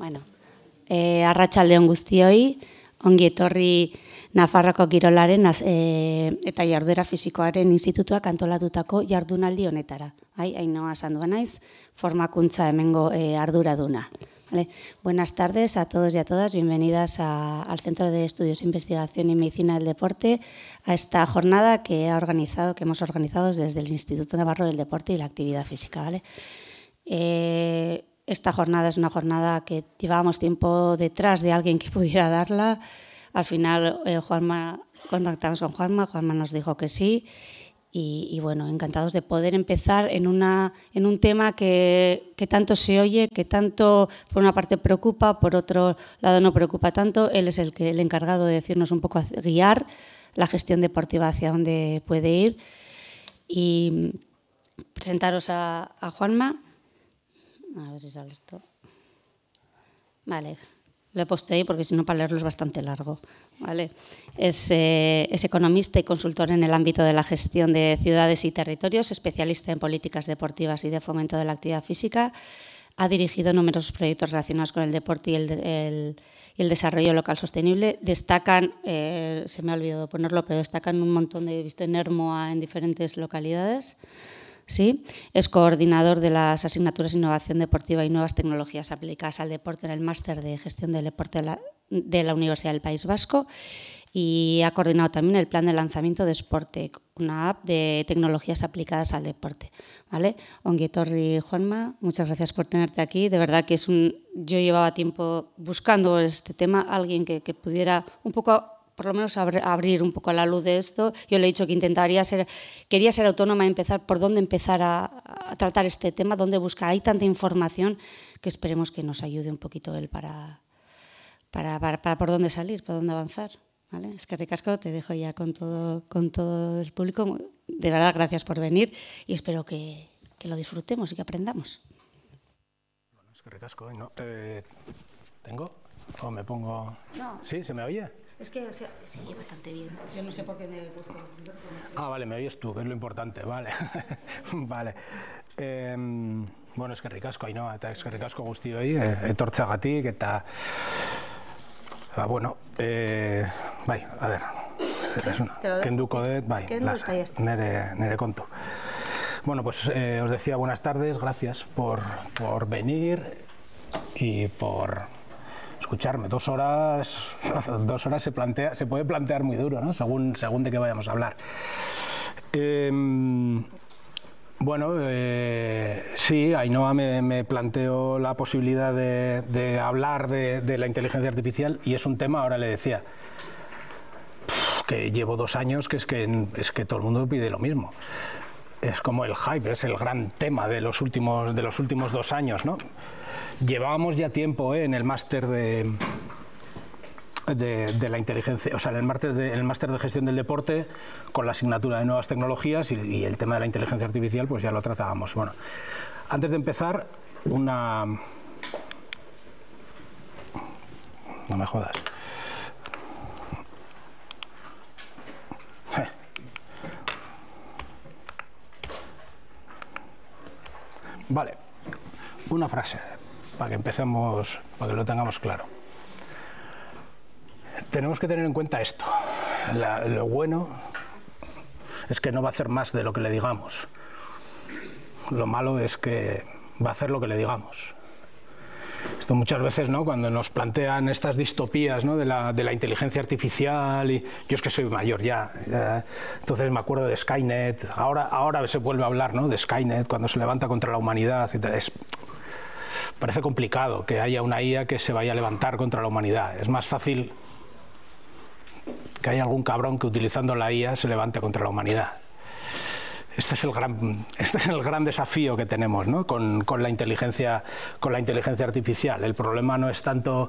Bueno, arratsaldeon guztioi, ongi etorri Nafarroako Kirolaren eta Jarduera Fisikoaren Institutuak antolatutako jardunaldi honetara. Ainhoa Sandua naiz, formakuntza hemengo arduraduna. Buenas tardes a todos y a todas, bienvenidas al Centro de Estudios, Investigación y Medicina del Deporte, a esta jornada que hemos organizado desde el Instituto Navarro del Deporte y la Actividad Física. Esta jornada es una jornada que llevábamos tiempo detrás de alguien que pudiera darla. Al final contactamos con Juanma nos dijo que sí y bueno, encantados de poder empezar en un tema que tanto se oye, que tanto por una parte preocupa, por otro lado no preocupa tanto. Él es el encargado de decirnos un poco, guiar la gestión deportiva hacia dónde puede ir. Y presentaros a Juanma. A ver si sale esto. Vale, lo he puesto ahí porque si no para leerlo es bastante largo. ¿Vale? Es economista y consultor en el ámbito de la gestión de ciudades y territorios, especialista en políticas deportivas y de fomento de la actividad física. Ha dirigido numerosos proyectos relacionados con el deporte y el desarrollo local sostenible. Destacan, se me ha olvidado ponerlo, pero destacan un montón he visto en Hermoa en diferentes localidades. ¿Sí? Es coordinador de las asignaturas de Innovación Deportiva y Nuevas Tecnologías aplicadas al deporte en el Máster de Gestión del Deporte de la Universidad del País Vasco y ha coordinado también el Plan de Lanzamiento de Sportec, una app de tecnologías aplicadas al deporte. ¿Vale? Ongi etorri, Juanma, muchas gracias por tenerte aquí. De verdad que yo llevaba tiempo buscando este tema, alguien que pudiera un poco, por lo menos abrir un poco la luz de esto. Yo le he dicho que quería ser autónoma, empezar por dónde empezar a tratar este tema, dónde buscar. Hay tanta información que esperemos que nos ayude un poquito él para por dónde salir, por dónde avanzar. ¿Vale? Es que ricasco, te dejo ya con todo el público. De verdad, gracias por venir y espero que lo disfrutemos y que aprendamos. Bueno, es que ricasco, ¿no? ¿Tengo? ¿O me pongo...? No. ¿Sí? ¿Se me oye? Es que se oye bastante bien. Yo no sé por qué me he puesto... Vale, me oyes tú, que es lo importante, vale. Vale. Bueno, es que ricasco, Ainhoa, eta es que ricasco guztioi, etortzeagatik, eta... bueno, bai, a ver, kenduko dut, bai, nere kontu. Bueno, pues os decía buenas tardes, gracias por venir y por escucharme. 2 horas se puede plantear muy duro, ¿no? Según de qué vayamos a hablar. Bueno, sí, Ainhoa me planteó la posibilidad de hablar de la inteligencia artificial y es un tema, ahora le decía, que llevo 2 años que es que todo el mundo pide lo mismo. Es como el hype, es el gran tema de los últimos 2 años, ¿no? Llevábamos ya tiempo en el máster de la inteligencia, o sea, en el máster de gestión del deporte, con la asignatura de nuevas tecnologías y el tema de la inteligencia artificial, pues ya lo tratábamos. Bueno, antes de empezar, no me jodas. Vale, una frase, para que empecemos, para que lo tengamos claro. Tenemos que tener en cuenta esto. Lo bueno es que no va a hacer más de lo que le digamos. Lo malo es que va a hacer lo que le digamos. Esto muchas veces, ¿no? Cuando nos plantean estas distopías, ¿no? de la inteligencia artificial, y yo es que soy mayor ya, entonces me acuerdo de Skynet, ahora se vuelve a hablar, ¿no? de Skynet, cuando se levanta contra la humanidad, parece complicado que haya una IA que se vaya a levantar contra la humanidad. Es más fácil que haya algún cabrón que utilizando la IA se levante contra la humanidad. Este es el gran desafío que tenemos, ¿no? con la inteligencia artificial. El problema no es tanto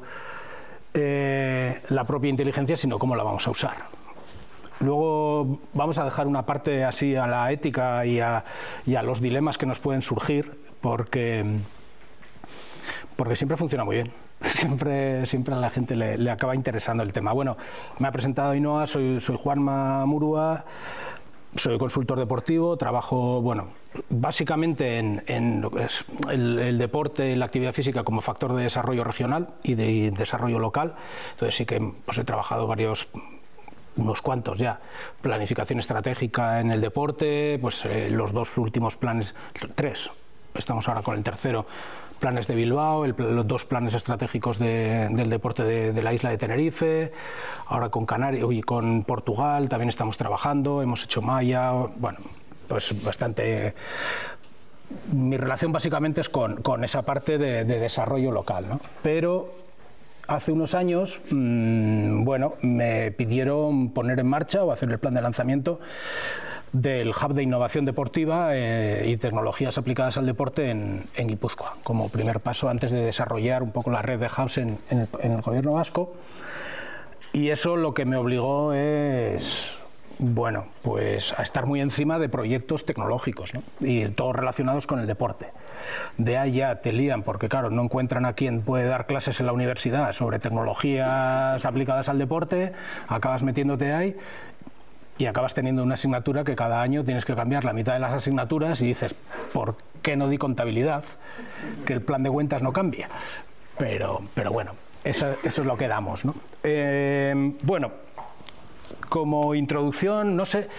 la propia inteligencia, sino cómo la vamos a usar. Luego vamos a dejar una parte así a la ética y a los dilemas que nos pueden surgir, porque siempre funciona muy bien. Siempre a la gente le acaba interesando el tema. Bueno, me ha presentado Ainhoa, soy Juanma Murua. soy consultor deportivo, trabajo, bueno, básicamente en lo que es el deporte y la actividad física como factor de desarrollo regional y de desarrollo local. Entonces sí que pues, he trabajado unos cuantos ya, planificación estratégica en el deporte, pues los dos últimos planes, 3, estamos ahora con el tercero, planes de Bilbao, los 2 planes estratégicos del deporte de la isla de Tenerife, ahora con Canarias y con Portugal también estamos trabajando, hemos hecho Maya, bueno, pues bastante. Mi relación básicamente es con esa parte de desarrollo local, ¿no? Pero hace unos años, bueno, me pidieron poner en marcha o hacer el plan de lanzamiento del Hub de Innovación Deportiva y Tecnologías Aplicadas al Deporte en Guipúzcoa, como primer paso antes de desarrollar un poco la red de hubs en el gobierno vasco. Y eso lo que me obligó es, bueno, pues a estar muy encima de proyectos tecnológicos, ¿no? Y todos relacionados con el deporte. De ahí ya te lían, porque claro, no encuentran a quien puede dar clases en la universidad sobre tecnologías aplicadas al deporte, acabas metiéndote ahí y acabas teniendo una asignatura que cada año tienes que cambiar la mitad de las asignaturas y dices, ¿por qué no di contabilidad? Que el plan de cuentas no cambia. Pero bueno, eso es lo que damos, ¿no? Bueno, como introducción, no sé,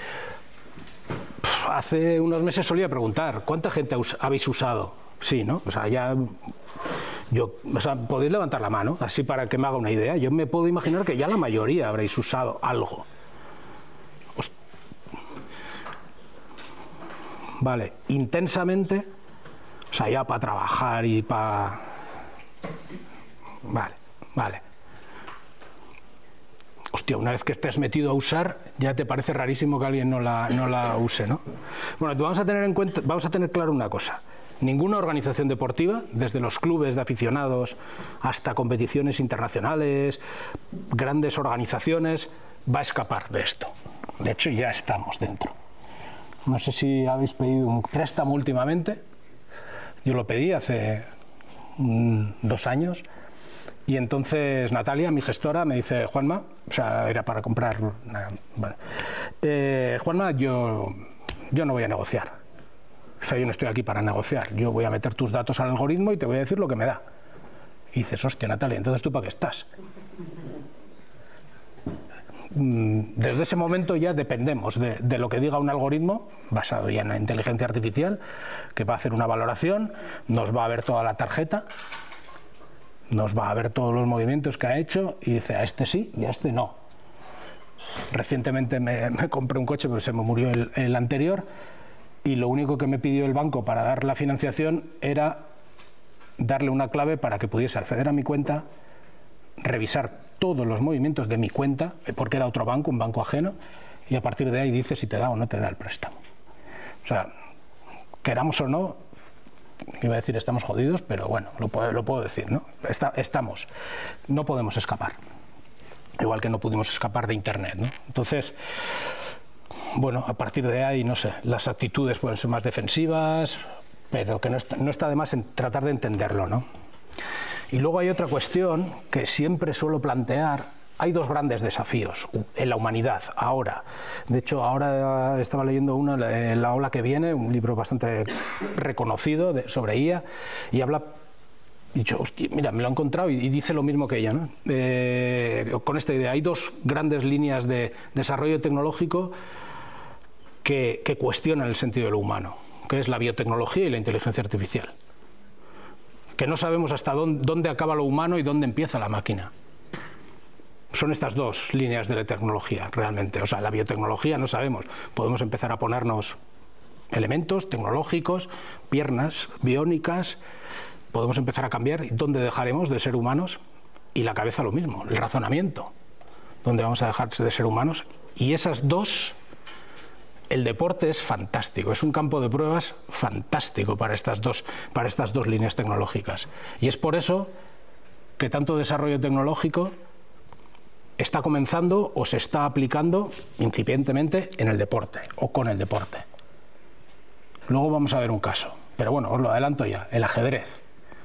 hace unos meses solía preguntar, ¿cuánta gente habéis usado? Sí, ¿no? O sea, podéis levantar la mano, así para que me haga una idea. Yo me puedo imaginar que ya la mayoría habréis usado algo. Vale, intensamente, o sea, ya para trabajar y para... Vale. Hostia, una vez que estés metido a usar, ya te parece rarísimo que alguien no la use, ¿no? Bueno, vamos a tener claro una cosa. Ninguna organización deportiva, desde los clubes de aficionados hasta competiciones internacionales, grandes organizaciones, va a escapar de esto. De hecho, ya estamos dentro. No sé si habéis pedido un préstamo últimamente. Yo lo pedí hace 2 años. Y entonces Natalia, mi gestora, me dice, Juanma, o sea, era para comprar... Bueno, Juanma, yo no voy a negociar. O sea, yo no estoy aquí para negociar. Yo voy a meter tus datos al algoritmo y te voy a decir lo que me da. Y dices, hostia, Natalia, entonces ¿tú para qué estás? Desde ese momento ya dependemos de lo que diga un algoritmo, basado ya en la inteligencia artificial, que va a hacer una valoración, nos va a ver toda la tarjeta, nos va a ver todos los movimientos que ha hecho y dice, a este sí y a este no. Recientemente me compré un coche, pero se me murió el anterior, y lo único que me pidió el banco para dar la financiación era darle una clave para que pudiese acceder a mi cuenta, revisar todos los movimientos de mi cuenta, porque era otro banco, un banco ajeno, y a partir de ahí dice si te da o no te da el préstamo. O sea, queramos o no, iba a decir estamos jodidos, pero bueno, lo puedo decir, ¿no? Estamos, no podemos escapar, igual que no pudimos escapar de Internet, ¿no? Entonces, bueno, a partir de ahí, no sé, las actitudes pueden ser más defensivas, pero que no está de más en tratar de entenderlo, ¿no? Y luego hay otra cuestión que siempre suelo plantear. Hay 2 grandes desafíos en la humanidad ahora. De hecho, ahora estaba leyendo uno, La ola que viene, un libro bastante reconocido sobre IA, y habla, he dicho, hostia, mira, me lo he encontrado y dice lo mismo que ella, ¿no? Con esta idea, hay 2 grandes líneas de desarrollo tecnológico que cuestionan el sentido de lo humano, que es la biotecnología y la inteligencia artificial. Que no sabemos hasta dónde acaba lo humano y dónde empieza la máquina. Son estas 2 líneas de la tecnología, realmente. O sea, la biotecnología no sabemos. Podemos empezar a ponernos elementos tecnológicos, piernas biónicas, podemos empezar a cambiar dónde dejaremos de ser humanos, y la cabeza lo mismo, el razonamiento, dónde vamos a dejar de ser humanos. Y esas 2, el deporte es fantástico, es un campo de pruebas fantástico para estas dos líneas tecnológicas. Y es por eso que tanto desarrollo tecnológico está comenzando o se está aplicando incipientemente en el deporte o con el deporte. Luego vamos a ver un caso, pero bueno, os lo adelanto ya, el ajedrez.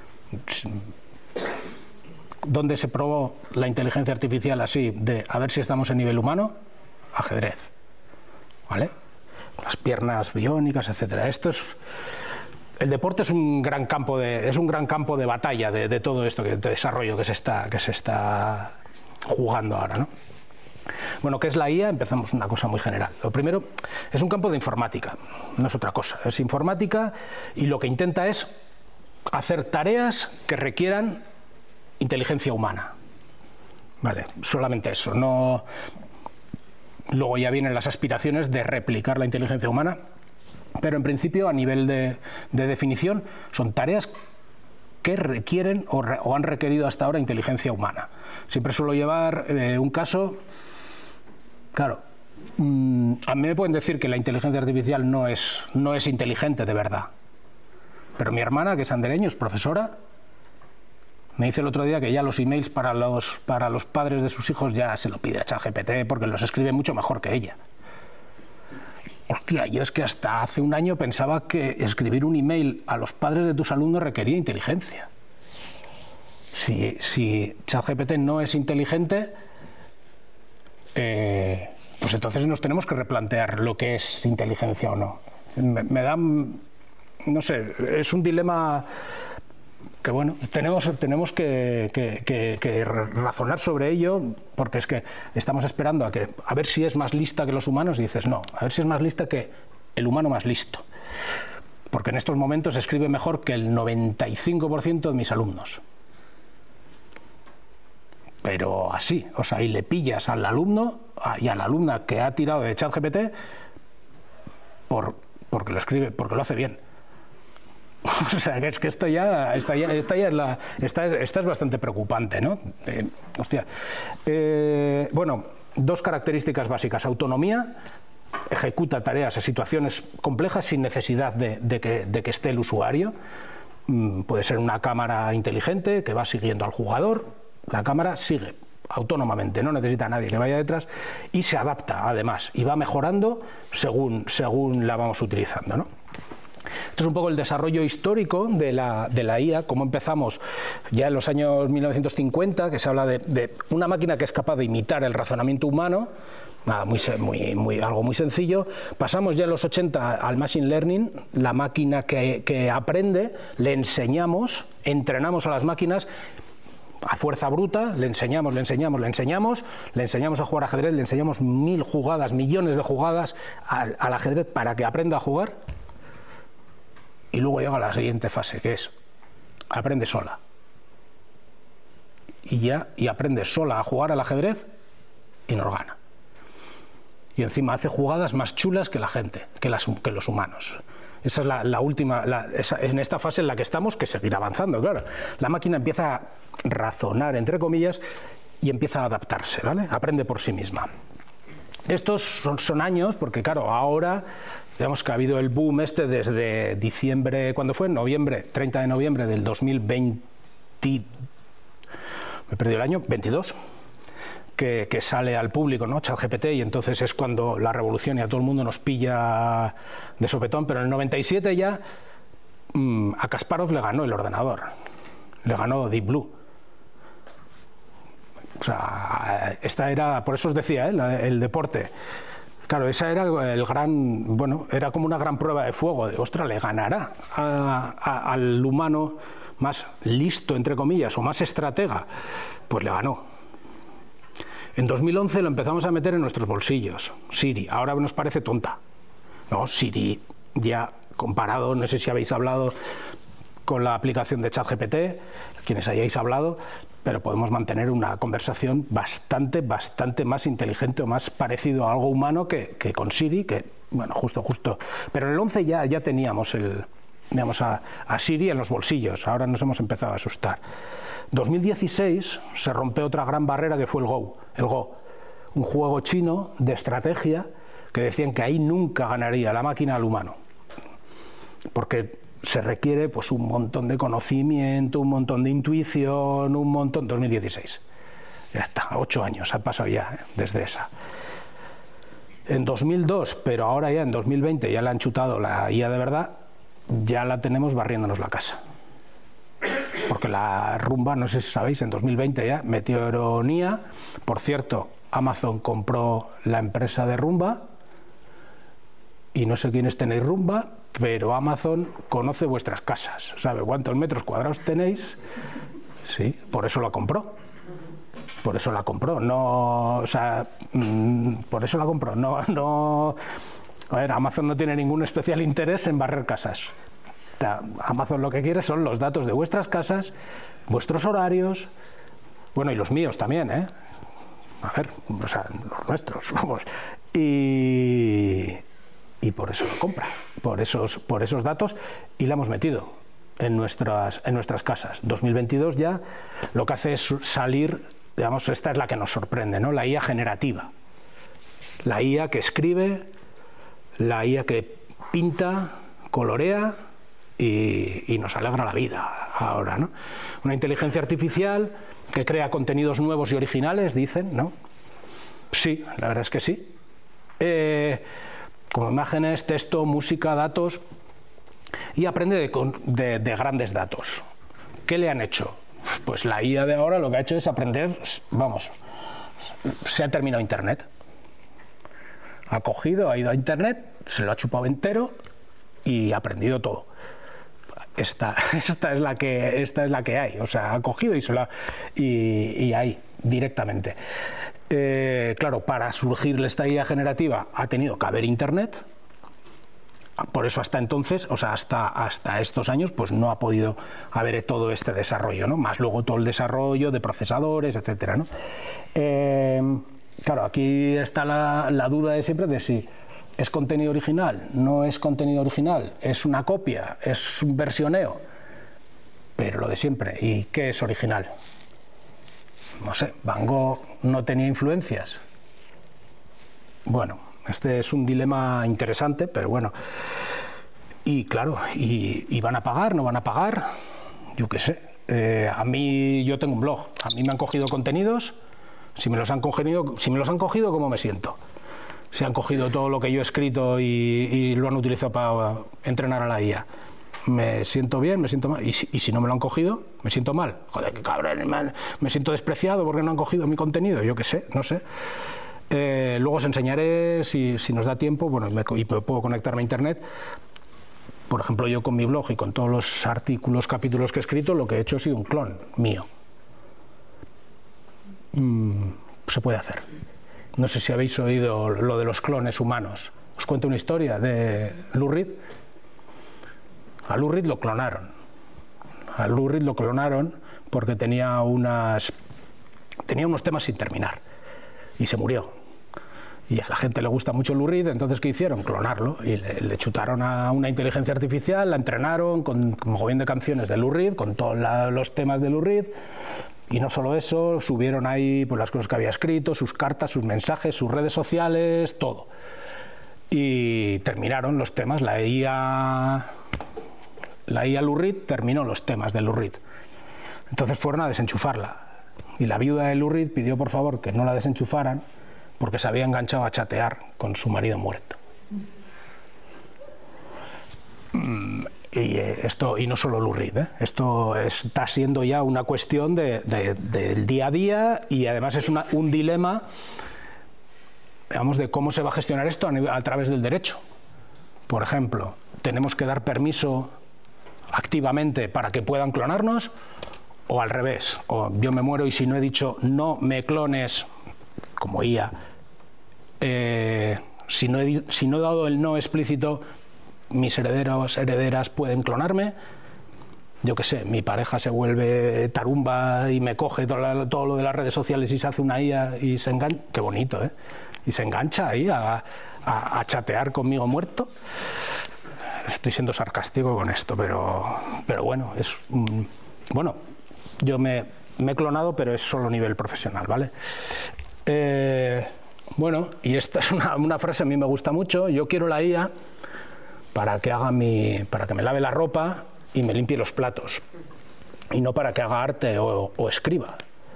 ¿Dónde se probó la inteligencia artificial así de a ver si estamos en nivel humano? Ajedrez, ¿vale? las piernas biónicas, etcétera. El deporte es un gran campo de batalla de todo esto, de desarrollo que se está jugando ahora, ¿no? Bueno, ¿qué es la IA? Empezamos una cosa muy general. Lo primero, es un campo de informática, no es otra cosa. Es informática y lo que intenta es hacer tareas que requieran inteligencia humana. Vale, solamente eso. No... Luego ya vienen las aspiraciones de replicar la inteligencia humana, pero en principio, a nivel de definición, son tareas que requieren o han requerido hasta ahora inteligencia humana. Siempre suelo llevar un caso... Claro, a mí me pueden decir que la inteligencia artificial no es inteligente de verdad, pero mi hermana, que es andereño, es profesora, me dice el otro día que ya los emails para los padres de sus hijos ya se lo pide a ChatGPT porque los escribe mucho mejor que ella. Hostia, yo es que hasta hace un año pensaba que escribir un email a los padres de tus alumnos requería inteligencia. Si ChatGPT no es inteligente, pues entonces nos tenemos que replantear lo que es inteligencia o no. Me da, no sé, es un dilema que bueno, tenemos que razonar sobre ello, porque es que estamos esperando a ver si es más lista que los humanos, y dices no, a ver si es más lista que el humano más listo, porque en estos momentos escribe mejor que el 95% de mis alumnos. Pero así, o sea, y le pillas al alumno y a la alumna que ha tirado de ChatGPT porque lo escribe, porque lo hace bien. O sea, que es que esta es bastante preocupante, ¿no? Hostia. Bueno, dos características básicas: autonomía, ejecuta tareas en situaciones complejas sin necesidad de que esté el usuario. Puede ser una cámara inteligente que va siguiendo al jugador. La cámara sigue autónomamente, no necesita a nadie que vaya detrás, y se adapta además y va mejorando según la vamos utilizando, ¿no? Esto es un poco el desarrollo histórico de la IA, cómo empezamos ya en los años 1950, que se habla de una máquina que es capaz de imitar el razonamiento humano. Nada, algo muy sencillo. Pasamos ya en los 80 al machine learning, la máquina que aprende, le enseñamos, entrenamos a las máquinas a fuerza bruta, le enseñamos a jugar ajedrez, le enseñamos 1000 jugadas, millones de jugadas al ajedrez para que aprenda a jugar, y luego llega la siguiente fase, que es aprende sola. Y aprende sola a jugar al ajedrez y nos gana. Y encima hace jugadas más chulas que la gente, que los humanos. Esa es la última, en esta fase en la que estamos, que seguirá avanzando, claro. La máquina empieza a razonar, entre comillas, y empieza a adaptarse, ¿vale? Aprende por sí misma. Estos son años, porque claro, ahora, digamos que ha habido el boom desde diciembre, ¿cuándo fue? Noviembre, 30 de noviembre del 2020, me he perdido el año, 22, que sale al público, ¿no? ChatGPT, y entonces es cuando la revolución y a todo el mundo nos pilla de sopetón, pero en el 97 ya a Kasparov le ganó el ordenador, le ganó Deep Blue. O sea, esta era, por eso os decía, el deporte. Claro, esa era el gran, bueno, era como una gran prueba de fuego, de, ostras, le ganará al humano más listo, entre comillas, o más estratega. Pues le ganó. En 2011 lo empezamos a meter en nuestros bolsillos, Siri. Ahora nos parece tonta. No, Siri ya comparado, no sé si habéis hablado con la aplicación de ChatGPT, quienes hayáis hablado, pero podemos mantener una conversación bastante más inteligente o más parecido a algo humano que con Siri, que, bueno, justo. Pero en el 11 ya teníamos a Siri en los bolsillos, ahora nos hemos empezado a asustar. 2016 se rompe otra gran barrera, que fue el Go, un juego chino de estrategia que decían que ahí nunca ganaría la máquina al humano, porque se requiere pues un montón de conocimiento, un montón de intuición, 2016. Ya está, 8 años ha pasado ya desde esa. En 2002, pero ahora ya en 2020 ya le han chutado la IA de verdad, ya la tenemos barriéndonos la casa. Porque la rumba, no sé si sabéis, en 2020 ya metió ironía. Por cierto, Amazon compró la empresa de rumba y no sé quiénes tenéis rumba, pero Amazon conoce vuestras casas, sabe cuántos metros cuadrados tenéis, sí, por eso la compró. Por eso la compró, no, o sea, por eso la compró, no, a ver, Amazon no tiene ningún especial interés en barrer casas. O sea, Amazon lo que quiere son los datos de vuestras casas, vuestros horarios, bueno, y los míos también, ¿eh? A ver, o sea, los nuestros, vamos. Y por eso lo compra, por esos datos, y la hemos metido en nuestras casas. 2022 ya lo que hace es salir, digamos, esta es la que nos sorprende, ¿no? La IA generativa, la IA que escribe, la IA que pinta, colorea y nos alegra la vida ahora, ¿no? Una inteligencia artificial que crea contenidos nuevos y originales, dicen, ¿no? Sí, la verdad es que sí. Como imágenes, texto, música, datos, y aprende de grandes datos. ¿Qué le han hecho? Pues la IA de ahora lo que ha hecho es aprender, vamos, se ha terminado Internet. Ha cogido, ha ido a Internet, se lo ha chupado entero y ha aprendido todo. Esta es la que hay, o sea, ha cogido y ahí, directamente. Claro, para surgir esta IA generativa ha tenido que haber Internet. Por eso hasta entonces, o sea, hasta estos años, pues no ha podido haber todo este desarrollo, ¿no? Más luego todo el desarrollo de procesadores, etcétera, ¿no? Claro, aquí está la duda de siempre de si es contenido original, no es contenido original, es una copia, es un versioneo, pero lo de siempre. ¿Y qué es original? No sé, Van Gogh no tenía influencias. Bueno, este es un dilema interesante, pero bueno. Y claro, ¿y van a pagar? ¿No van a pagar? Yo qué sé. A mí, yo tengo un blog, a mí me han cogido contenidos, si me los han cogido, ¿cómo me siento? Si han cogido todo lo que yo he escrito y lo han utilizado para entrenar a la IA. ¿Me siento bien? ¿Me siento mal? ¿Y si no me lo han cogido? ¿Me siento mal? Joder, qué cabrón, me siento despreciado porque no han cogido mi contenido. Yo qué sé, no sé. Luego os enseñaré, si nos da tiempo, bueno, y puedo conectarme a Internet. Por ejemplo, yo con mi blog y con todos los artículos, capítulos que he escrito, lo que he hecho ha sido un clon mío. Se puede hacer. No sé si habéis oído lo de los clones humanos. Os cuento una historia de Lou Reed. A Lou Reed lo clonaron. A Lou Reed lo clonaron porque tenía unos temas sin terminar y se murió. Y a la gente le gusta mucho Lou Reed, entonces ¿qué hicieron? Clonarlo. Y le chutaron a una inteligencia artificial, la entrenaron con mogollón de canciones de Lou Reed, con todos los temas de Lou Reed. Y no solo eso, subieron ahí pues, las cosas que había escrito, sus cartas, sus mensajes, sus redes sociales, todo. Y terminaron los temas, la IA Lou Reed terminó los temas de Lou Reed. Entonces fueron a desenchufarla. Y la viuda de Lou Reed pidió por favor que no la desenchufaran porque se había enganchado a chatear con su marido muerto. Y no solo Lou Reed, esto está siendo ya una cuestión del día a día y además es un dilema, digamos, de cómo se va a gestionar esto a través del derecho. Por ejemplo, ¿tenemos que dar permiso activamente para que puedan clonarnos? O al revés, o yo me muero y si no he dicho no me clones, como IA, si no he dado el no explícito, mis herederos, herederas pueden clonarme. Yo qué sé, mi pareja se vuelve tarumba y me coge todo lo de las redes sociales y se hace una IA y se engancha, qué bonito, ¿eh? Y se engancha ahí a chatear conmigo muerto. Estoy siendo sarcástico con esto, pero bueno, bueno, yo me he clonado, pero es solo a nivel profesional, ¿vale? Bueno, y esta es una frase a mí me gusta mucho. Yo quiero la IA para que me lave la ropa y me limpie los platos, y no para que haga arte o escriba.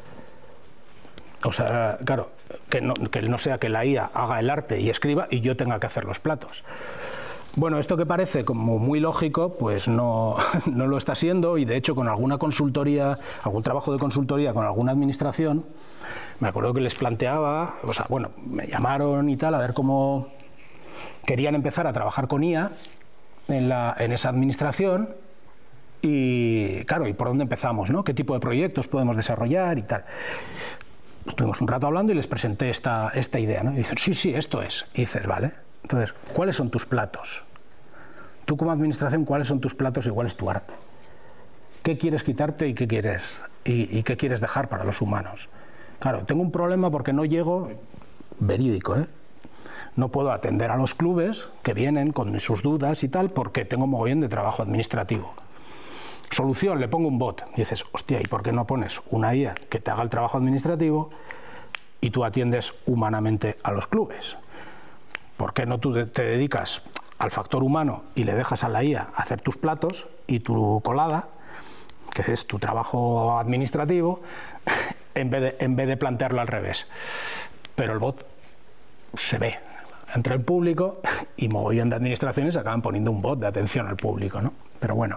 O sea, claro, que no sea que la IA haga el arte y escriba y yo tenga que hacer los platos. Bueno, esto que parece como muy lógico, pues no lo está siendo, y de hecho con alguna consultoría, algún trabajo de consultoría con alguna administración, me acuerdo que les planteaba, o sea, bueno, me llamaron y tal, a ver cómo querían empezar a trabajar con IA en esa administración y, claro, ¿y por dónde empezamos, ¿no? ¿Qué tipo de proyectos podemos desarrollar y tal? Estuvimos un rato hablando y les presenté esta idea, ¿no? Y dicen, sí, esto es. Y dices, vale, entonces, ¿cuáles son tus platos? Tú como administración, ¿cuáles son tus platos y cuál es tu arte? ¿Qué quieres quitarte y qué quieres dejar para los humanos? Claro, tengo un problema porque no llego, verídico, no puedo atender a los clubes que vienen con sus dudas y tal porque tengo mogollón de trabajo administrativo. Solución, le pongo un bot. Y dices, hostia, ¿y por qué no pones una IA que te haga el trabajo administrativo y tú atiendes humanamente a los clubes? ¿Por qué no tú te dedicas al factor humano y le dejas a la IA hacer tus platos y tu colada, que es tu trabajo administrativo, en vez de plantearlo al revés? Pero el bot se ve entre el público y mogollón de administraciones acaban poniendo un bot de atención al público, ¿no? Pero bueno,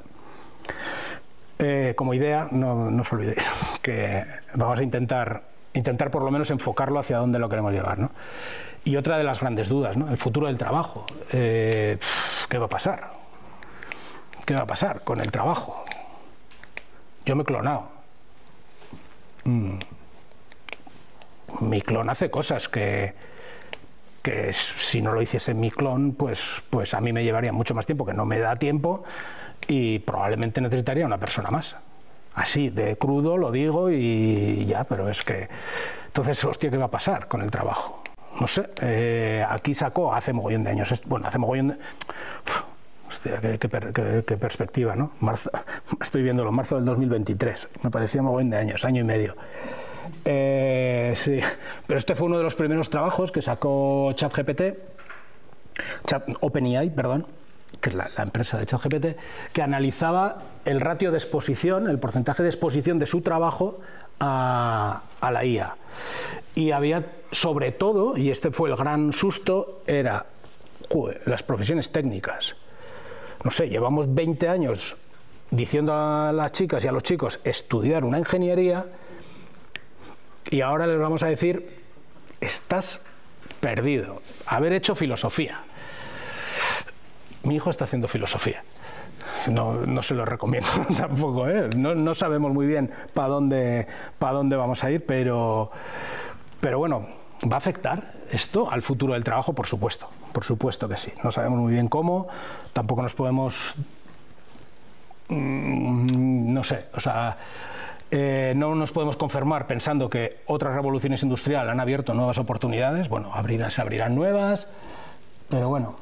como idea, no os olvidéis que vamos a intentar por lo menos enfocarlo hacia dónde lo queremos llevar, ¿no? Y otra de las grandes dudas, ¿no? El futuro del trabajo. ¿Qué va a pasar? ¿Qué va a pasar con el trabajo? Yo me he clonado. Mi clon hace cosas que si no lo hiciese mi clon, pues a mí me llevaría mucho más tiempo, que no me da tiempo y probablemente necesitaría una persona más. Así, de crudo lo digo y ya, pero es que... Entonces, hostia, ¿qué va a pasar con el trabajo? No sé, aquí sacó hace mogollón de años, bueno, hace mogollón de... Hostia, qué perspectiva, ¿no? Estoy viéndolo, marzo del 2023, me parecía mogollón de años, año y medio. Sí, pero este fue uno de los primeros trabajos que sacó OpenAI, perdón, que es la empresa de ChatGPT, que analizaba el ratio de exposición, el porcentaje de exposición de su trabajo a la IA. Y había, sobre todo, y este fue el gran susto, era las profesiones técnicas. No sé, llevamos 20 años diciendo a las chicas y a los chicos estudiar una ingeniería y ahora les vamos a decir, estás perdido. Haber hecho filosofía. Mi hijo está haciendo filosofía. No se lo recomiendo tampoco, ¿eh? No sabemos muy bien para dónde vamos a ir, pero bueno, ¿va a afectar esto al futuro del trabajo? Por supuesto que sí. No sabemos muy bien cómo, tampoco nos podemos, no sé, o sea, no nos podemos conformar pensando que otras revoluciones industriales han abierto nuevas oportunidades. Bueno, se abrirán nuevas, pero bueno,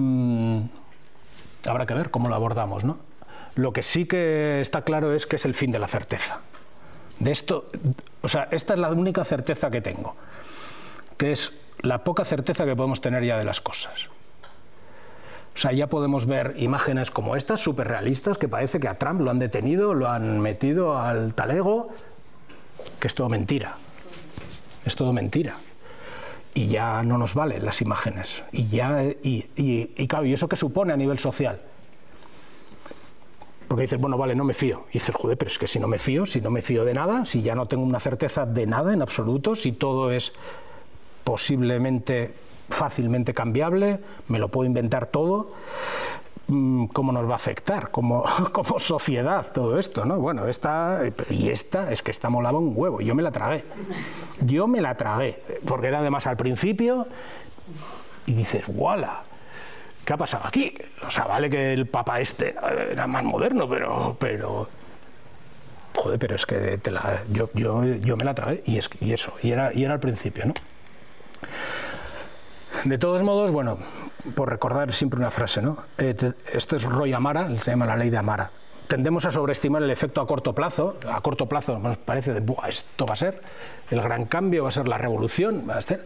habrá que ver cómo lo abordamos, ¿no? Lo que sí que está claro es que es el fin de la certeza. De esto, o sea, esta es la única certeza que tengo, que es la poca certeza que podemos tener ya de las cosas. O sea, ya podemos ver imágenes como estas, súper realistas, que parece que a Trump lo han detenido, lo han metido al talego, que es todo mentira. Es todo mentira. Y ya no nos valen las imágenes. Y claro, ¿y eso qué supone a nivel social? Porque dices, bueno, vale, no me fío. Y dices, joder, pero es que si no me fío de nada, si ya no tengo una certeza de nada en absoluto, si todo es posiblemente, fácilmente cambiable, me lo puedo inventar todo, ¿cómo nos va a afectar como sociedad todo esto, ¿no? Bueno, esta es que esta molaba un huevo, yo me la tragué, porque era además al principio y dices, ¡guala! ¿Qué ha pasado aquí? O sea, vale que el Papa este era más moderno, pero joder, pero es que yo me la tragué y era al principio, ¿no? De todos modos, bueno, por recordar siempre una frase, ¿no? Esto es Roy Amara, se llama la ley de Amara. Tendemos a sobreestimar el efecto a corto plazo. A corto plazo nos parece de, ¡buah, esto va a ser el gran cambio, va a ser la revolución! Va a ser...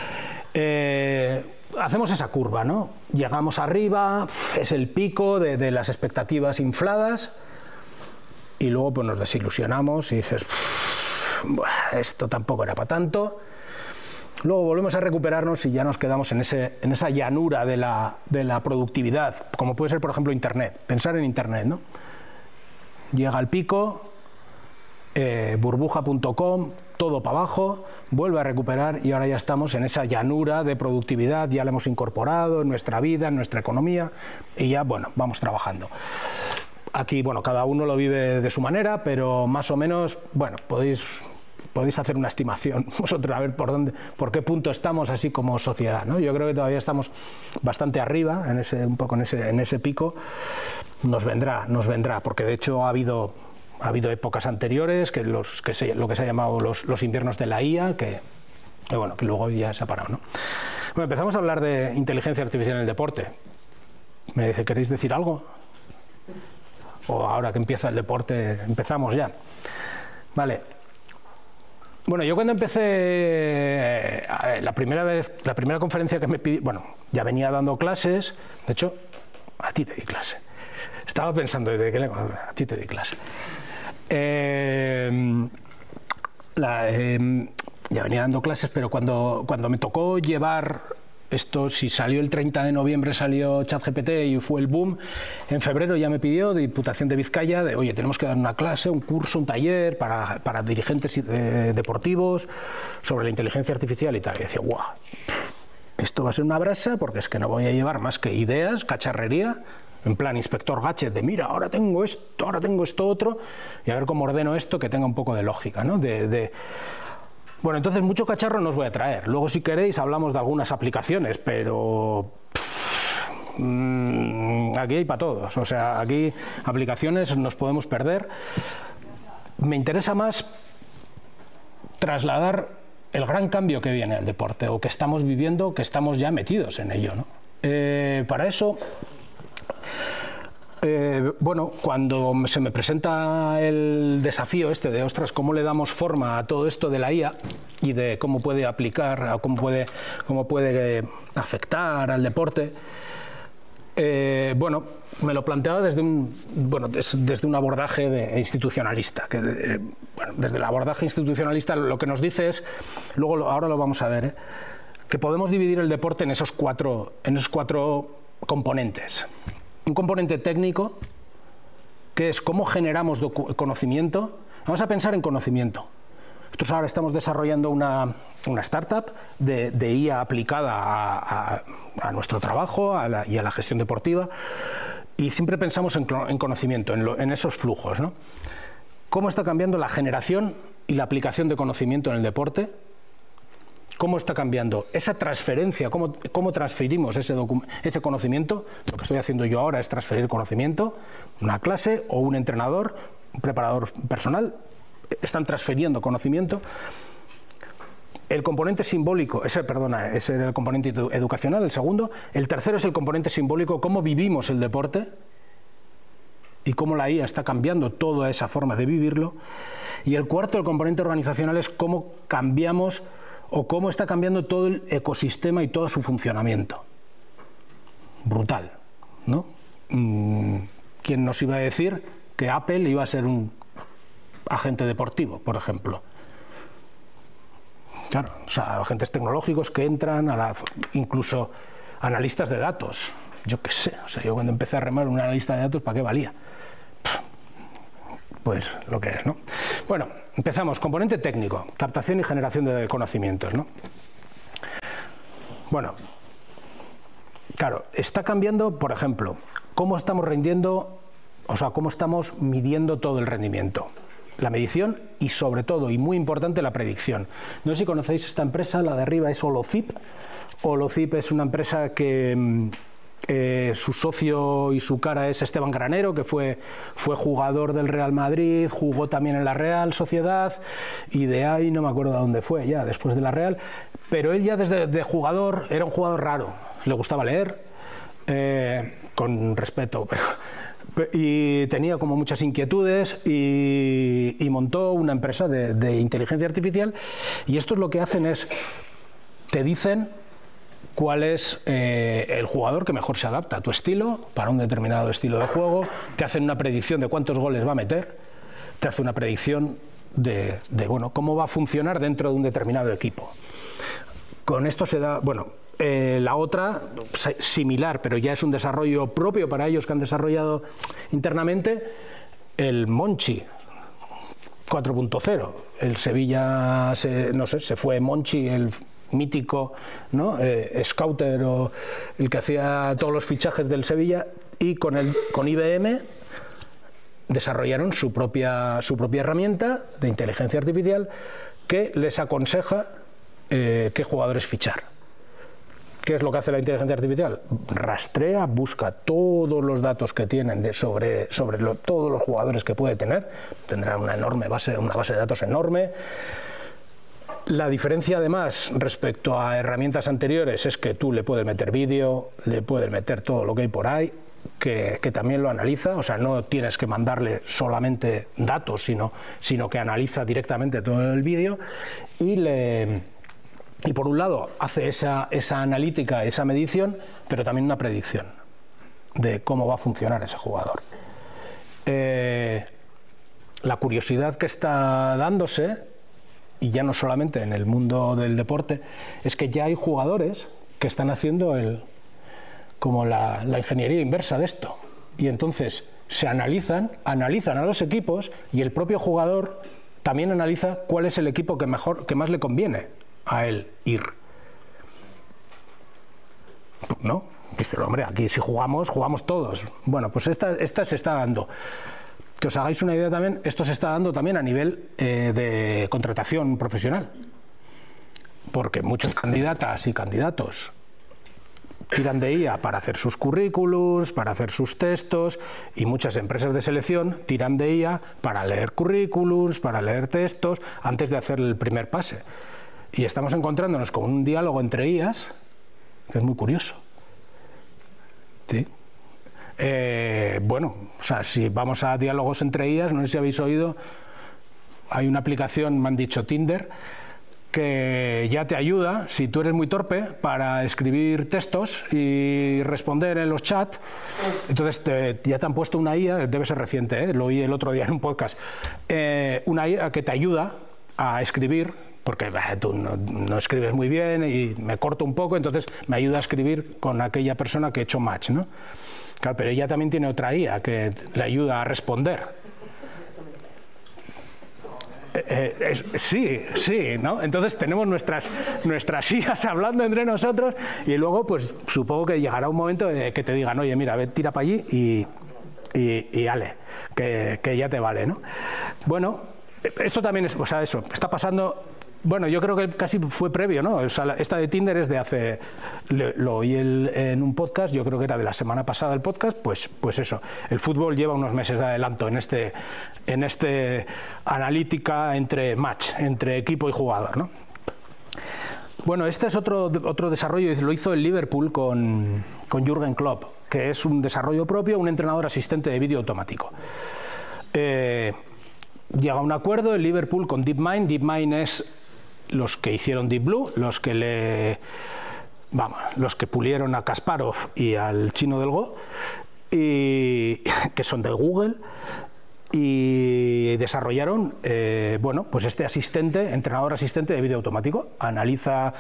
hacemos esa curva, ¿no? Llegamos arriba, es el pico de las expectativas infladas y luego pues nos desilusionamos y dices, esto tampoco era para tanto. Luego volvemos a recuperarnos y ya nos quedamos en esa llanura de la productividad, como puede ser, por ejemplo, Internet. Pensar en Internet, ¿no? Llega al pico, burbuja.com, todo para abajo, vuelve a recuperar y ahora ya estamos en esa llanura de productividad, ya la hemos incorporado en nuestra vida, en nuestra economía y ya, bueno, vamos trabajando. Aquí, bueno, cada uno lo vive de su manera, pero más o menos, bueno, podéis hacer una estimación vosotros a ver por qué punto estamos así como sociedad, ¿no? Yo creo que todavía estamos bastante arriba, un poco en ese pico. Nos vendrá, porque de hecho ha habido épocas anteriores, lo que se ha llamado los inviernos de la IA, que luego ya se ha parado, ¿no? Bueno, empezamos a hablar de inteligencia artificial en el deporte. Me dice, ¿queréis decir algo? O ahora que empieza el deporte, empezamos ya. Vale. Bueno, yo cuando empecé, la primera conferencia que me pidí, bueno, ya venía dando clases, de hecho, a ti te di clase. Estaba pensando, a ti te di clase. Ya venía dando clases, pero cuando me tocó llevar esto, si salió el 30 de noviembre, salió ChatGPT y fue el boom, en febrero ya me pidió de Diputación de Vizcaya, oye, tenemos que dar una clase, un curso, un taller para dirigentes deportivos sobre la inteligencia artificial y tal. Y decía, guau, esto va a ser una brasa porque es que no voy a llevar más que ideas, cacharrería, en plan inspector gadget de mira, ahora tengo esto otro, y a ver cómo ordeno esto que tenga un poco de lógica, ¿no? Bueno, entonces mucho cacharro no os voy a traer. Luego, si queréis, hablamos de algunas aplicaciones, pero aquí hay para todos. O sea, aquí aplicaciones nos podemos perder. Me interesa más trasladar el gran cambio que viene al deporte, o que estamos viviendo, que estamos ya metidos en ello, ¿no? Para eso... bueno, cuando se me presenta el desafío de, ostras, ¿cómo le damos forma a todo esto de la IA y de cómo puede aplicar, cómo puede afectar al deporte? Bueno, me lo planteaba desde un abordaje institucionalista. Desde el abordaje institucionalista lo que nos dice es, ahora lo vamos a ver, que podemos dividir el deporte en esos cuatro componentes. Un componente técnico, que es cómo generamos conocimiento. Vamos a pensar en conocimiento. Nosotros ahora estamos desarrollando una startup de IA aplicada a nuestro trabajo y a la gestión deportiva, y siempre pensamos en conocimiento, en esos flujos, ¿no? ¿Cómo está cambiando la generación y la aplicación de conocimiento en el deporte? ¿Cómo está cambiando esa transferencia? ¿Cómo transferimos ese conocimiento? Lo que estoy haciendo yo ahora es transferir conocimiento. Una clase o un entrenador, un preparador personal, están transfiriendo conocimiento. El componente simbólico, ese era el componente educacional, el segundo. El tercero es el componente simbólico, cómo vivimos el deporte y cómo la IA está cambiando toda esa forma de vivirlo. Y el cuarto, el componente organizacional, es cómo cambiamos o cómo está cambiando todo el ecosistema y todo su funcionamiento. Brutal, ¿no? ¿Quién nos iba a decir que Apple iba a ser un agente deportivo, por ejemplo? Claro, o sea, agentes tecnológicos que entran, incluso analistas de datos. Yo qué sé, o sea, yo cuando empecé a remar una analista de datos, ¿para qué valía? Pues lo que es, ¿no? Bueno, empezamos. Componente técnico, captación y generación de conocimientos, ¿no? Bueno, claro, está cambiando, por ejemplo, cómo estamos rindiendo, o sea, cómo estamos midiendo todo el rendimiento. La medición y, sobre todo, y muy importante, la predicción. No sé si conocéis esta empresa, la de arriba es Holocip. Holocip es una empresa que... su socio y su cara es Esteban Granero, que fue jugador del Real Madrid, jugó también en la Real Sociedad, y de ahí no me acuerdo de dónde fue ya después de la Real, pero él ya desde jugador era un jugador raro, le gustaba leer, con respeto, y tenía como muchas inquietudes y montó una empresa de inteligencia artificial, y esto es lo que hacen es, te dicen cuál es el jugador que mejor se adapta a tu estilo, para un determinado estilo de juego, te hacen una predicción de cuántos goles va a meter, te hace una predicción de bueno, cómo va a funcionar dentro de un determinado equipo. Con esto se da, bueno, la otra, similar, pero ya es un desarrollo propio para ellos que han desarrollado internamente, el Monchi. 4.0. El Sevilla, no sé, se fue Monchi, el mítico, ¿no? Scouter, o el que hacía todos los fichajes del Sevilla, y con IBM desarrollaron su propia herramienta de inteligencia artificial que les aconseja qué jugadores fichar. ¿Qué es lo que hace la inteligencia artificial? Rastrea, busca todos los datos que tienen sobre todos los jugadores que puede tener. Tendrá una base de datos enorme. La diferencia, además, respecto a herramientas anteriores, es que tú le puedes meter vídeo, le puedes meter todo lo que hay por ahí, que también lo analiza. O sea, no tienes que mandarle solamente datos, sino que analiza directamente todo el vídeo y por un lado hace esa analítica, esa medición, pero también una predicción de cómo va a funcionar ese jugador. La curiosidad que está dándose, y ya no solamente en el mundo del deporte, es que ya hay jugadores que están haciendo como la ingeniería inversa de esto. Y entonces se analizan a los equipos, y el propio jugador también analiza cuál es el equipo que más le conviene a él ir, ¿no? Dice, hombre, aquí si jugamos todos. Bueno, pues esta se está dando. Que os hagáis una idea también, esto se está dando también a nivel de contratación profesional, porque muchos candidatas y candidatos tiran de IA para hacer sus currículums, para hacer sus textos, y muchas empresas de selección tiran de IA para leer currículums, para leer textos, antes de hacer el primer pase. Y estamos encontrándonos con un diálogo entre IAs que es muy curioso. ¿Sí? Bueno, o sea, si vamos a diálogos entre IAs, no sé si habéis oído, hay una aplicación, me han dicho Tinder, que ya te ayuda, si tú eres muy torpe, para escribir textos y responder en los chats. Entonces ya te han puesto una IA, debe ser reciente, lo oí el otro día en un podcast, una IA que te ayuda a escribir, porque tú no escribes muy bien y me corto un poco, entonces me ayuda a escribir con aquella persona que he hecho match, ¿no? Claro, pero ella también tiene otra IA que le ayuda a responder. Sí, ¿no? Entonces tenemos nuestras IAs hablando entre nosotros, y luego pues supongo que llegará un momento de que te digan, oye, mira, tira para allí y ale, que ya te vale, ¿no? Bueno, esto también es, o sea, eso, está pasando. Bueno, yo creo que casi fue previo, ¿no? O sea, esta de Tinder es de hace, lo oí en un podcast, yo creo que era de la semana pasada el podcast, pues eso, el fútbol lleva unos meses de adelanto en este analítica entre equipo y jugador, ¿no? Bueno, este es otro desarrollo, lo hizo el Liverpool con Jürgen Klopp, que es un desarrollo propio, un entrenador asistente de vídeo automático. Llega a un acuerdo el Liverpool con DeepMind. DeepMind es los que hicieron Deep Blue, los que pulieron a Kasparov y al chino del Go, y que son de Google, y desarrollaron pues este entrenador asistente de vídeo automático. Analiza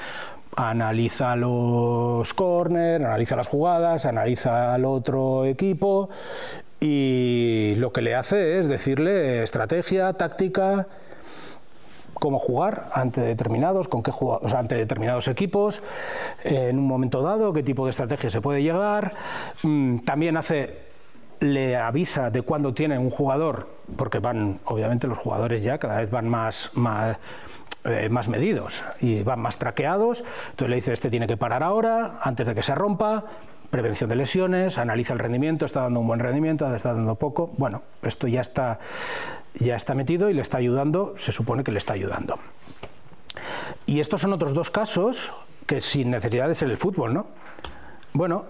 los corners, analiza las jugadas, analiza al otro equipo, y lo que le hace es decirle estrategia, táctica, cómo jugar ante determinados, ante determinados equipos, en un momento dado, qué tipo de estrategia se puede llegar. También le avisa de cuándo tiene un jugador, porque obviamente los jugadores ya cada vez van más medidos y van más traqueados. Entonces le dice, este tiene que parar ahora, antes de que se rompa. Prevención de lesiones, analiza el rendimiento, está dando un buen rendimiento, está dando poco. Bueno, esto ya está metido y le está ayudando, se supone que le está ayudando. Y estos son otros dos casos que sin necesidad de ser el fútbol, ¿no? Bueno,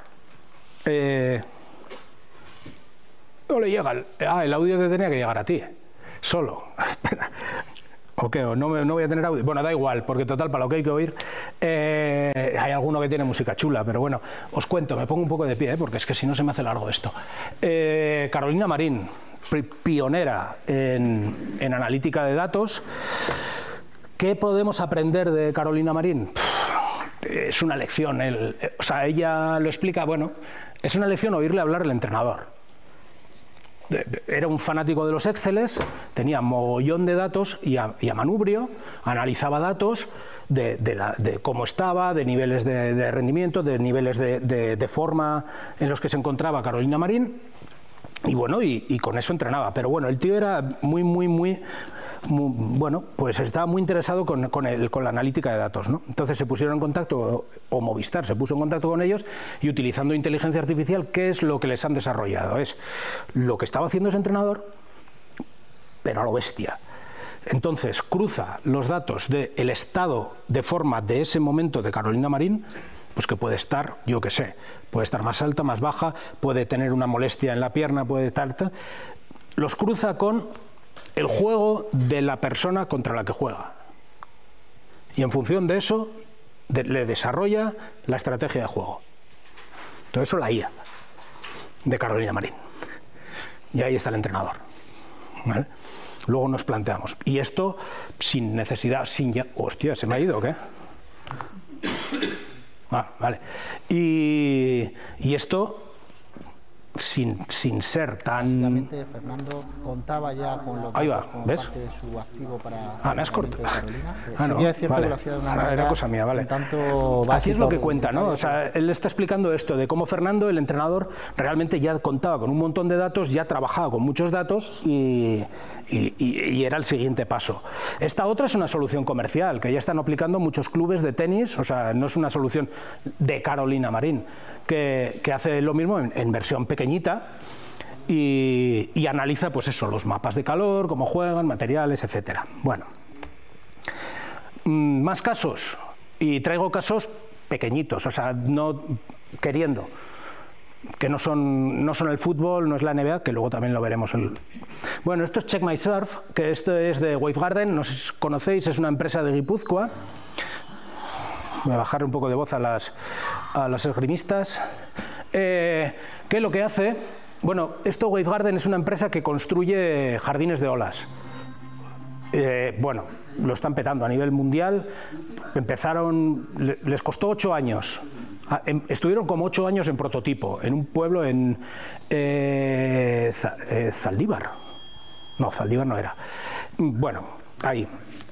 no le llega el audio que tenía que llegar a ti, solo. Espera. Ok, no voy a tener audio. Bueno, da igual, porque total, para lo que hay que oír, hay alguno que tiene música chula, pero bueno, os cuento, me pongo un poco de pie, porque es que si no se me hace largo esto. Carolina Marín, pionera en analítica de datos. ¿Qué podemos aprender de Carolina Marín? Es una lección, o sea, ella lo explica, bueno, es una lección oírle hablar al entrenador. era un fanático de los Exceles, tenía mogollón de datos y a manubrio analizaba datos de cómo estaba, de niveles de rendimiento, de niveles de forma en los que se encontraba Carolina Marín, y bueno, y con eso entrenaba. Pero bueno, el tío era muy bueno, pues estaba muy interesado con la analítica de datos, ¿no? Entonces se pusieron en contacto, o Movistar se puso en contacto con ellos, y utilizando inteligencia artificial, ¿qué es lo que les han desarrollado? Es lo que estaba haciendo ese entrenador, pero a lo bestia. Entonces cruza los datos del estado de forma de ese momento de Carolina Marín, pues que puede estar, yo qué sé, puede estar más alta, más baja, puede tener una molestia en la pierna, puede estar... Los cruza con el juego de la persona contra la que juega. Y en función de eso, le desarrolla la estrategia de juego. Todo eso la IA de Carolina Marín. Y ahí está el entrenador, ¿vale? Luego nos planteamos. Y esto sin necesidad, sin ya... Hostia, ¿se me ha ido o qué? Ah, vale. Y esto sin ser tan... Básicamente, Fernando contaba ya con lo que ahí va, ¿ves? parte de su activo para... Ah, me has cortado. Ah, no, vale. Era cosa mía, vale. Aquí es lo que cuenta, ¿no? O sea, él está explicando esto de cómo Fernando, el entrenador, realmente ya contaba con un montón de datos, ya trabajaba con muchos datos y era el siguiente paso. Esta otra es una solución comercial que ya están aplicando muchos clubes de tenis, o sea, no es una solución de Carolina Marín, que hace lo mismo en versión pequeñita y analiza, pues eso, los mapas de calor, cómo juegan, materiales, etcétera. Bueno, más casos, y traigo casos pequeñitos, o sea, no queriendo, que no son el fútbol, no es la NBA, que luego también lo veremos. Bueno, esto es Check My Surf, que esto es de Wavegarden, no sé si conocéis, es una empresa de Guipúzcoa. Voy a bajar un poco de voz a las esgrimistas. ¿Qué es lo que hace? Bueno, esto Wavegarden es una empresa que construye jardines de olas. Bueno, lo están petando a nivel mundial. Empezaron, les costó 8 años. Estuvieron como 8 años en prototipo, en un pueblo en Zaldívar. No, Zaldívar no era. Bueno, ahí.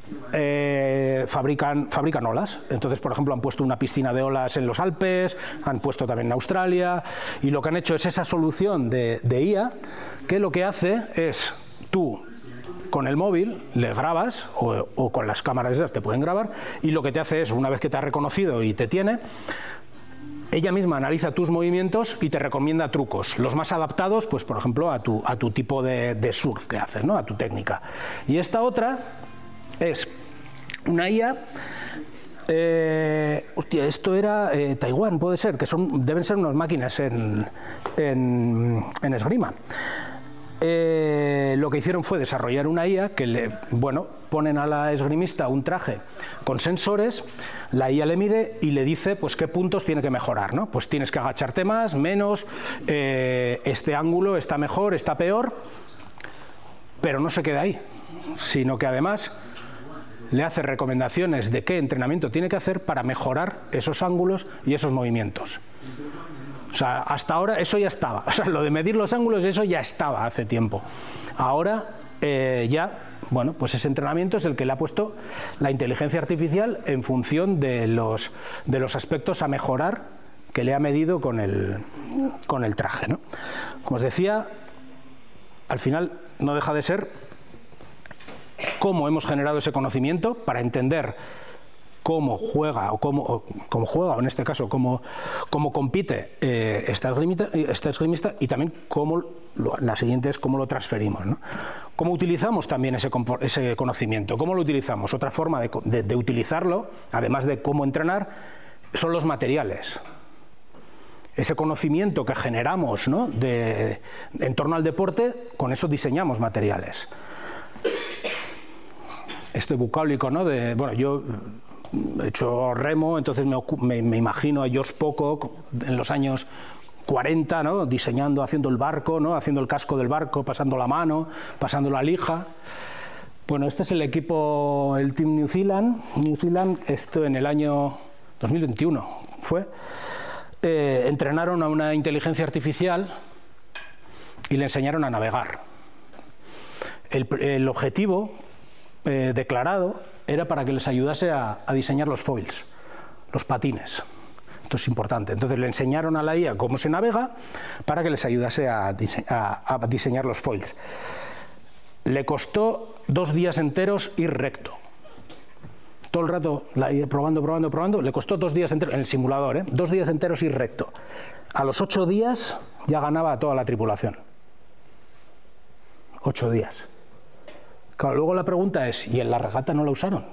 Fabrican olas. Entonces, por ejemplo, han puesto una piscina de olas en los Alpes, han puesto también en Australia, y lo que han hecho es esa solución de IA, que lo que hace es, tú con el móvil le grabas, o con las cámaras esas te pueden grabar, y lo que te hace es, una vez que te ha reconocido y te tiene, ella misma analiza tus movimientos y te recomienda trucos, los más adaptados, pues por ejemplo, a tu tipo de surf que haces, ¿no? A tu técnica. Y esta otra es una IA, hostia, esto era Taiwán, puede ser, que deben ser unas máquinas en esgrima. Lo que hicieron fue desarrollar una IA que ponen a la esgrimista un traje con sensores, la IA le mide y le dice pues qué puntos tiene que mejorar, ¿no? Pues tienes que agacharte más, menos, este ángulo está mejor, está peor, pero no se queda ahí, sino que además le hace recomendaciones de qué entrenamiento tiene que hacer para mejorar esos ángulos y esos movimientos. O sea, hasta ahora eso ya estaba. O sea, lo de medir los ángulos, eso ya estaba hace tiempo. Ahora bueno, pues ese entrenamiento es el que le ha puesto la inteligencia artificial en función de los aspectos a mejorar que le ha medido con el traje, ¿no? Como os decía, al final no deja de ser cómo hemos generado ese conocimiento para entender cómo juega, o en este caso, cómo compite esta esgrimista, y también la siguiente es cómo lo transferimos, ¿no? Cómo utilizamos también ese conocimiento, cómo lo utilizamos. Otra forma de utilizarlo, además de cómo entrenar, son los materiales. Ese conocimiento que generamos, ¿no? En torno al deporte, con eso diseñamos materiales. Este bucólico, ¿no? Bueno, yo he hecho remo, entonces me imagino a George Pocock en los años 40, ¿no? Diseñando, haciendo el barco, ¿no? Haciendo el casco del barco, pasando la mano, pasando la lija. Bueno, este es el equipo, el Team New Zealand. New Zealand, esto en el año 2021 fue. Entrenaron a una inteligencia artificial y le enseñaron a navegar. El objetivo declarado era para que les ayudase a diseñar los foils, los patines. Esto es importante. Entonces le enseñaron a la IA cómo se navega para que les ayudase a diseñar los foils. Le costó 2 días enteros ir recto. Todo el rato probando, le costó 2 días enteros, en el simulador, 2 días enteros ir recto. A los 8 días ya ganaba a toda la tripulación. 8 días. Claro, luego la pregunta es, ¿y en la regata no la usaron?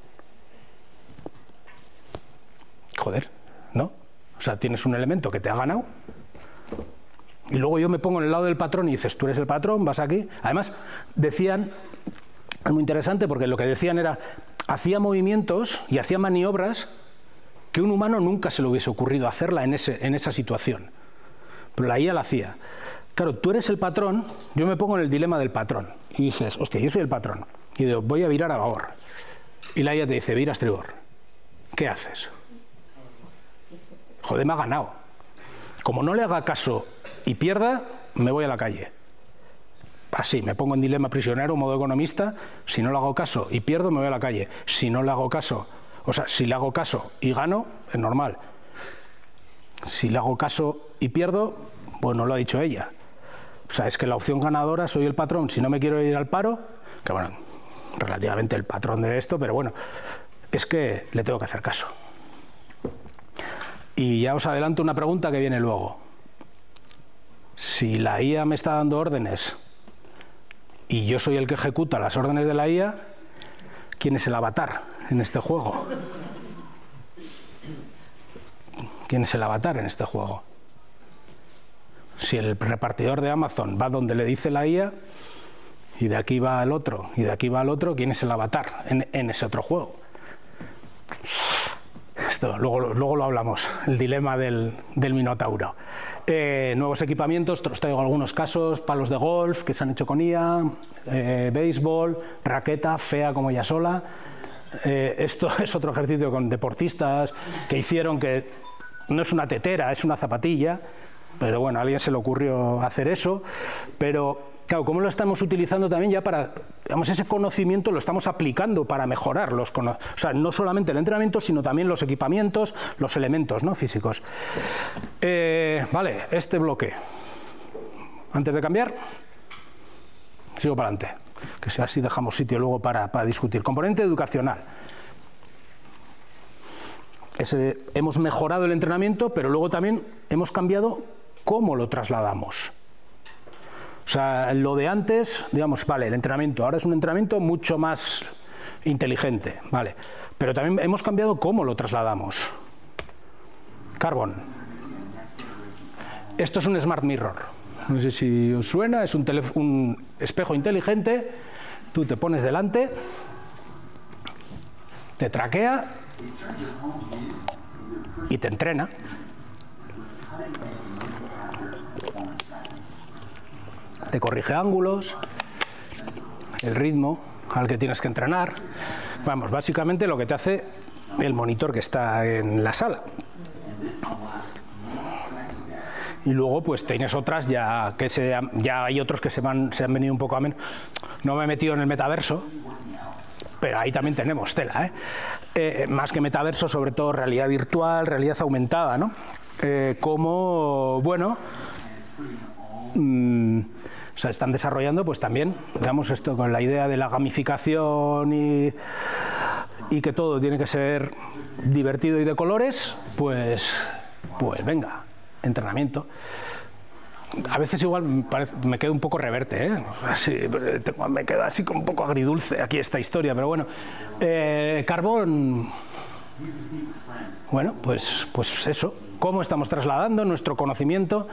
Joder, ¿no? O sea, tienes un elemento que te ha ganado y luego yo me pongo en el lado del patrón y dices, tú eres el patrón, vas aquí. Además, decían, es muy interesante porque lo que decían era, hacía movimientos y hacía maniobras que un humano nunca se le hubiese ocurrido hacerla en esa situación. Pero la IA la hacía. Claro, tú eres el patrón, yo me pongo en el dilema del patrón. Y dices, hostia, yo soy el patrón. Y digo, voy a virar a babor. Y la IA te dice, vira a estribor. ¿Qué haces? Joder, me ha ganado. Como no le haga caso y pierda, me voy a la calle. Así, me pongo en dilema prisionero, modo economista. Si no le hago caso y pierdo, me voy a la calle. Si no le hago caso, o sea, si le hago caso y gano, es normal. Si le hago caso y pierdo, pues no lo ha dicho ella. O sea, es que la opción ganadora soy el patrón. Si no me quiero ir al paro, que bueno, relativamente el patrón de esto, pero bueno, es que le tengo que hacer caso. Y ya os adelanto una pregunta que viene luego. Si la IA me está dando órdenes y yo soy el que ejecuta las órdenes de la IA, ¿quién es el avatar en este juego? ¿Quién es el avatar en este juego? Si el repartidor de Amazon va donde le dice la IA y de aquí va al otro y de aquí va al otro, ¿quién es el avatar en ese otro juego? Esto luego lo hablamos, el dilema del Minotauro. Nuevos equipamientos, os traigo algunos casos, palos de golf que se han hecho con IA, béisbol, raqueta fea como ella sola. Esto es otro ejercicio con deportistas que hicieron, que no es una tetera, es una zapatilla, pero bueno, a alguien se le ocurrió hacer eso. Pero claro, ¿cómo lo estamos utilizando también ya para, digamos, ese conocimiento lo estamos aplicando para mejorar o sea, no solamente el entrenamiento, sino también los equipamientos, los elementos, ¿no?, físicos. Vale, este bloque. Antes de cambiar, sigo para adelante, que así dejamos sitio luego para discutir. Componente educacional. Hemos mejorado el entrenamiento, pero luego también hemos cambiado cómo lo trasladamos. O sea, lo de antes, digamos, vale, el entrenamiento, ahora es un entrenamiento mucho más inteligente, vale, pero también hemos cambiado cómo lo trasladamos. Carbon. Esto es un Smart Mirror. No sé si os suena, es un espejo inteligente, tú te pones delante, te traquea y te entrena. Te corrige ángulos, el ritmo al que tienes que entrenar. Vamos, básicamente lo que te hace el monitor que está en la sala. Y luego pues tienes otras ya hay otros que se han venido un poco a menos. No me he metido en el metaverso, pero ahí también tenemos tela, más que metaverso, sobre todo realidad virtual, realidad aumentada, ¿no? Como, bueno, se están desarrollando pues también, digamos, esto con la idea de la gamificación y que todo tiene que ser divertido y de colores, pues venga, entrenamiento. A veces igual me quedo un poco reverte, así, me queda así como un poco agridulce aquí esta historia, pero bueno. Carbón, bueno, pues eso, cómo estamos trasladando nuestro conocimiento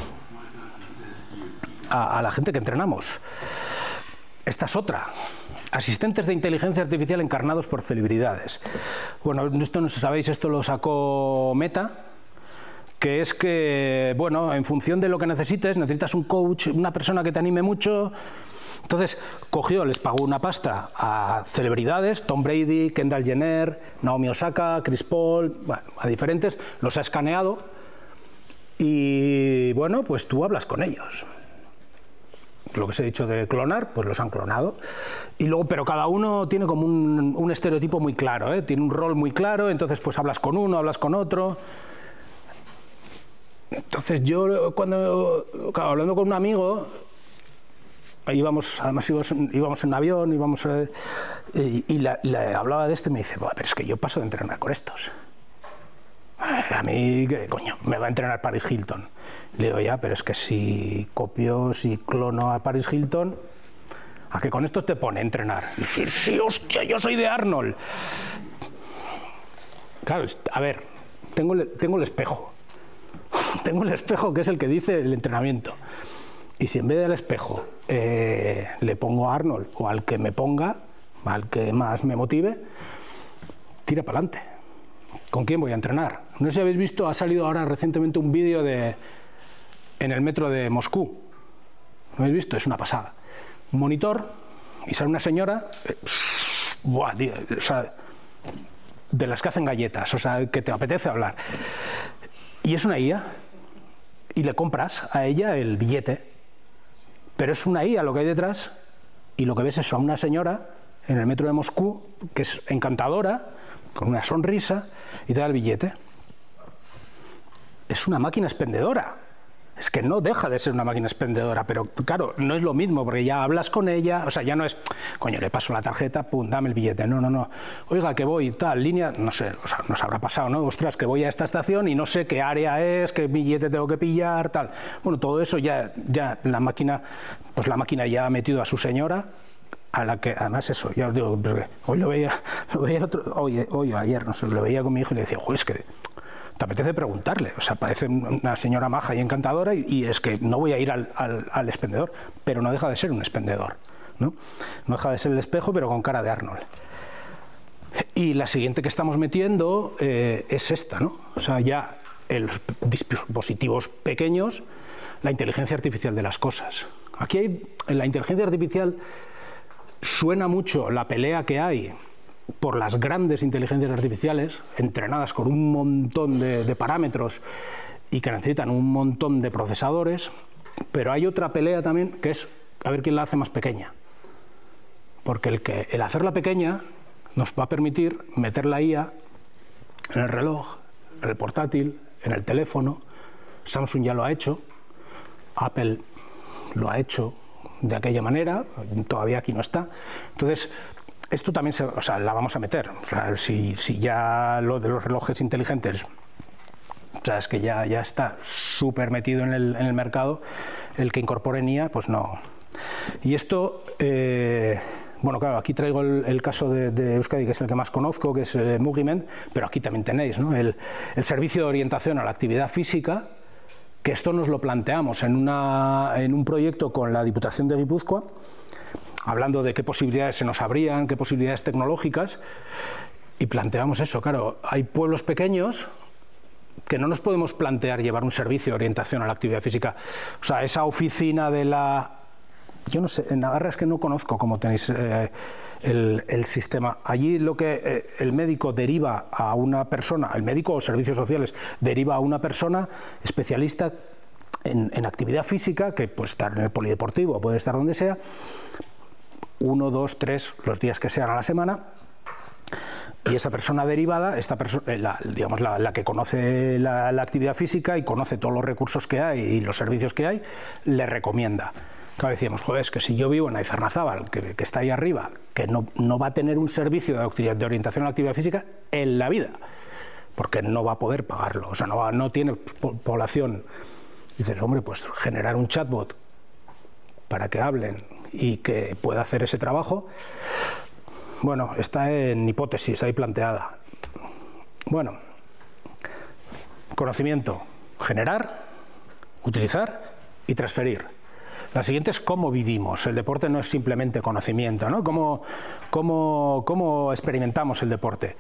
a la gente que entrenamos. Esta es otra. Asistentes de inteligencia artificial encarnados por celebridades. Bueno, esto no sabéis, esto lo sacó Meta, que es que, bueno, en función de lo que necesitas un coach, una persona que te anime mucho. Entonces les pagó una pasta a celebridades, Tom Brady, Kendall Jenner, Naomi Osaka, Chris Paul, bueno, a diferentes, los ha escaneado y, bueno, pues tú hablas con ellos. lo que os he dicho de clonar, pues los han clonado. Y luego, pero cada uno tiene como un estereotipo muy claro, ¿eh? Tiene un rol muy claro, entonces pues hablas con uno, hablas con otro. Entonces yo, claro, hablando con un amigo, además íbamos en avión, y le hablaba de esto y me dice, pero es que yo paso de entrenar con estos. A mí, ¿qué coño? Me va a entrenar Paris Hilton. Le digo, ya, pero es que si copio, si clono a Paris Hilton, ¿a qué con estos te pone a entrenar? Y dice, sí, hostia, yo soy de Arnold. Claro, a ver, tengo el espejo. Tengo el espejo que es el que dice el entrenamiento. Y si en vez del espejo le pongo a Arnold o al que me ponga, al que más me motive, tira para adelante. ¿Con quién voy a entrenar? No sé si habéis visto, ha salido ahora recientemente un vídeo en el metro de Moscú. ¿Lo habéis visto? Es una pasada. Un monitor y sale una señora, buah, tío, o sea, de las que hacen galletas, o sea, que te apetece hablar. Y es una IA y le compras a ella el billete, pero es una IA lo que hay detrás y lo que ves es a una señora en el metro de Moscú que es encantadora, con una sonrisa y te da el billete. Es una máquina expendedora. Es que no deja de ser una máquina expendedora, pero claro, no es lo mismo, porque ya hablas con ella, o sea, ya no es, coño, le paso la tarjeta, pum, dame el billete. No, no, no. Oiga, que voy, tal, línea, no sé, o sea, nos habrá pasado, ¿no? Ostras, que voy a esta estación y no sé qué área es, qué billete tengo que pillar, tal. Bueno, todo eso ya la máquina, pues la máquina ya ha metido a su señora, a la que, además eso, ya os digo, hoy lo veía ayer, no sé, lo veía con mi hijo y le decía, joder, es que te apetece preguntarle, o sea, parece una señora maja y encantadora y es que no voy a ir al expendedor, pero no deja de ser un expendedor, ¿no? No deja de ser el espejo, pero con cara de Arnold. Y la siguiente que estamos metiendo es esta, ¿no? O sea, ya en los dispositivos pequeños, la inteligencia artificial de las cosas. Aquí hay, en la inteligencia artificial suena mucho la pelea que hay por las grandes inteligencias artificiales, entrenadas con un montón de parámetros y que necesitan un montón de procesadores, pero hay otra pelea también que es a ver quién la hace más pequeña. Porque el hacerla pequeña nos va a permitir meter la IA en el reloj, en el portátil, en el teléfono. Samsung ya lo ha hecho, Apple lo ha hecho de aquella manera, todavía aquí no está. Entonces, esto también la vamos a meter. O sea, si ya lo de los relojes inteligentes, o sea, es que ya está súper metido en el mercado, el que incorpore IA, pues no. Y esto, bueno, claro, aquí traigo el caso de Euskadi, que es el que más conozco, que es Mugiment, pero aquí también tenéis, ¿no? El servicio de orientación a la actividad física, que esto nos lo planteamos en un proyecto con la Diputación de Guipúzcoa, hablando de qué posibilidades se nos abrían, qué posibilidades tecnológicas, y planteamos eso. Claro, hay pueblos pequeños que no nos podemos plantear llevar un servicio de orientación a la actividad física. O sea, esa oficina de la... Yo no sé, en Navarra es que no conozco cómo tenéis el sistema. Allí el médico deriva a una persona, el médico o servicios sociales deriva a una persona especialista en actividad física, que puede estar en el polideportivo, puede estar donde sea, 1, 2, 3, los días que sean a la semana, y esa persona derivada, la que conoce la actividad física y conoce todos los recursos que hay y los servicios que hay, le recomienda. Claro, decíamos, joder, es que si yo vivo en Aizarnazábal, que está ahí arriba, que no va a tener un servicio de orientación a la actividad física en la vida, porque no va a poder pagarlo, o sea, no tiene población. Y dices, hombre, pues generar un chatbot para que hablen y que pueda hacer ese trabajo, bueno, está en hipótesis ahí planteada. Bueno, conocimiento, generar, utilizar y transferir. La siguiente es cómo vivimos. El deporte no es simplemente conocimiento, ¿no? ¿Cómo experimentamos el deporte?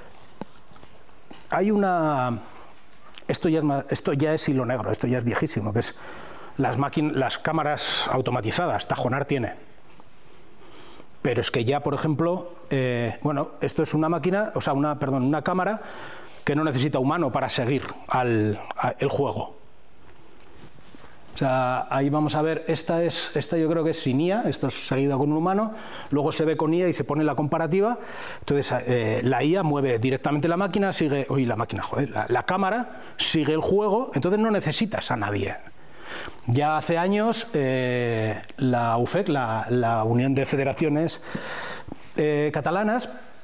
Hay una... Esto ya es hilo negro, esto ya es viejísimo, que es las cámaras automatizadas. Tajonar tiene. Pero es que ya, por ejemplo, bueno, esto es una máquina, o sea, una cámara que no necesita humano para seguir el juego. sea, ahí vamos a ver, esta yo creo que es sin IA, esto es seguido con un humano, luego se ve con IA y se pone la comparativa. Entonces la IA mueve directamente la máquina, sigue, la cámara sigue el juego, entonces no necesitas a nadie. Ya hace años la UFEC, la Unión de Federaciones Catalanas,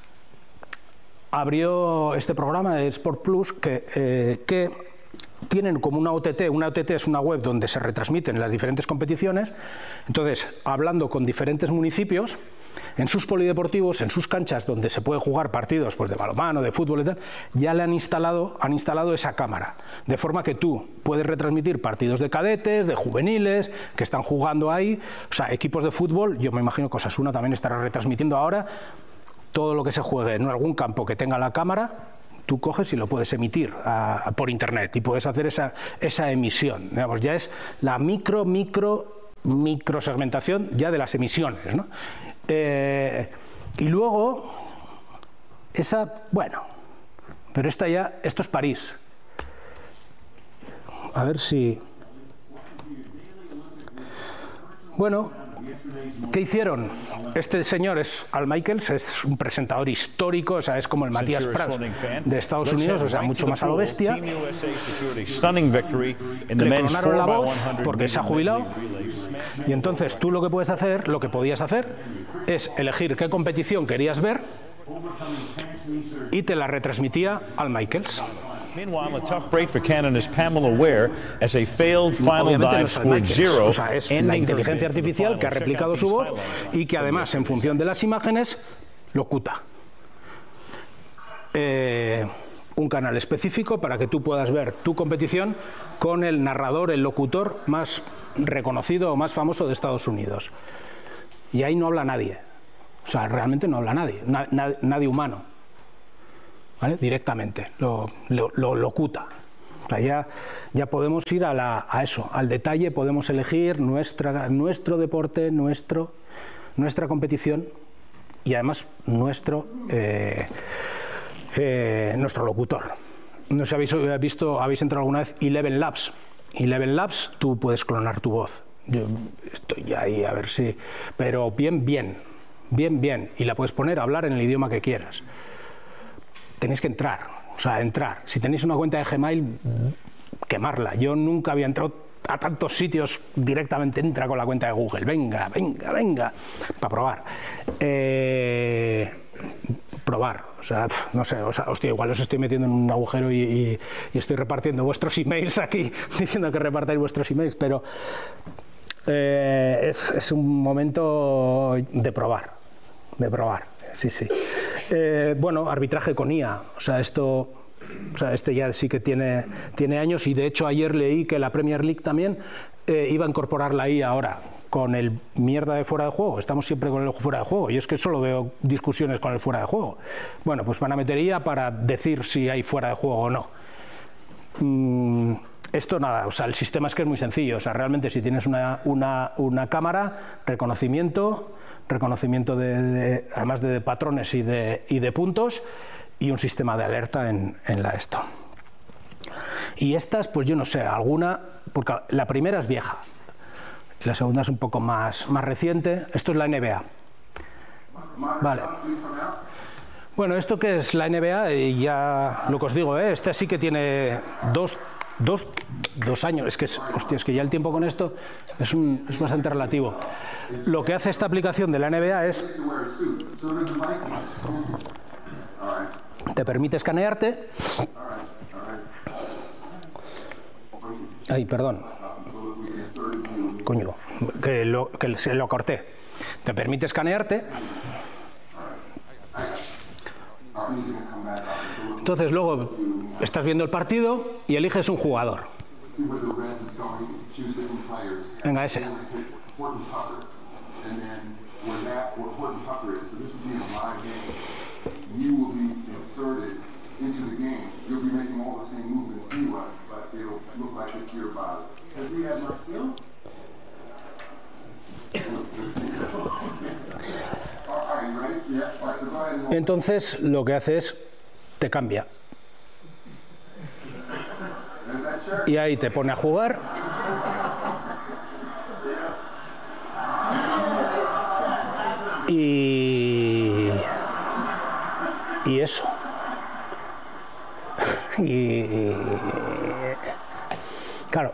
abrió este programa de Sport Plus que tienen como una OTT. Una OTT es una web donde se retransmiten las diferentes competiciones. Entonces, hablando con diferentes municipios, en sus polideportivos, en sus canchas donde se puede jugar partidos pues, de balonmano, de fútbol y tal, ya le han instalado esa cámara. De forma que tú puedes retransmitir partidos de cadetes, de juveniles, que están jugando ahí. O sea, equipos de fútbol, yo me imagino que Osasuna también estará retransmitiendo ahora. Todo lo que se juegue en algún campo que tenga la cámara, tú coges y lo puedes emitir por internet y puedes hacer esa emisión. Digamos, ya es la micro segmentación ya de las emisiones, ¿no? Y luego bueno, pero esto es París. A ver si... Bueno, ¿qué hicieron? Este señor es Al Michaels, es un presentador histórico, o sea, es como el Matías Prats de Estados Unidos, o sea, mucho más a lo bestia. Le clonaron la voz porque se ha jubilado y entonces tú lo que podías hacer es elegir qué competición querías ver y te la retransmitía Al Michaels. Meanwhile, a tough break for Canada's Pamela Ware as a failed final dive scored 0. O sea, es la inteligencia artificial que ha replicado su voz y que además, en función de las imágenes, locuta. Un canal específico para que tú puedas ver tu competición con el narrador, el locutor más reconocido o más famoso de Estados Unidos. Y ahí no habla nadie. O sea, realmente no habla nadie, nadie humano. ¿Vale? Directamente, lo locuta. O sea, ya podemos ir a eso, al detalle, podemos elegir nuestro deporte, nuestra competición y además nuestro locutor. No sé si habéis entrado alguna vez Eleven Labs. Eleven Labs, tú puedes clonar tu voz. Yo estoy ahí a ver si... Pero bien. Y la puedes poner a hablar en el idioma que quieras. Tenéis que entrar. Si tenéis una cuenta de Gmail, quemarla. Yo nunca había entrado a tantos sitios directamente. Entra con la cuenta de Google. Venga, para probar. O sea, no sé, hostia, igual os estoy metiendo en un agujero y estoy repartiendo vuestros emails aquí, diciendo que repartáis vuestros emails, pero es un momento de probar, sí. Bueno, arbitraje con IA, este ya sí que tiene años, y de hecho ayer leí que la Premier League también iba a incorporar la IA ahora, con el mierda de fuera de juego. Estamos siempre con el fuera de juego, y es que solo veo discusiones con el fuera de juego. Bueno, pues van a meter IA para decir si hay fuera de juego o no. Esto nada, el sistema es que es muy sencillo, realmente si tienes una cámara, reconocimiento además de patrones y de puntos, y un sistema de alerta en esto. Y estas, pues yo no sé, alguna, porque la primera es vieja, la segunda es un poco más reciente. Esto es la NBA. Vale. Bueno, ¿esto qué es la NBA? Y ya lo que os digo, este sí que tiene dos años. Es que ya el tiempo con esto es bastante relativo. Lo que hace esta aplicación de la NBA es... te permite escanearte. Ay, perdón. Coño, que se lo corté. Te permite escanearte. Entonces luego estás viendo el partido y eliges un jugador. Venga, ese. Entonces lo que hace es te cambia y ahí te pone a jugar Y eso. Y claro,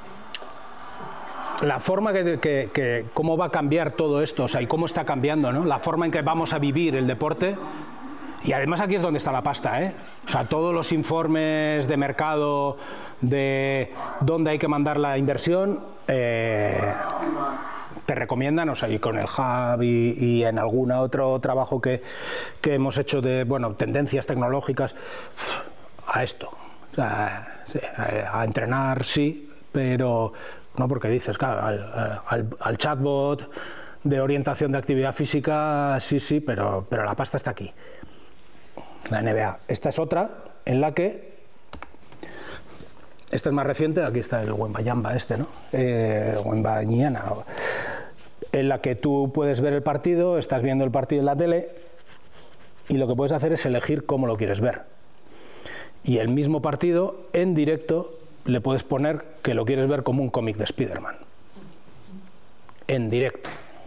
la forma cómo va a cambiar todo esto, o sea, y cómo está cambiando, ¿no? La forma en que vamos a vivir el deporte. Y además aquí es donde está la pasta, ¿eh? O sea, todos los informes de mercado de dónde hay que mandar la inversión te recomiendan, o sea, y con el Hub y en algún otro trabajo que hemos hecho de, bueno, tendencias tecnológicas, a esto. O sea, sí, a entrenar sí, pero no, porque dices, claro, al chatbot de orientación de actividad física, sí, pero la pasta está aquí. La NBA. Esta es otra en la que, esta es más reciente, aquí está el Wembanyama este, ¿no? Wembanyama, en la que tú puedes ver el partido, estás viendo el partido en la tele y lo que puedes hacer es elegir cómo lo quieres ver. Y el mismo partido, en directo, le puedes poner que lo quieres ver como un cómic de Spider-Man. En directo.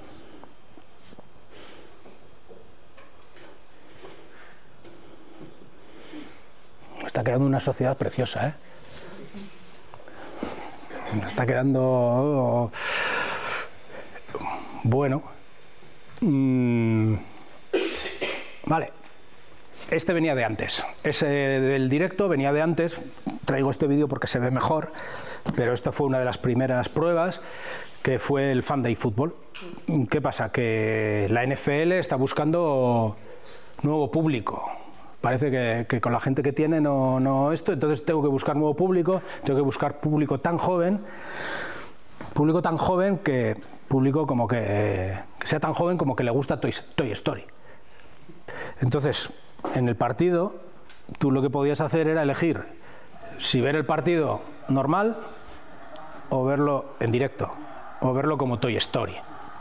Está quedando una sociedad preciosa, ¿eh? Está quedando... Bueno. Vale. Este venía de antes. Ese del directo venía de antes. Traigo este vídeo porque se ve mejor, pero esta fue una de las primeras pruebas, que fue el Fan Day Football. ¿Qué pasa? Que la NFL está buscando nuevo público. Parece que con la gente que tiene no esto, entonces tengo que buscar nuevo público, tengo que buscar público tan joven que sea tan joven como que le gusta Toy Story. Entonces, en el partido, tú lo que podías hacer era elegir si ver el partido normal o verlo en directo, o verlo como Toy Story.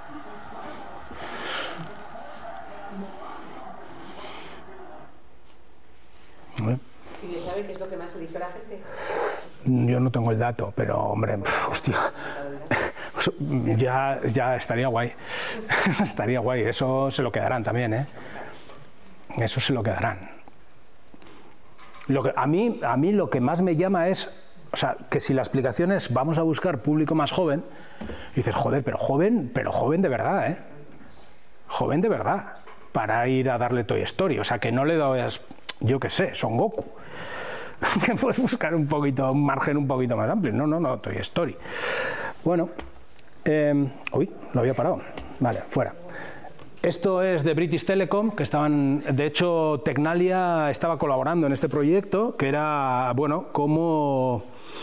¿Y le sabe qué es lo que más eligió la gente? Yo no tengo el dato, pero hombre, hostia, ya estaría guay. Estaría guay, eso se lo quedarán también, ¿eh? Eso se lo quedarán. A mí lo que más me llama es, o sea, que si la explicación es vamos a buscar público más joven, y dices, joder, pero joven de verdad, ¿eh? Joven de verdad, para ir a darle Toy Story, o sea, que no le das, yo qué sé, Son Goku. Que puedes buscar un margen un poquito más amplio. No, Toy Story. Bueno, uy, lo había parado. Vale, fuera. Esto es de British Telecom, que estaban, de hecho, Tecnalia estaba colaborando en este proyecto, que era, bueno, cómo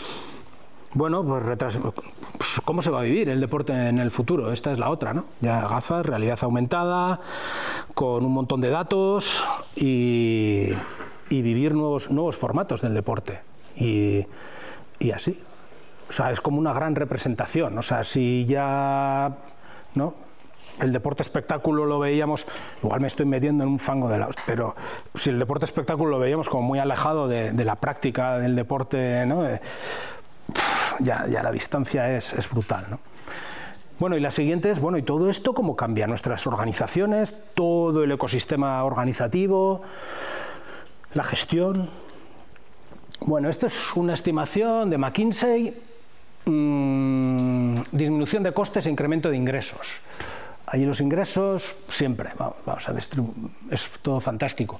se va a vivir el deporte en el futuro. Esta es la otra, ¿no? Ya gafas, realidad aumentada, con un montón de datos y vivir nuevos formatos del deporte. Y así. O sea, es como una gran representación. O sea, si ya, ¿no?, el deporte espectáculo lo veíamos, igual me estoy metiendo en un fango de lados, pero si el deporte espectáculo lo veíamos como muy alejado de la práctica del deporte, ¿no?, ya la distancia es brutal, ¿no? Bueno, y la siguiente es, bueno, y todo esto cómo cambia nuestras organizaciones, todo el ecosistema organizativo, la gestión. Bueno, esto es una estimación de McKinsey, disminución de costes e incremento de ingresos. Allí los ingresos siempre, vamos a distribuir, es todo fantástico.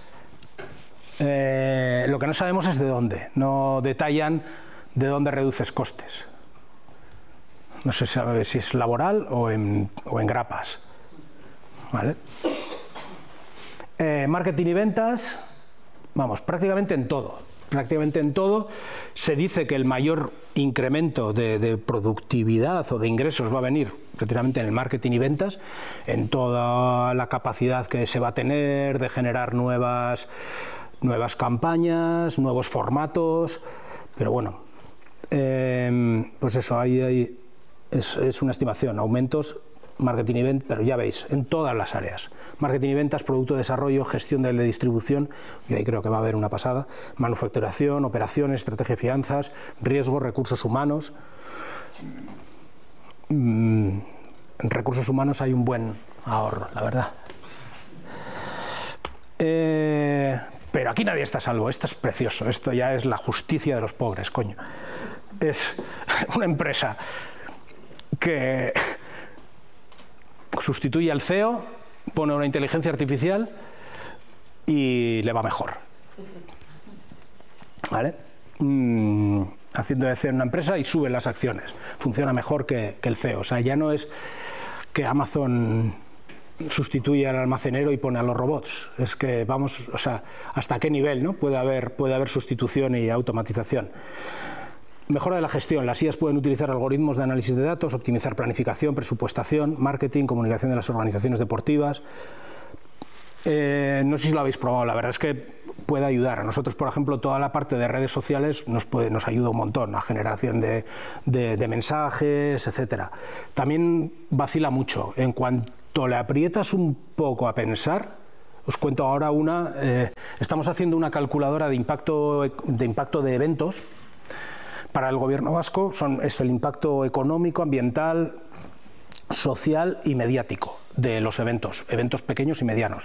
Lo que no sabemos es de dónde, no detallan de dónde reduces costes. No sé si es laboral o en grapas. ¿Vale? Marketing y ventas, vamos, prácticamente en todo. Prácticamente en todo se dice que el mayor incremento de productividad o de ingresos va a venir prácticamente en el marketing y ventas, en toda la capacidad que se va a tener de generar nuevas campañas, nuevos formatos, pero bueno, pues eso, ahí es una estimación, aumentos, marketing y ventas, pero ya veis, en todas las áreas. Marketing y ventas, producto de desarrollo, gestión de distribución, y ahí creo que va a haber una pasada, manufacturación, operaciones, estrategia de finanzas, riesgos, recursos humanos. en recursos humanos hay un buen ahorro, la verdad. Pero aquí nadie está a salvo. Esto es precioso. Esto ya es la justicia de los pobres, coño. Es una empresa que sustituye al CEO, pone una inteligencia artificial y le va mejor. ¿Vale? Haciendo de CEO en una empresa y suben las acciones. Funciona mejor que el CEO. O sea, ya no es que Amazon sustituye al almacenero y pone a los robots. Es que vamos, o sea, hasta qué nivel, ¿no? puede haber sustitución y automatización. Mejora de la gestión. Las IAs pueden utilizar algoritmos de análisis de datos, optimizar planificación, presupuestación, marketing, comunicación de las organizaciones deportivas. No sé si lo habéis probado, la verdad es que puede ayudar. A nosotros, por ejemplo, toda la parte de redes sociales nos ayuda un montón, a generación de mensajes, etcétera. También vacila mucho. En cuanto le aprietas un poco a pensar, os cuento ahora una, estamos haciendo una calculadora de impacto de eventos para el gobierno vasco. Es el impacto económico, ambiental, social y mediático de los eventos pequeños y medianos.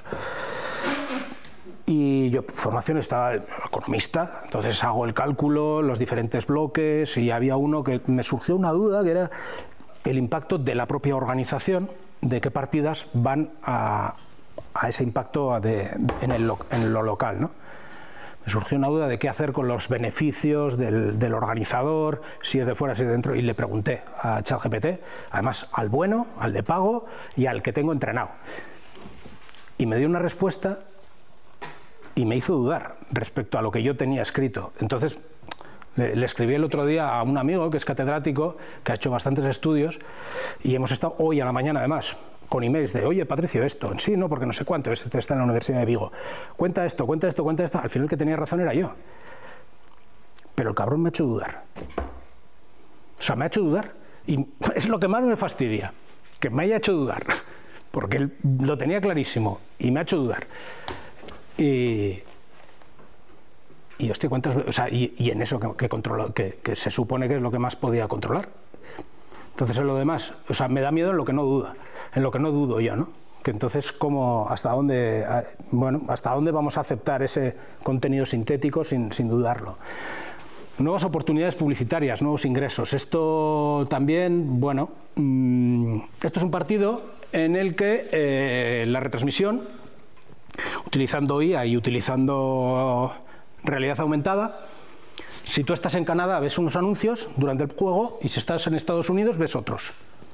Y yo, formación, estaba economista, entonces hago el cálculo, los diferentes bloques, y había uno que me surgió una duda, que era el impacto de la propia organización, de qué partidas van a ese impacto en lo local, ¿no? Me surgió una duda de qué hacer con los beneficios del organizador, si es de fuera, si es de dentro, y le pregunté a ChatGPT, además al bueno, al de pago y al que tengo entrenado. Y me dio una respuesta y me hizo dudar respecto a lo que yo tenía escrito. Entonces le escribí el otro día a un amigo que es catedrático, que ha hecho bastantes estudios, y hemos estado hoy a la mañana además con emails de, oye, Patricio, esto, sí, no, porque no sé cuánto, este está en la Universidad de Vigo, cuenta esto, cuenta esto, cuenta esto. Al final el que tenía razón era yo. Pero el cabrón me ha hecho dudar. O sea, me ha hecho dudar. Y es lo que más me fastidia, que me haya hecho dudar, porque él lo tenía clarísimo y me ha hecho dudar. Y hostia, ¿cuántas? O sea, y en eso que se supone que es lo que más podía controlar. Entonces, en lo demás, o sea, me da miedo en lo que no duda, en lo que no dudo yo, ¿no? Que entonces, ¿hasta dónde vamos a aceptar ese contenido sintético sin dudarlo? Nuevas oportunidades publicitarias, nuevos ingresos. Esto también, bueno, esto es un partido en el que la retransmisión, utilizando IA y utilizando realidad aumentada, si tú estás en Canadá ves unos anuncios durante el juego y si estás en Estados Unidos ves otros.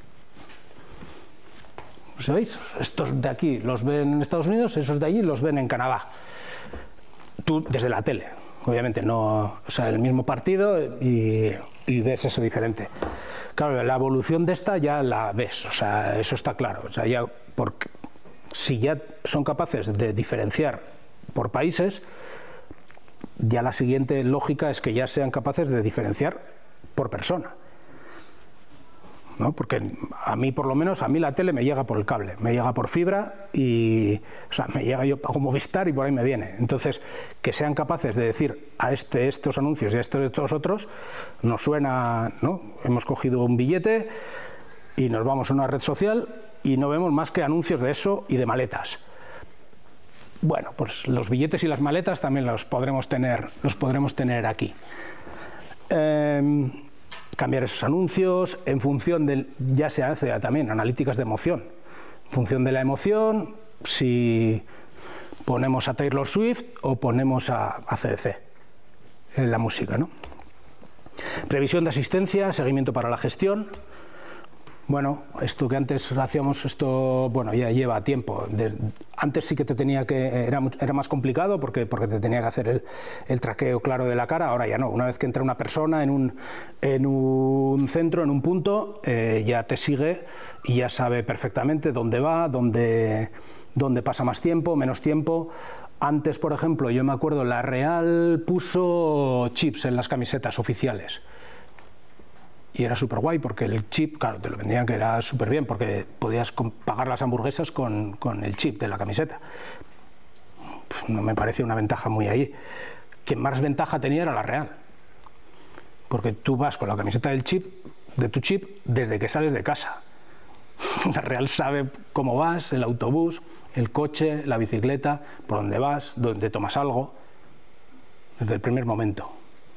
¿Sabéis? Estos de aquí los ven en Estados Unidos, esos de allí los ven en Canadá. Tú desde la tele, obviamente, no, o sea, el mismo partido y ves eso diferente. Claro, la evolución de esta ya la ves, o sea, eso está claro. O sea, ya porque si ya son capaces de diferenciar por países, ya la siguiente lógica es que ya sean capaces de diferenciar por persona, ¿no? Porque a mí, por lo menos, a mí la tele me llega por el cable, me llega por fibra y, o sea, me llega, yo pago Movistar y por ahí me viene. Entonces, que sean capaces de decir a estos anuncios y a estos otros, nos suena, ¿no? Hemos cogido un billete y nos vamos a una red social y no vemos más que anuncios de eso y de maletas. Bueno, pues los billetes y las maletas también los podremos tener aquí. Cambiar esos anuncios en función del, ya se hace también analíticas de emoción. En función de la emoción, si ponemos a Taylor Swift o ponemos a CDC en la música, ¿no? Previsión de asistencia, seguimiento para la gestión. Bueno, esto que antes hacíamos, esto, bueno, ya lleva tiempo. Antes sí que era más complicado porque te tenía que hacer el traqueo claro de la cara, ahora ya no. Una vez que entra una persona en un centro, en un punto, ya te sigue y ya sabe perfectamente dónde va, dónde pasa más tiempo, menos tiempo. Antes, por ejemplo, yo me acuerdo, la Real puso chips en las camisetas oficiales. Y era súper guay porque el chip, claro, te lo vendían que era súper bien porque podías pagar las hamburguesas con el chip de la camiseta. No me parece una ventaja muy ahí. Quien más ventaja tenía era la Real. Porque tú vas con la camiseta de tu chip, desde que sales de casa. La Real sabe cómo vas, el autobús, el coche, la bicicleta, por dónde vas, dónde tomas algo, desde el primer momento.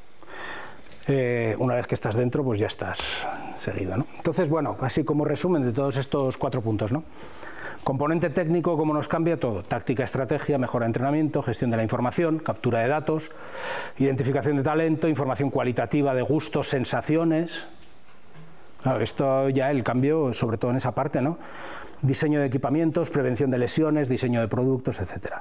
Una vez que estás dentro, pues ya estás seguido, ¿no? Entonces, bueno, así como resumen de todos estos 4 puntos, ¿no? Componente técnico, cómo nos cambia todo: táctica, estrategia, mejora de entrenamiento, gestión de la información, captura de datos, identificación de talento, información cualitativa de gustos, sensaciones. Claro, esto ya el cambio, sobre todo en esa parte, ¿no? Diseño de equipamientos, prevención de lesiones, diseño de productos, etcétera.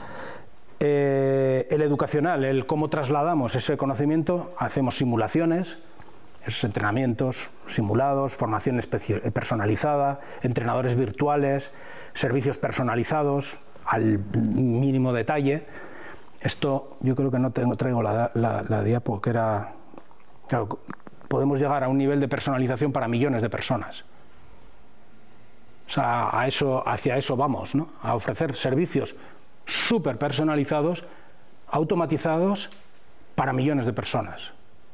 El educacional, el cómo trasladamos ese conocimiento, hacemos simulaciones, esos entrenamientos simulados, formación personalizada, entrenadores virtuales, servicios personalizados al mínimo detalle. Esto yo creo que no traigo la diapo, que era... Claro, podemos llegar a un nivel de personalización para millones de personas. O sea, hacia eso vamos, ¿no? A ofrecer servicios súper personalizados, automatizados para millones de personas.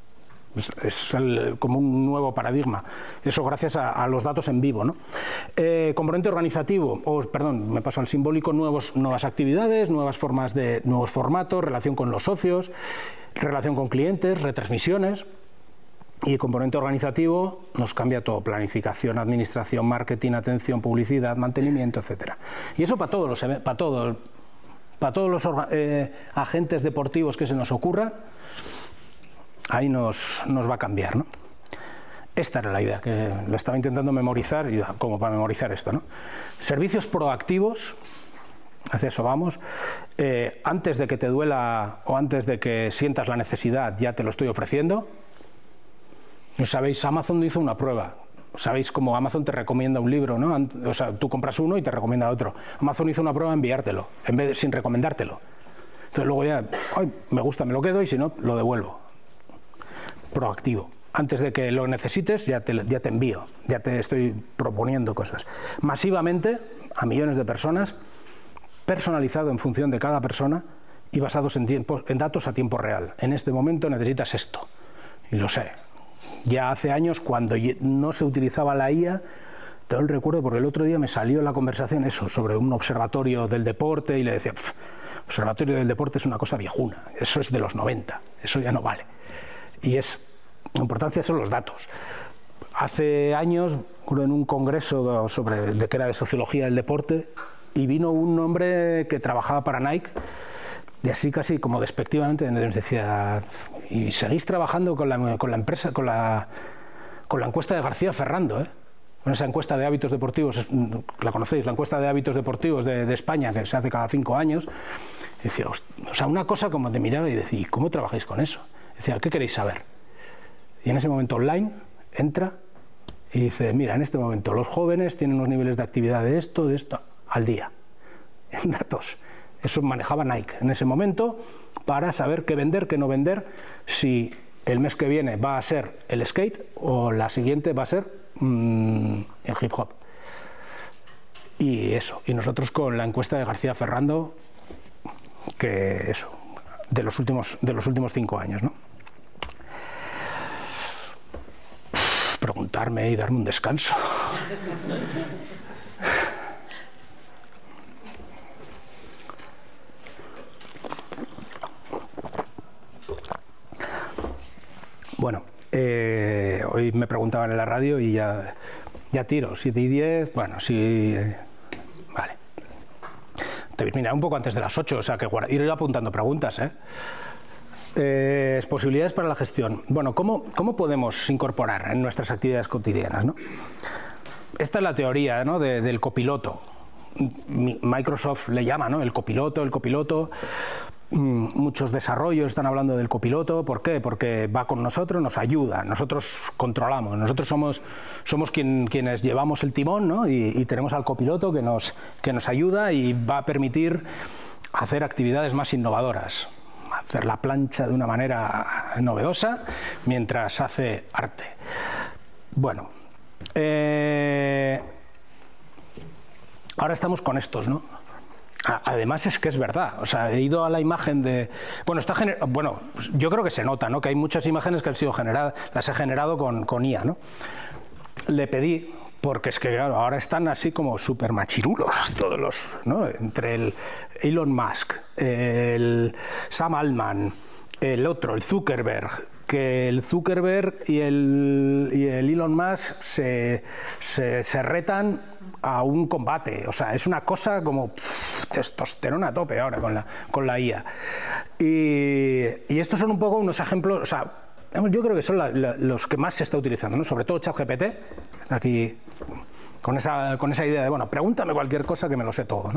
Es como un nuevo paradigma. Eso gracias a los datos en vivo, ¿no? Componente organizativo, perdón, me paso al simbólico: nuevas actividades, nuevos formatos, relación con los socios, relación con clientes, retransmisiones. Y el componente organizativo nos cambia todo: planificación, administración, marketing, atención, publicidad, mantenimiento, etcétera. Y eso para todos los agentes deportivos que se nos ocurra, ahí nos va a cambiar, ¿no? Esta era la idea, que la estaba intentando memorizar, y como para memorizar esto, ¿no? Servicios proactivos, hacia eso vamos. Antes de que te duela o antes de que sientas la necesidad, ya te lo estoy ofreciendo. Sabéis, Amazon hizo una prueba. Sabéis cómo Amazon te recomienda un libro, ¿no? O sea, tú compras uno y te recomienda otro. Amazon hizo una prueba de enviártelo, sin recomendártelo. Entonces luego ya, ay, me gusta, me lo quedo, y si no, lo devuelvo. Proactivo. Antes de que lo necesites, ya te envío, ya te estoy proponiendo cosas. Masivamente, a millones de personas, personalizado en función de cada persona y basados en datos a tiempo real. En este momento necesitas esto, y lo sé. Ya hace años, cuando no se utilizaba la IA, todo el recuerdo, porque el otro día me salió en la conversación eso, sobre un observatorio del deporte, y le decía, observatorio del deporte es una cosa viejuna, eso es de los 90, eso ya no vale. Y la importancia son los datos. Hace años, en un congreso que era de sociología del deporte, y vino un hombre que trabajaba para Nike, y así casi como despectivamente nos decía: y seguís trabajando con la empresa, con la encuesta de García Ferrando, ¿eh? Bueno, esa encuesta de hábitos deportivos, la conocéis, la encuesta de hábitos deportivos de España, que se hace cada 5 años. Y decía, o sea, una cosa como te miraba y decía, ¿cómo trabajáis con eso? Decía, ¿qué queréis saber? Y en ese momento online entra y dice, mira, en este momento los jóvenes tienen unos niveles de actividad de esto al día, en datos. Eso manejaba Nike en ese momento para saber qué vender, qué no vender, si el mes que viene va a ser el skate o la siguiente va a ser el hip hop. Y eso, y nosotros con la encuesta de García Ferrando, que eso, de los últimos 5 años, ¿no? Preguntarme y darme un descanso. Bueno, hoy me preguntaban en la radio y ya tiro, 7 y 10, bueno, sí, vale. Terminaré un poco antes de las 8, o sea que ir apuntando preguntas, posibilidades para la gestión. Bueno, ¿cómo podemos incorporar en nuestras actividades cotidianas, ¿no? Esta es la teoría, ¿no?, del copiloto. Microsoft le llama, ¿no?, el copiloto. Muchos desarrollos están hablando del copiloto. ¿Por qué? Porque va con nosotros, nos ayuda, nosotros controlamos, nosotros somos quienes llevamos el timón, ¿no? Y tenemos al copiloto que nos ayuda y va a permitir hacer actividades más innovadoras, hacer la plancha de una manera novedosa mientras hace arte. Bueno, ahora estamos con estos, ¿no? Además es que es verdad, o sea, he ido a la imagen de... Bueno, yo creo que se nota, ¿no?, que hay muchas imágenes que han sido generadas, las he generado con IA, ¿no? Le pedí Porque es que, claro, ahora están así como súper machirulos todos los, ¿no? Entre el Elon Musk, el Sam Altman, el otro, el Zuckerberg, que el Zuckerberg y el Elon Musk se retan a un combate. O sea, es una cosa como testosterona a tope ahora con la IA. Y estos son un poco unos ejemplos, o sea, yo creo que son los que más se está utilizando, ¿no? Sobre todo ChatGPT, está aquí con esa idea de, bueno, pregúntame cualquier cosa que me lo sé todo, ¿no?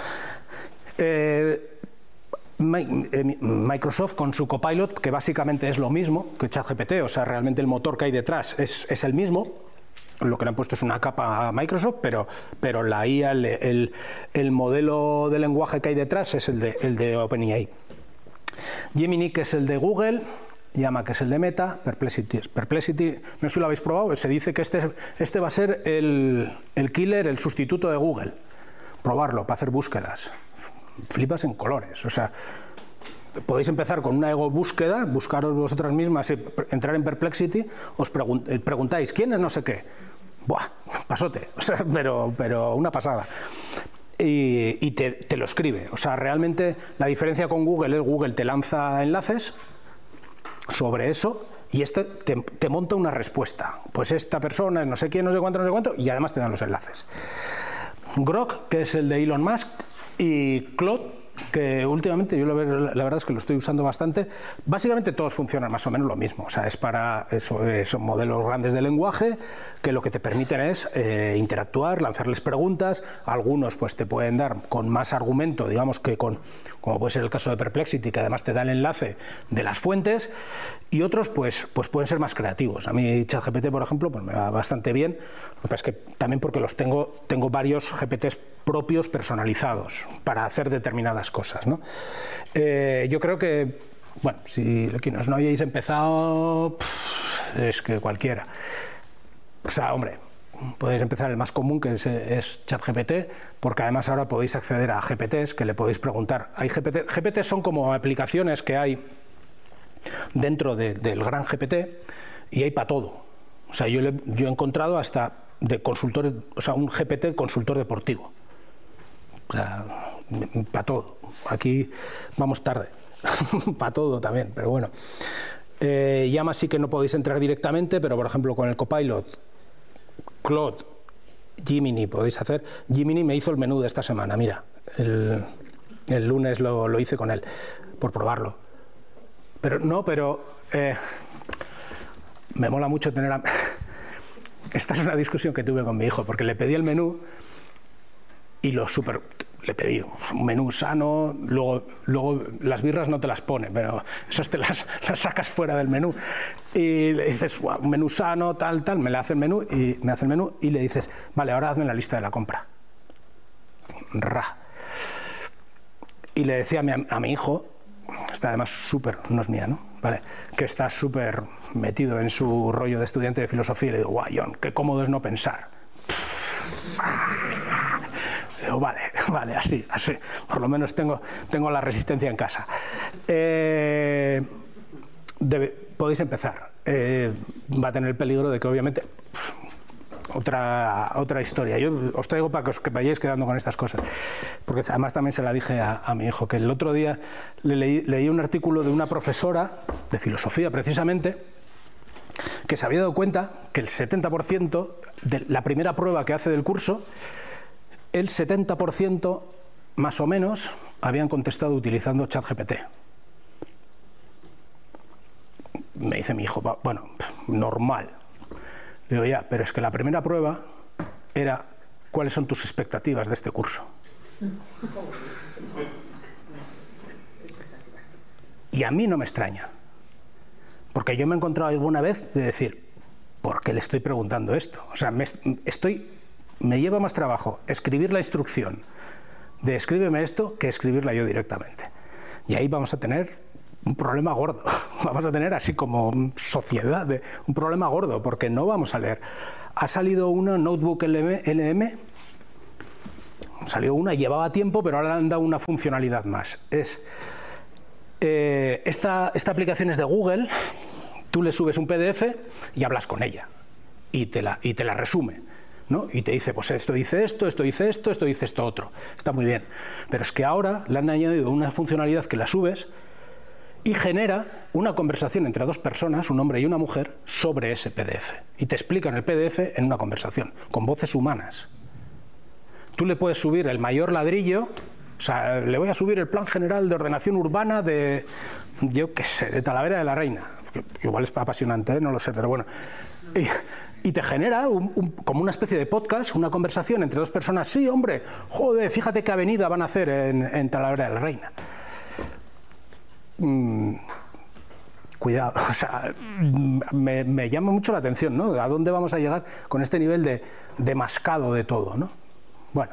Microsoft con su Copilot, que básicamente es lo mismo que ChatGPT, o sea, realmente el motor que hay detrás es el mismo. Lo que le han puesto es una capa a Microsoft, pero la IA, el modelo de lenguaje que hay detrás es el de OpenAI. Gemini, que es el de Google. Llama, que es el de Meta. Perplexity, no sé si lo habéis probado, se dice que este va a ser el killer, el sustituto de Google. Probarlo para hacer búsquedas. Flipas en colores, o sea, podéis empezar con una ego búsqueda, buscaros vosotras mismas, entrar en Perplexity, os preguntáis, ¿quién es no sé qué? Buah, pasote, o sea, pero una pasada. Y te lo escribe, o sea, realmente la diferencia con Google es Google te lanza enlaces sobre eso y te monta una respuesta. Pues esta persona es no sé quién, no sé cuánto, y además te dan los enlaces. Grok, que es el de Elon Musk, y Claude, que últimamente yo la verdad es que lo estoy usando bastante. Básicamente todos funcionan más o menos lo mismo, o sea, es para eso, son modelos grandes de lenguaje que lo que te permiten es interactuar, lanzarles preguntas. Algunos pues te pueden dar con más argumento, digamos que como puede ser el caso de Perplexity, que además te da el enlace de las fuentes, y otros pues pueden ser más creativos. A mí ChatGPT, por ejemplo, pues me va bastante bien. Lo que pasa es que también porque tengo varios GPTs propios personalizados para hacer determinadas cosas, ¿no? Yo creo que, bueno, si quienes no hayáis empezado, es que cualquiera. O sea, hombre, podéis empezar el más común, que es ChatGPT, porque además ahora podéis acceder a GPTs que le podéis preguntar. Hay GPTs son como aplicaciones que hay dentro del gran GPT y hay para todo. O sea, yo he encontrado hasta de consultores, o sea, un GPT consultor deportivo. O sea, para todo. Aquí vamos tarde. Para todo también, pero bueno. Llama sí que no podéis entrar directamente, pero por ejemplo con el Copilot, Claude, Gemini podéis hacer. Gemini me hizo el menú de esta semana, mira. El lunes lo hice con él, por probarlo. Pero me mola mucho tener... Esta es una discusión que tuve con mi hijo, porque le pedí el menú y le pedí un menú sano, luego las birras no te las pone, pero esas te las sacas fuera del menú. Y le dices, wow, un menú sano, tal, me hace el menú y le dices, vale, ahora hazme la lista de la compra. Y le decía a mi hijo, está además súper, no es mía, ¿no? Vale, que está súper metido en su rollo de estudiante de filosofía, y le digo, guau, John, qué cómodo es no pensar. Digo, vale, así, por lo menos tengo la resistencia en casa. Podéis empezar. Va a tener el peligro de que obviamente... Otra historia. Yo os traigo para que vayáis quedando con estas cosas, porque además también se la dije a mi hijo, que el otro día leí un artículo de una profesora de filosofía precisamente, que se había dado cuenta que el 70% de la primera prueba que hace del curso, el 70% más o menos habían contestado utilizando ChatGPT. Me dice mi hijo, bueno, normal. Digo, ya, pero es que la primera prueba era ¿cuáles son tus expectativas de este curso? Y a mí no me extraña, porque yo me he encontrado alguna vez de decir, ¿por qué le estoy preguntando esto? O sea, me lleva más trabajo escribir la instrucción de escríbeme esto que escribirla yo directamente. Y ahí vamos a tener un problema gordo, vamos a tener así como sociedad, un problema gordo, porque no vamos a leer. Ha salido una Notebook LM, salió una, llevaba tiempo, pero ahora le han dado una funcionalidad más. Esta aplicación es de Google, tú le subes un PDF y hablas con ella, y te la resume. ¿no? Y te dice, pues esto dice esto, esto dice esto, esto dice esto otro. Está muy bien. Pero es que ahora le han añadido una funcionalidad que la subes y genera una conversación entre dos personas, un hombre y una mujer, sobre ese PDF. Y te explican el PDF en una conversación, con voces humanas. Tú le puedes subir el mayor ladrillo, o sea, le voy a subir el plan general de ordenación urbana de, yo qué sé, de Talavera de la Reina. Igual es apasionante, ¿eh? No lo sé, pero bueno. Y te genera como una especie de podcast, una conversación entre dos personas. Sí, hombre, joder, fíjate qué avenida van a hacer en Talavera de la Reina. Cuidado, o sea, me llama mucho la atención, ¿no? ¿A dónde vamos a llegar con este nivel de mascado de todo, ¿no? Bueno,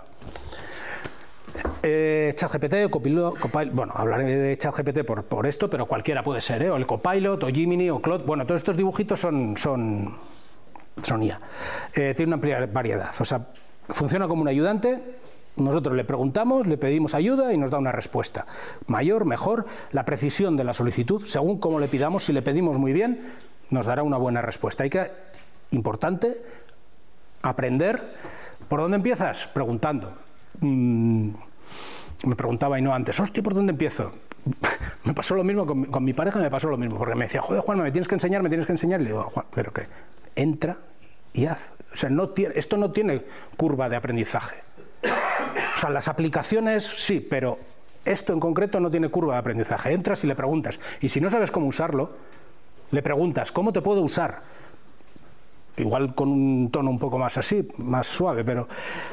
ChatGPT o Copilot, bueno, hablaré de ChatGPT por esto, pero cualquiera puede ser, ¿eh? O el Copilot, o Gemini, o Claude, bueno, todos estos dibujitos son IA. Tiene una amplia variedad, o sea, funciona como un ayudante. Nosotros le preguntamos, le pedimos ayuda y nos da una respuesta. Mayor, mejor, la precisión de la solicitud, según como le pidamos, si le pedimos muy bien, nos dará una buena respuesta. Importante, aprender. ¿Por dónde empiezas? Preguntando. Me preguntaba y no antes, hostia, ¿por dónde empiezo? Me pasó lo mismo con mi pareja, me pasó lo mismo, porque me decía, joder, Juanma, me tienes que enseñar, y le digo, Juan, pero que entra y haz. O sea, esto no tiene curva de aprendizaje. O sea, las aplicaciones sí, pero esto en concreto no tiene curva de aprendizaje. Entras y le preguntas. Y si no sabes cómo usarlo, le preguntas, ¿cómo te puedo usar? Igual con un tono un poco más así, más suave, pero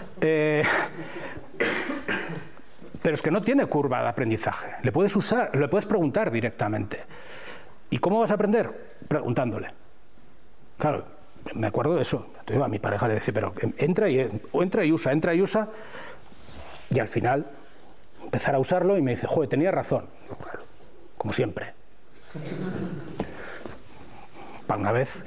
es que no tiene curva de aprendizaje. Le puedes usar, le puedes preguntar directamente. ¿Y cómo vas a aprender? Preguntándole. Claro, me acuerdo de eso. A mi pareja le decía, pero entra y usa. Y al final, empezar a usarlo y me dice, joder, tenía razón. Claro, como siempre. Para una vez.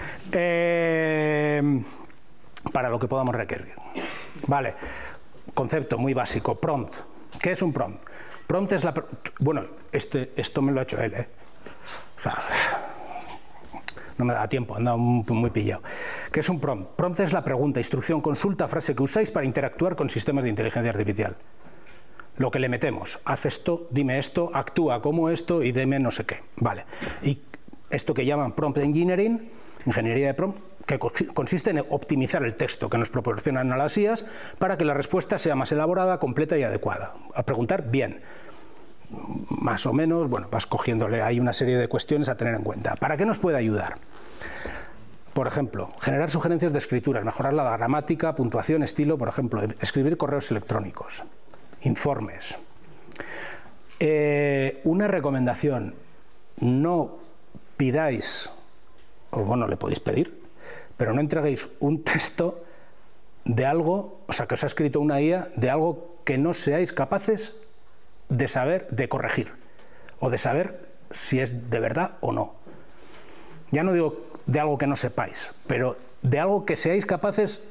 Para lo que podamos requerir. Vale, concepto muy básico, prompt. ¿Qué es un prompt? Prompt es la... Bueno, esto me lo ha hecho él, ¿eh? O sea, no me da tiempo, anda muy pillado. ¿Qué es un prompt? Prompt es la pregunta, instrucción, consulta, frase que usáis para interactuar con sistemas de inteligencia artificial. Lo que le metemos, haz esto, dime esto, actúa como esto y dime no sé qué. Vale. Y esto que llaman prompt engineering, ingeniería de prompt, que consiste en optimizar el texto que nos proporcionan a las IAs para que la respuesta sea más elaborada, completa y adecuada. A preguntar bien. Más o menos, bueno, vas cogiéndole, hay una serie de cuestiones a tener en cuenta. ¿Para qué nos puede ayudar? Por ejemplo, generar sugerencias de escrituras, mejorar la gramática, puntuación, estilo, por ejemplo, escribir correos electrónicos, informes. Una recomendación, no pidáis, o bueno, le podéis pedir, pero no entreguéis un texto de algo, o sea, que os ha escrito una IA, de algo que no seáis capaces de saber, de corregir, o de saber si es de verdad o no. Ya no digo de algo que no sepáis, pero de algo que seáis capaces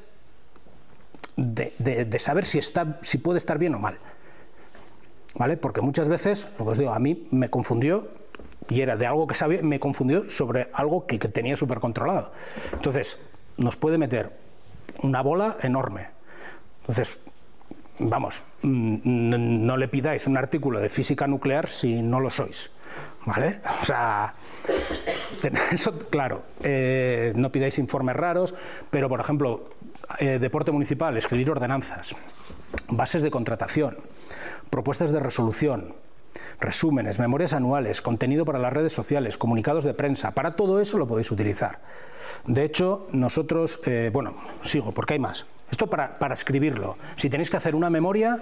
de saber si puede estar bien o mal. ¿Vale? Porque muchas veces, lo que os digo, a mí me confundió, y era de algo que sabía, me confundió sobre algo que tenía súper controlado. Entonces, nos puede meter una bola enorme. Entonces, vamos, no le pidáis un artículo de física nuclear si no lo sois, ¿vale? O sea, eso claro, no pidáis informes raros, pero por ejemplo, deporte municipal, escribir ordenanzas, bases de contratación, propuestas de resolución, resúmenes, memorias anuales, contenido para las redes sociales, comunicados de prensa, para todo eso lo podéis utilizar. De hecho, nosotros, bueno, sigo, porque hay más. Esto para escribirlo. Si tenéis que hacer una memoria,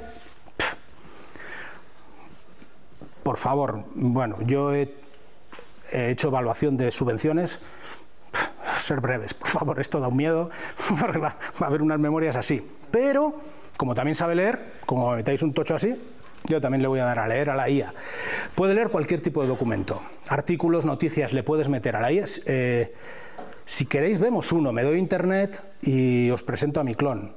por favor, bueno, yo he hecho evaluación de subvenciones, ser breves, por favor, esto da un miedo, porque va a haber unas memorias así. Pero, como también sabe leer, como me metáis un tocho así, yo también le voy a dar a leer a la IA. Puede leer cualquier tipo de documento, artículos, noticias, le puedes meter a la IA. Si queréis vemos uno, me doy internet y os presento a mi clon.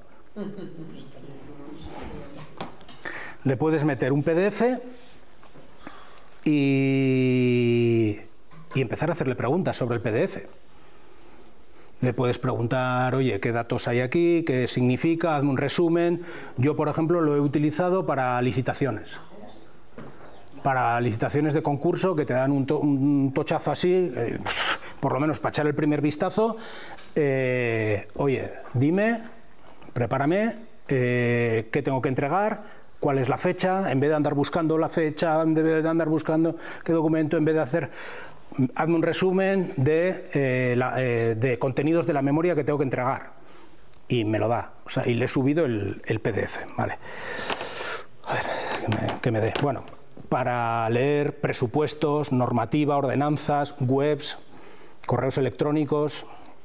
Le puedes meter un PDF y empezar a hacerle preguntas sobre el PDF. Le puedes preguntar, oye, ¿qué datos hay aquí? ¿Qué significa? Hazme un resumen. Yo, por ejemplo, lo he utilizado para licitaciones. Para licitaciones de concurso que te dan un tochazo así, por lo menos para echar el primer vistazo. Oye, dime, prepárame, qué tengo que entregar, cuál es la fecha, en vez de andar buscando la fecha, en vez de andar buscando qué documento, en vez de hacer... Hazme un resumen de contenidos de la memoria que tengo que entregar. Y me lo da. O sea, y le he subido el PDF. Vale. A ver, que me dé. Bueno, para leer presupuestos, normativa, ordenanzas, webs, correos electrónicos.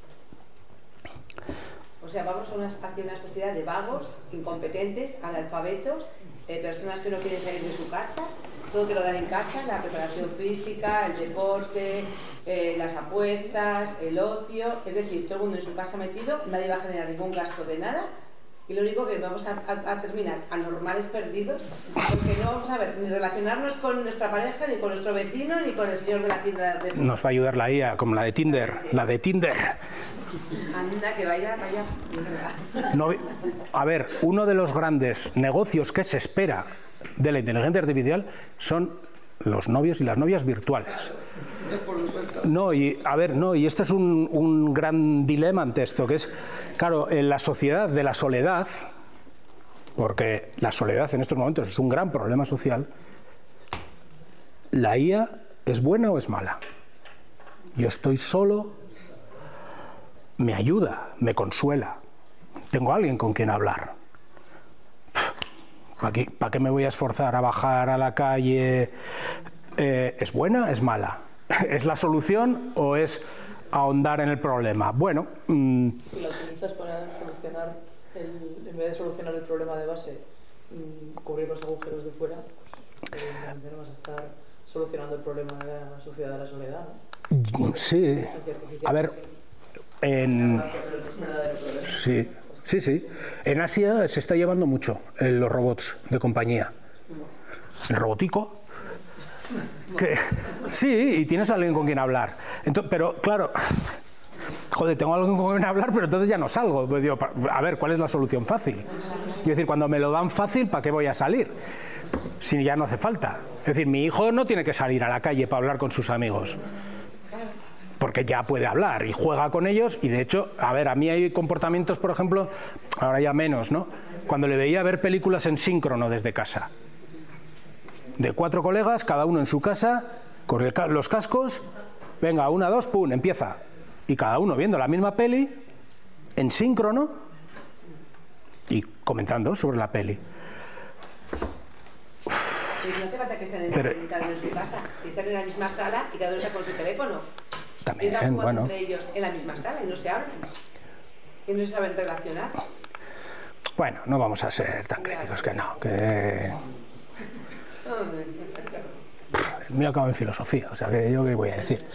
O sea, vamos hacia una sociedad de vagos, incompetentes, analfabetos, personas que no quieren salir de su casa. Todo te lo dan en casa, la preparación física, el deporte, las apuestas, el ocio, es decir, todo el mundo en su casa metido, nadie va a generar ningún gasto de nada y lo único que vamos a terminar anormales perdidos porque no vamos a ver ni relacionarnos con nuestra pareja, ni con nuestro vecino, ni con el señor de la tienda de... Nos va a ayudar la IA, como la de Tinder, la de Tinder. Anda, que vaya. No, a ver, uno de los grandes negocios que se espera de la inteligencia artificial son los novios y las novias virtuales. No, y a ver, no, y esto es un gran dilema ante esto, que es, claro, en la sociedad de la soledad, porque la soledad en estos momentos es un gran problema social, ¿la IA es buena o es mala? Yo estoy solo, me ayuda, me consuela, tengo a alguien con quien hablar. ¿Para qué me voy a esforzar a bajar a la calle? ¿Es buena? ¿Es mala? ¿Es la solución o es ahondar en el problema? Bueno... Si la utilizas para solucionar, en vez de solucionar el problema de base, cubrir los agujeros de fuera, pues evidentemente no vas a estar solucionando el problema de la sociedad de la soledad, ¿no? Sí. A ver, Sí. Sí. En Asia se está llevando mucho los robots de compañía. El robotico. Sí, y tienes a alguien con quien hablar. Entonces, pero, claro, joder, tengo a alguien con quien hablar, pero entonces ya no salgo. Pues digo, a ver, ¿cuál es la solución fácil? Es decir, cuando me lo dan fácil, ¿para qué voy a salir? Si ya no hace falta. Es decir, mi hijo no tiene que salir a la calle para hablar con sus amigos. Porque ya puede hablar y juega con ellos y de hecho, a ver, a mí hay comportamientos, por ejemplo, ahora ya menos, ¿no? Cuando le veía ver películas en síncrono desde casa. De 4 colegas, cada uno en su casa, con los cascos, venga, 1, 2, pum, empieza. Y cada uno viendo la misma peli, en síncrono, y comentando sobre la peli. Pero no hace falta que estén cada uno en su casa, si están en la misma sala y cada uno está con su teléfono. También, están jugando bueno. entre ellos en la misma sala y no se hablan. Y no se saben relacionar. Bueno, no vamos a ser tan críticos, que no, que... El mío acaba en filosofía, o sea, que yo qué voy a decir.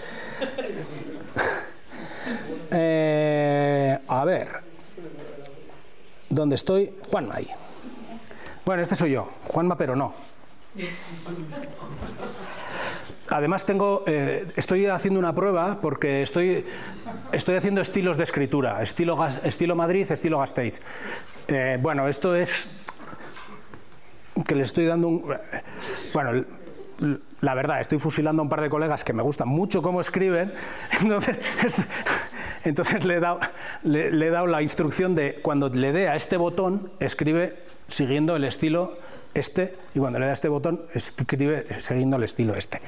A ver, ¿dónde estoy? Juanma ahí. Bueno, este soy yo, Juanma, pero no. Además estoy haciendo una prueba porque estoy haciendo estilos de escritura, estilo Madrid, estilo Gasteiz. Bueno, esto es que le estoy dando bueno, la verdad, estoy fusilando a un par de colegas que me gustan mucho cómo escriben, entonces le he dado la instrucción de cuando le dé a este botón, escribe siguiendo el estilo este, y cuando le da este botón, escribe siguiendo el estilo este.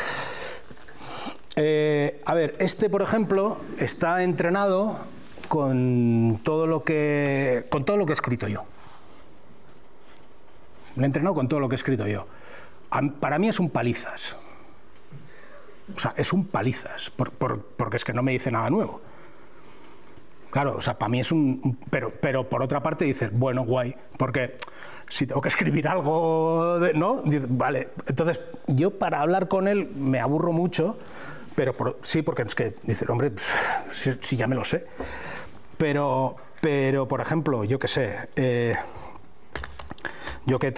A ver, este, por ejemplo, está entrenado con todo lo que he escrito yo. Le he entrenado con todo lo que he escrito yo. Para mí es un palizas. O sea, es un palizas, porque es que no me dice nada nuevo. Claro, o sea, para mí es pero por otra parte dices, bueno, guay, porque si tengo que escribir algo, ¿no? Vale, entonces yo para hablar con él me aburro mucho, pero sí, porque es que dice, hombre, pues, si ya me lo sé. Pero por ejemplo, yo qué sé, yo que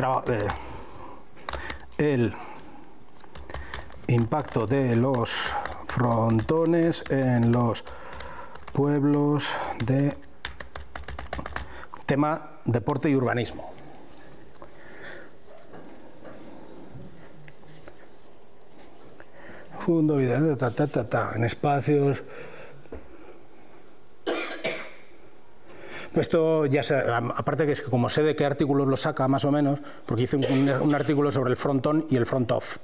el impacto de los frontones en los pueblos de tema deporte y urbanismo. Fundo, en espacios. Esto ya sé, aparte que es que como sé de qué artículos lo saca más o menos, porque hice un artículo sobre el front-on y el front-off.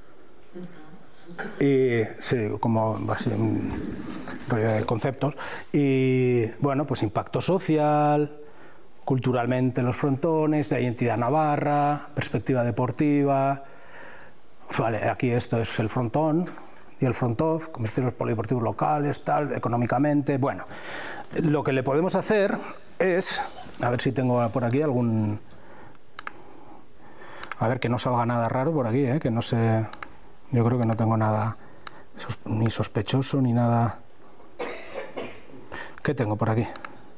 Y sí, como así, un rollo de conceptos. Y bueno, pues impacto social, culturalmente los frontones, la identidad navarra, perspectiva deportiva. Vale, aquí esto es el front-on y el front-off, convertir los polideportivos locales, tal, económicamente. Bueno, lo que le podemos hacer es, a ver si tengo por aquí algún, a ver que no salga nada raro por aquí, que no sé, yo creo que no tengo nada ni sospechoso ni nada. ¿Qué tengo por aquí?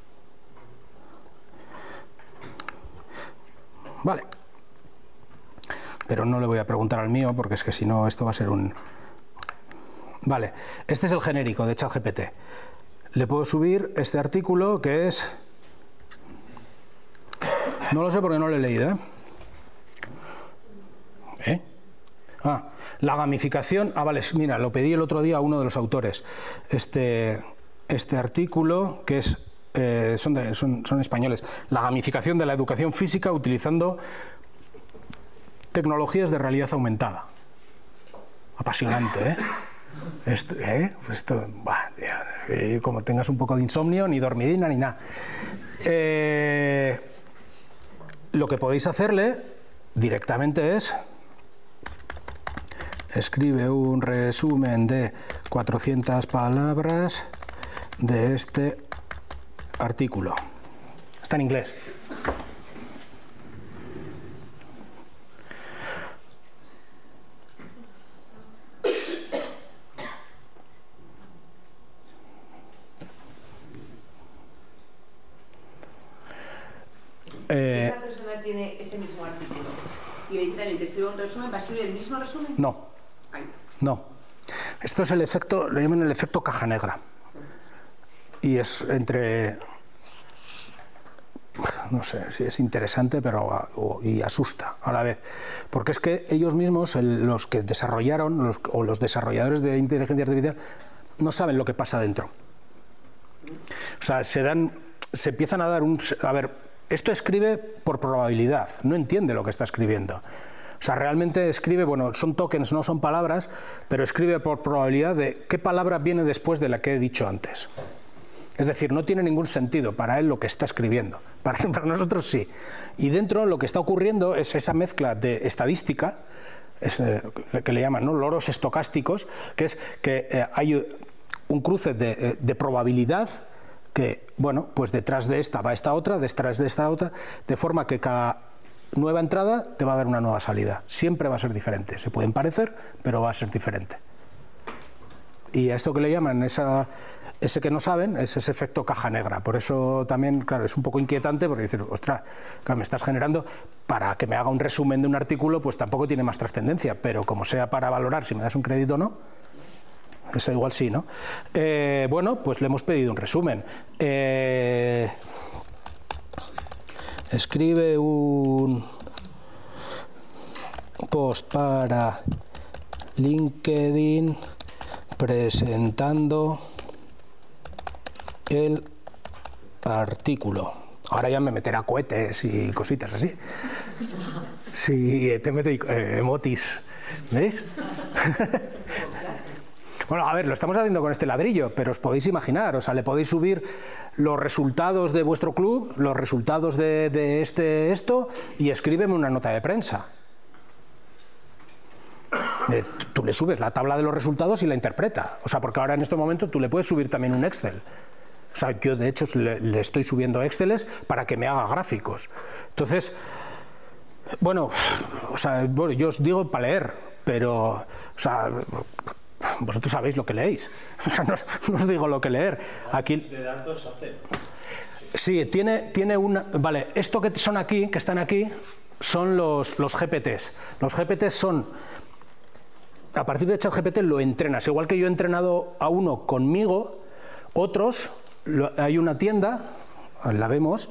Vale. Pero no le voy a preguntar al mío porque es que si no esto va a ser un... Vale, este es el genérico de ChatGPT. Le puedo subir este artículo que es... No lo sé porque no lo he leído, la gamificación... vale, mira, lo pedí el otro día a uno de los autores. Este artículo que es... son españoles. La gamificación de la educación física utilizando tecnologías de realidad aumentada. Apasionante, Esto, como tengas un poco de insomnio, ni dormidina, ni nada. Lo que podéis hacerle directamente es... Escribe un resumen de 400 palabras de este artículo. Está en inglés. Si esa persona tiene ese mismo artículo y le dice también que escriba un resumen, ¿va a escribir el mismo resumen? No. Ay. No. Esto es el efecto, lo llaman el efecto caja negra. Y es entre... No sé si es interesante y asusta a la vez. Porque es que ellos mismos, los que desarrollaron, los desarrolladores de inteligencia artificial, no saben lo que pasa dentro. O sea, se empiezan a dar un... A ver, esto escribe por probabilidad, no entiende lo que está escribiendo. O sea, realmente escribe, bueno, son tokens, no son palabras, pero escribe por probabilidad de qué palabra viene después de la que he dicho antes. Es decir, no tiene ningún sentido para él lo que está escribiendo. Para nosotros sí. Y dentro lo que está ocurriendo es esa mezcla de estadística, que le llaman, ¿no?, loros estocásticos, que es que hay un cruce de probabilidad que, bueno, pues detrás de esta va esta otra, detrás de esta otra, de forma que cada nueva entrada te va a dar una nueva salida. Siempre va a ser diferente. Se pueden parecer, pero va a ser diferente. Y a esto que le llaman ese que no saben, es ese efecto caja negra. Por eso también, claro, es un poco inquietante, porque dices, ostras, claro, me estás generando, para que me haga un resumen de un artículo, pues tampoco tiene más trascendencia, pero como sea para valorar si me das un crédito o no, eso igual sí, ¿no? Bueno, pues le hemos pedido un resumen. Escribe un post para LinkedIn presentando el artículo. Ahora ya me meterá cohetes y cositas así. Sí, te mete emotis. ¿Veis? Bueno, a ver, lo estamos haciendo con este ladrillo, pero os podéis imaginar, o sea, le podéis subir los resultados de vuestro club, los resultados de esto, y escríbeme una nota de prensa. Tú le subes la tabla de los resultados y la interpreta. O sea, porque ahora en este momento tú le puedes subir también un Excel. O sea, yo de hecho le estoy subiendo Exceles para que me haga gráficos. Entonces, bueno, o sea, yo os digo para leer, pero, o sea, vosotros sabéis lo que leéis. O sea, no os digo lo que leer. Aquí... De datos hace. Sí, tiene una... Vale, esto que son aquí, que están aquí, son los GPTs. Los GPTs son... A partir de ChatGPT lo entrenas. Igual que yo he entrenado a uno conmigo, otros hay una tienda, la vemos,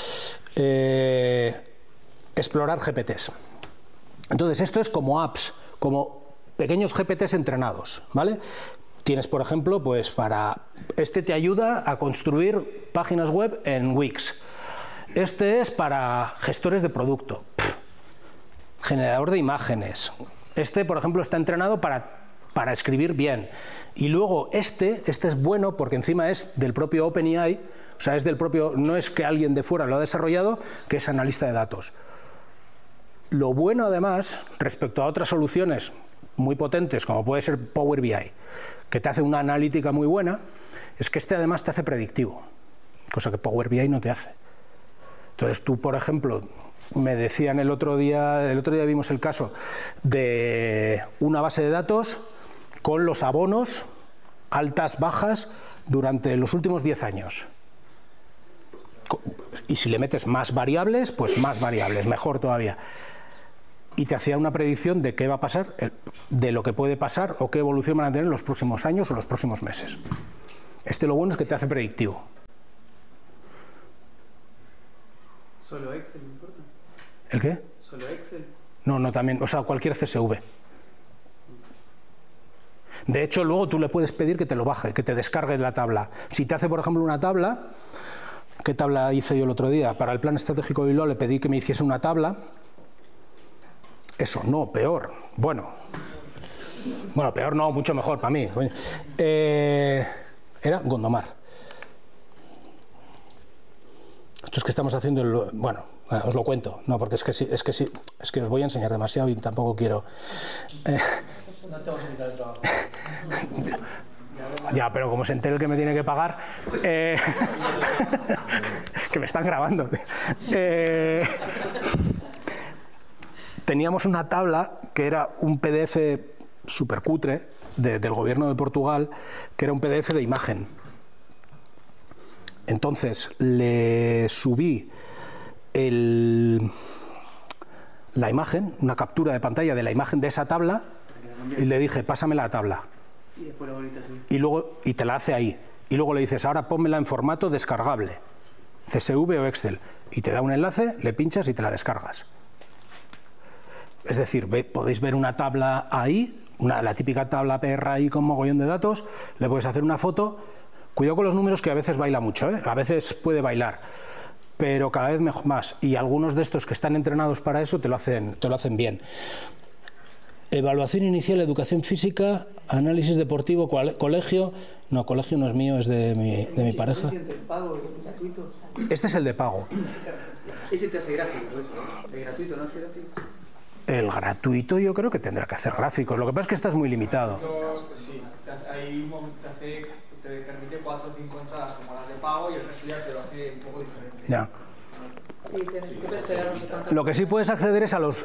explorar GPTs. Entonces esto es como apps, como pequeños GPTs entrenados, ¿vale? Tienes, por ejemplo, pues este te ayuda a construir páginas web en Wix. Este es para gestores de producto, generador de imágenes. Este, por ejemplo, está entrenado para escribir bien. Y luego este es bueno porque encima es del propio OpenAI, o sea, es del propio, no es que alguien de fuera lo ha desarrollado, que es analista de datos. Lo bueno, además, respecto a otras soluciones muy potentes, como puede ser Power BI, que te hace una analítica muy buena, es que este además te hace predictivo, cosa que Power BI no te hace. Entonces tú, por ejemplo, me decían el otro día vimos el caso de una base de datos con los abonos, altas, bajas, durante los últimos 10 años. Y si le metes más variables, pues más variables, mejor todavía. Y te hacía una predicción de qué va a pasar, de lo que puede pasar o qué evolución van a tener en los próximos años o los próximos meses. Lo bueno es que te hace predictivo. ¿Solo Excel no importa? ¿El qué? ¿Solo Excel? No, también, o sea, cualquier CSV. De hecho, luego tú le puedes pedir que te lo baje, que te descargue la tabla. Si te hace, por ejemplo, una tabla, ¿qué tabla hice yo el otro día? Para el plan estratégico de Bilbao le pedí que me hiciese una tabla. Eso, no, peor. Bueno, peor no, mucho mejor para mí. Era Gondomar. Esto es que estamos haciendo, bueno, os lo cuento, no, porque es que os voy a enseñar demasiado y tampoco quiero. No te vamos a quitar el trabajo. Ya, pero como se entere el que me tiene que pagar, que me están grabando. Teníamos una tabla que era un PDF súper cutre del gobierno de Portugal, que era un PDF de imagen. Entonces le subí la imagen, una captura de pantalla de la imagen de esa tabla y le dije, pásame la tabla. Y después la bonita subí. Y te la hace ahí. Y luego le dices, ahora pónmela en formato descargable, CSV o Excel. Y te da un enlace, le pinchas y te la descargas. Es decir, podéis ver una tabla ahí, la típica tabla PR ahí con mogollón de datos, le puedes hacer una foto. Cuidado con los números, que a veces baila mucho, ¿eh? A veces puede bailar, pero cada vez más. Y algunos de estos que están entrenados para eso te lo hacen bien. Evaluación inicial, educación física, análisis deportivo, colegio. No, colegio no es mío, es de mi pareja. Este es el de pago. Ese te hace gráfico, eso. ¿El gratuito no hace gráfico? El gratuito yo creo que tendrá que hacer gráficos. Lo que pasa es que estás muy limitado. Sí, te permite 4 o 5 entradas como las de pago y el resto ya te lo hace un poco diferente. Ya. Sí, tienes que esperar no sé cuánto. Lo que sí puedes acceder es a los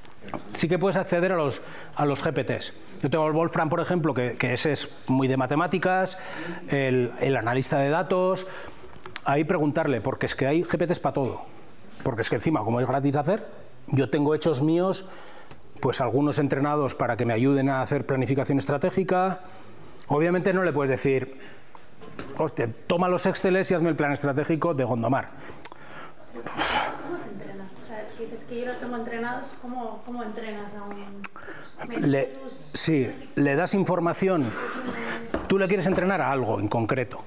GPTs. Yo tengo el Wolfram, por ejemplo, que ese es muy de matemáticas, el analista de datos. Ahí preguntarle, porque es que hay GPTs para todo. Porque es que encima, como es gratis de hacer, yo tengo hechos míos, pues algunos entrenados para que me ayuden a hacer planificación estratégica. Obviamente no le puedes decir, hostia, toma los Exceles y hazme el plan estratégico de Gondomar. ¿Cómo se entrena? O sea, dices que yo los tengo entrenados, ¿cómo entrenas a un...? Sí, le das información. Tú le quieres entrenar a algo en concreto.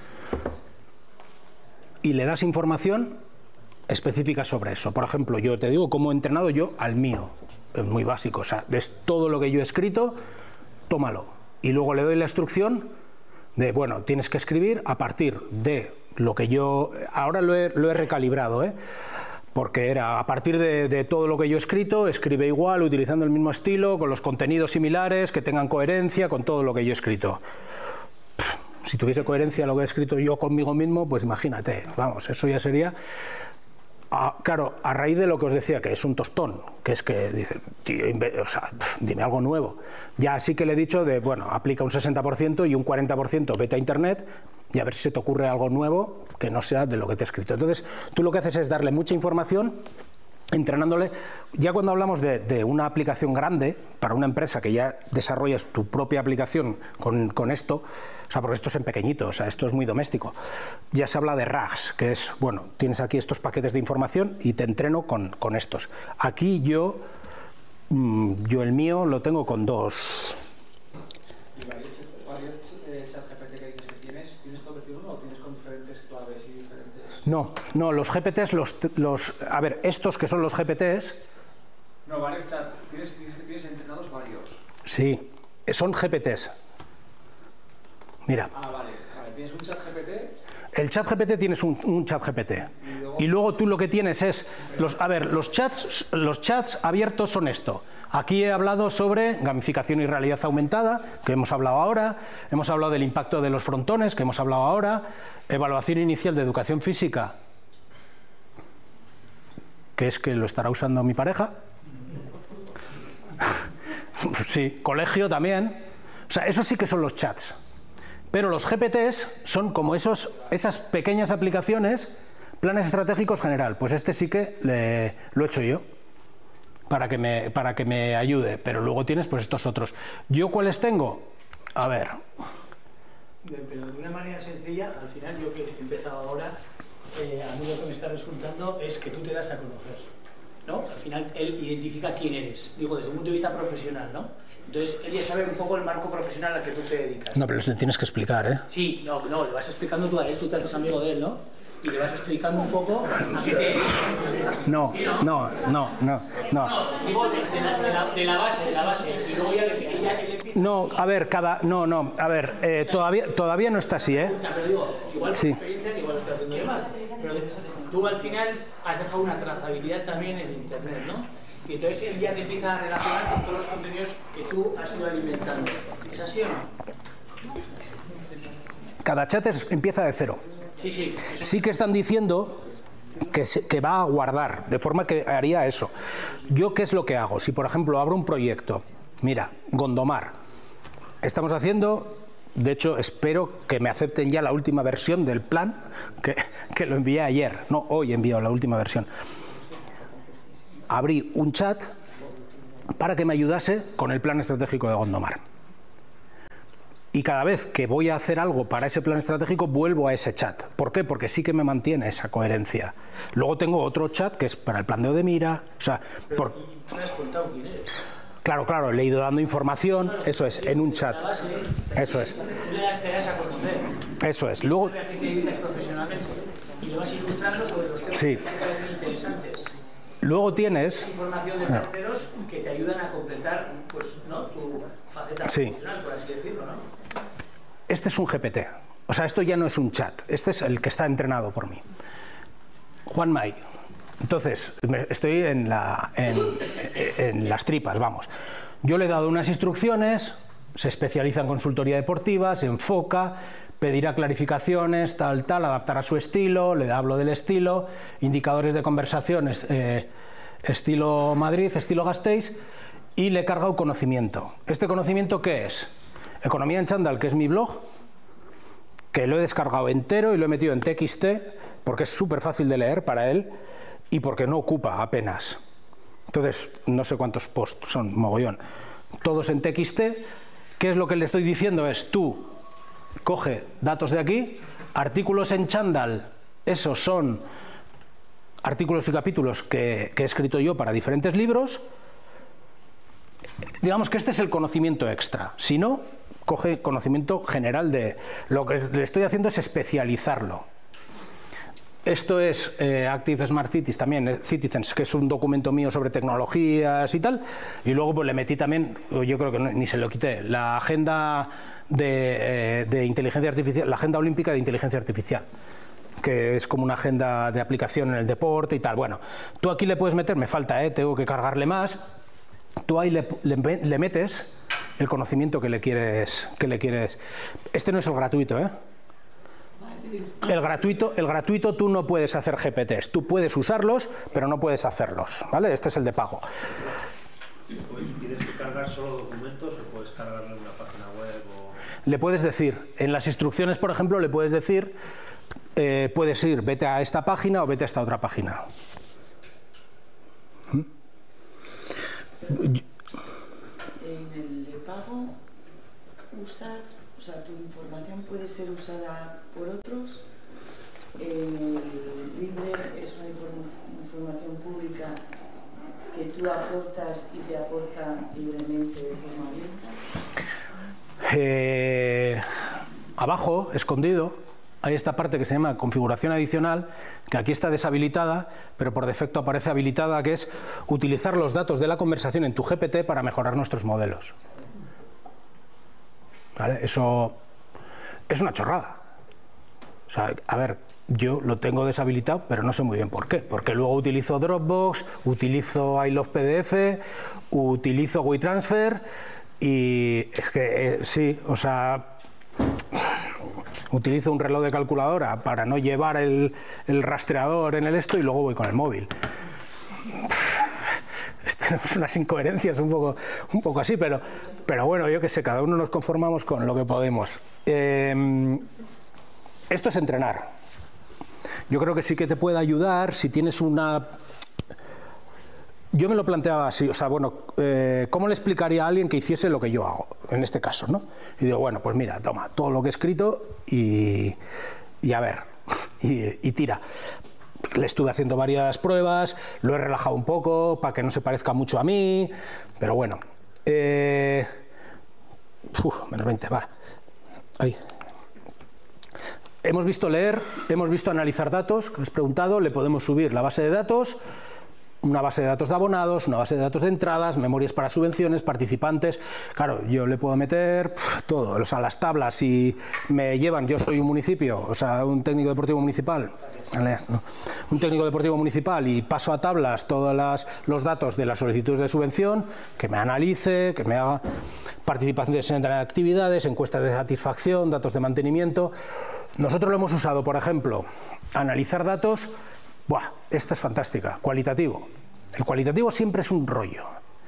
Y le das información específica sobre eso. Por ejemplo, yo te digo cómo he entrenado yo al mío. Es muy básico. O sea, ves todo lo que yo he escrito, tómalo. Y luego le doy la instrucción de, bueno, tienes que escribir a partir de lo que yo... Ahora lo he recalibrado, porque era a partir de todo lo que yo he escrito, escribe igual, utilizando el mismo estilo, con los contenidos similares, que tengan coherencia con todo lo que yo he escrito. Si tuviese coherencia lo que he escrito yo conmigo mismo, pues imagínate, vamos, eso ya sería... claro, a raíz de lo que os decía, que es un tostón, que es que dice, tío, dime algo nuevo. Ya sí que le he dicho de, bueno, aplica un 60% y un 40% vete a internet y a ver si se te ocurre algo nuevo que no sea de lo que te he escrito. Entonces, tú lo que haces es darle mucha información entrenándole. Ya cuando hablamos de una aplicación grande, para una empresa que ya desarrollas tu propia aplicación con esto, o sea, porque esto es en pequeñito, o sea, esto es muy doméstico, ya se habla de RAGs, que es, bueno, tienes aquí estos paquetes de información y te entreno con estos. Aquí yo el mío lo tengo con 2. ¿Y varios chat GPT que dices que tienes todo metido uno o tienes con diferentes claves y diferentes...? No, los GPTs, a ver, estos que son los GPTs... No, varios chats, tienes entrenados varios. Sí, son GPTs. Mira. Ah, vale, tienes un chat GPT... El chat GPT tienes un chat GPT. Y luego tú lo que tienes es... los chats abiertos son esto. Aquí he hablado sobre gamificación y realidad aumentada, que hemos hablado ahora. Hemos hablado del impacto de los frontones, que hemos hablado ahora. Evaluación inicial de educación física, que es que lo estará usando mi pareja. Sí, colegio también. O sea, esos sí que son los chats. Pero los GPTs son como esas pequeñas aplicaciones, planes estratégicos general. Pues este sí que lo he hecho yo, para que me ayude. Pero luego tienes pues estos otros. ¿Yo cuáles tengo? A ver. Pero de una manera sencilla, al final yo que he empezado ahora, a mí lo que me está resultando es que tú te das a conocer, ¿no? Al final él identifica quién eres, digo, desde un punto de vista profesional, ¿no? Entonces él ya sabe un poco el marco profesional al que tú te dedicas. No, pero le tienes que explicar, ¿eh? Sí, no, le vas explicando tú a él, tú te haces amigo de él, ¿no? Y le vas explicando un poco a qué te... No. Digo, de la base, y luego ya él empieza... No, a ver, todavía no está así, ¿eh? Pero digo, igual sí. por experiencia que igual lo estoy haciendo de mal. Pero tú al final has dejado una trazabilidad también en Internet, ¿no? Y entonces él ya te empieza a relacionar con todos los contenidos que tú has ido alimentando. ¿Es así o no? Cada chat empieza de cero. Sí. Sí que están diciendo que va a guardar, de forma que haría eso. ¿Yo qué es lo que hago? Si, por ejemplo, abro un proyecto, mira, Gondomar, estamos haciendo, de hecho, espero que me acepten ya la última versión del plan, que lo envié ayer, no, hoy he enviado la última versión. Abrí un chat para que me ayudase con el plan estratégico de Gondomar. Y cada vez que voy a hacer algo para ese plan estratégico, vuelvo a ese chat. ¿Por qué? Porque sí que me mantiene esa coherencia. Luego tengo otro chat que es para el plan de Odemira. O sea, ¿y me has contado quién eres? Claro, le he ido dando información, eso es, en un chat. Eso es. Te das a conocer. Eso es. Luego... ¿A qué te dedicas profesionalmente? Y le vas ilustrando sobre los temas que te parecen interesantes. Luego tienes... información de terceros que te ayudan a completar, pues, ¿no?, tu faceta profesional, por así decirlo, ¿no? Este es un GPT. O sea, esto ya no es un chat. Este es el que está entrenado por mí. Juan May. Entonces, estoy en las tripas, vamos. Yo le he dado unas instrucciones, se especializa en consultoría deportiva, se enfoca, pedirá clarificaciones, tal, adaptará su estilo, le hablo del estilo, indicadores de conversaciones, estilo Madrid, estilo Gasteiz, y le he cargado conocimiento. ¿Este conocimiento qué es? Economía en chándal, que es mi blog, que lo he descargado entero y lo he metido en TXT, porque es súper fácil de leer para él y porque no ocupa apenas. Entonces, no sé cuántos posts son, mogollón. Todos en TXT. ¿Qué es lo que le estoy diciendo? Es tú, coge datos de aquí, artículos en chándal, esos son artículos y capítulos que he escrito yo para diferentes libros. Digamos que este es el conocimiento extra. Si no, coge conocimiento general de... Lo que le estoy haciendo es especializarlo. Esto es Active Smart Cities también, Citizens, que es un documento mío sobre tecnologías y tal, y luego pues le metí también, yo creo que ni se lo quité, la agenda de inteligencia artificial, la agenda olímpica de inteligencia artificial, que es como una agenda de aplicación en el deporte y tal. Bueno, tú aquí le puedes meter, me falta, tengo que cargarle más, tú ahí le metes el conocimiento que le quieres. Este no es el gratuito, El gratuito tú no puedes hacer GPTs, tú puedes usarlos, pero no puedes hacerlos, ¿vale? Este es el de pago. ¿Tienes que cargar solo documentos o puedes cargarle una página web? Le puedes decir, en las instrucciones, por ejemplo, le puedes decir, puedes ir, vete a esta página o vete a esta otra página. el de pago, usar, o sea, tu información puede ser usada por otros. El libre es una información pública que tú aportas y te aporta libremente de forma abierta. Abajo, escondido, hay esta parte que se llama configuración adicional, que aquí está deshabilitada, pero por defecto aparece habilitada, que es utilizar los datos de la conversación en tu GPT para mejorar nuestros modelos. ¿Vale? Eso es una chorrada. O sea, a ver, yo lo tengo deshabilitado, pero no sé muy bien por qué. Porque luego utilizo Dropbox, utilizo I Love PDF, utilizo WeTransfer y es que sí, o sea, utilizo un reloj de calculadora para no llevar el rastreador en el esto y luego voy con el móvil. Tenemos unas incoherencias un poco así, pero bueno, yo que sé, cada uno nos conformamos con lo que podemos. Esto es entrenar. Yo creo que sí que te puede ayudar si tienes una... Yo me lo planteaba así, o sea, bueno, ¿cómo le explicaría a alguien que hiciese lo que yo hago, en este caso, ¿no? Y digo, bueno, pues mira, toma todo lo que he escrito y a ver, y tira. Le estuve haciendo varias pruebas, lo he relajado un poco para que no se parezca mucho a mí, pero bueno. Menos 20, va. Ahí. Hemos visto leer, hemos visto analizar datos, que os he preguntado, le podemos subir la base de datos, una base de datos de abonados, una base de datos de entradas, memorias para subvenciones, participantes. Claro, yo le puedo meter todo, o sea, las tablas, si me llevan, yo soy un municipio, o sea, un técnico deportivo municipal, un técnico deportivo municipal y paso a tablas todos los datos de las solicitudes de subvención, que me analice, que me haga participaciones en actividades, encuestas de satisfacción, datos de mantenimiento. Nosotros lo hemos usado, por ejemplo, analizar datos. Buah, esta es fantástica, cualitativo. El cualitativo siempre es un rollo.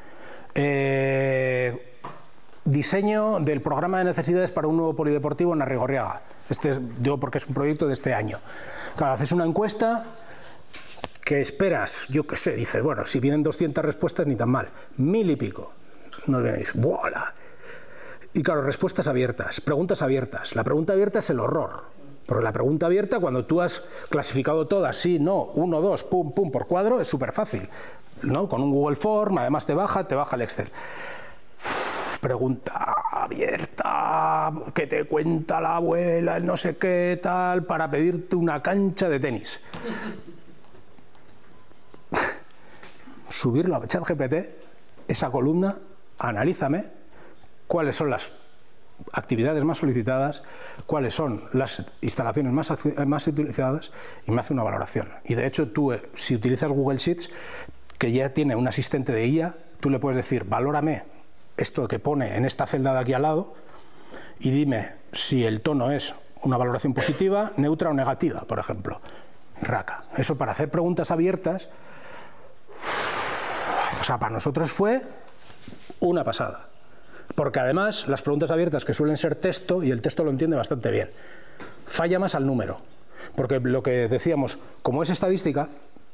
Diseño del programa de necesidades para un nuevo polideportivo en Arrigorriaga. Digo porque es un proyecto de este año. Claro, haces una encuesta que esperas, yo qué sé, dices, bueno, si vienen 200 respuestas ni tan mal, 1000 y pico. Nos venéis, ¡buala! Y claro, respuestas abiertas, preguntas abiertas. La pregunta abierta es el horror. Porque la pregunta abierta, cuando tú has clasificado todas, sí, no, 1, 2, pum, pum, por cuadro, es súper fácil, ¿no? Con un Google Form, además te baja el Excel. Pregunta abierta, que te cuenta la abuela, el no sé qué tal, para pedirte una cancha de tenis. Subirlo a ChatGPT, esa columna, analízame cuáles son las actividades más solicitadas, cuáles son las instalaciones más utilizadas y me hace una valoración. Y de hecho tú, si utilizas Google Sheets, que ya tiene un asistente de IA, tú le puedes decir, valórame esto que pone en esta celda de aquí al lado y dime si el tono es una valoración positiva, neutra o negativa, por ejemplo. Raca. Eso para hacer preguntas abiertas, o sea, para nosotros fue una pasada. Porque además las preguntas abiertas, que suelen ser texto, y el texto lo entiende bastante bien, falla más al número. Porque lo que decíamos, como es estadística,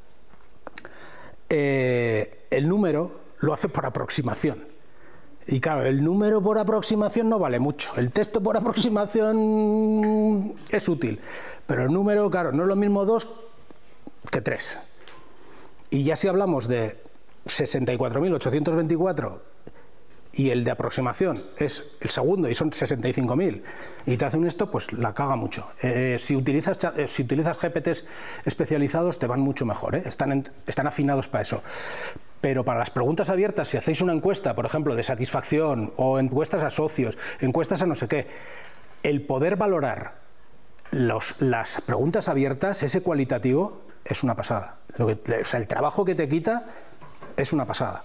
el número lo hace por aproximación. Y claro, el número por aproximación no vale mucho. El texto por aproximación es útil. Pero el número, claro, no es lo mismo 2 que 3. Y ya si hablamos de 64.824 y el de aproximación es el segundo y son 65.000 y te hacen esto, pues la caga mucho. Si utilizas GPTs especializados te van mucho mejor, ¿eh? Están afinados para eso. Pero para las preguntas abiertas, si hacéis una encuesta, por ejemplo, de satisfacción o encuestas a socios, encuestas a no sé qué, el poder valorar las preguntas abiertas, ese cualitativo, es una pasada. O sea, el trabajo que te quita es una pasada.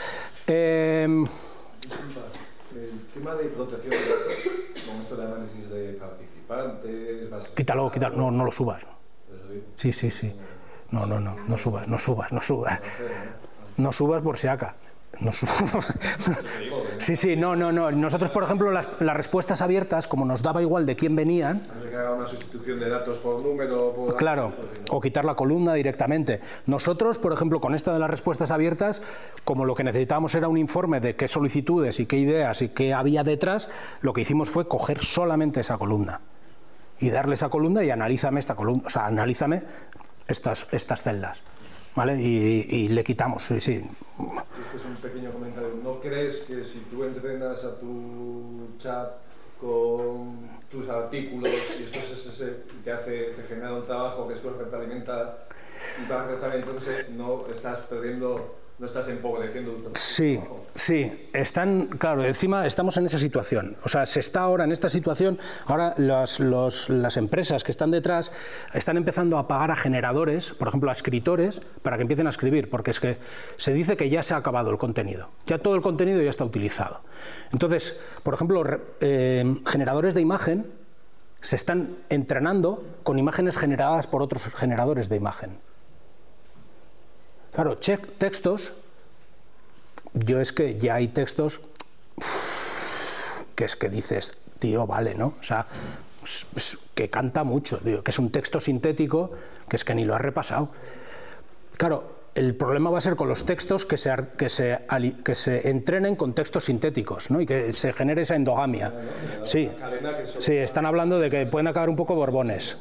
Disculpa, el tema de protección de datos, con esto de análisis de participantes... Quítalo, no lo subas. Sí. No subas. No subas por si acá. No subas. Sí, no. Nosotros, por ejemplo, las respuestas abiertas, como nos daba igual de quién venían... No sé que haga una sustitución de datos por número... Por... Claro, o quitar la columna directamente. Nosotros, por ejemplo, con esta de las respuestas abiertas, como lo que necesitábamos era un informe de qué solicitudes y qué ideas y qué había detrás, lo que hicimos fue coger solamente esa columna y darle esa columna y analízame esta columna, o sea, analízame estas celdas, ¿vale? Y le quitamos, sí. Este es un pequeño comentario. ¿No crees que si tú entrenas a tu chat con tus artículos y después es ese que te genera un trabajo que es retroalimentar y va retroalimentando, entonces no estás perdiendo... No estás empobreciendo tu trabajo? Sí, claro, encima estamos en esa situación. O sea, se está ahora en esta situación, ahora las empresas que están detrás están empezando a pagar a generadores, por ejemplo a escritores, para que empiecen a escribir, porque es que se dice que ya se ha acabado el contenido, ya todo el contenido ya está utilizado. Entonces, por ejemplo, generadores de imagen se están entrenando con imágenes generadas por otros generadores de imagen. Claro, textos, es que ya hay textos que es que dices, tío, vale, ¿no? O sea, que canta mucho, tío, que es un texto sintético, que es que ni lo has repasado. Claro, el problema va a ser con los textos que se entrenen con textos sintéticos, ¿no? Y que se genere esa endogamia. Sí, están hablando de que pueden acabar un poco borbones.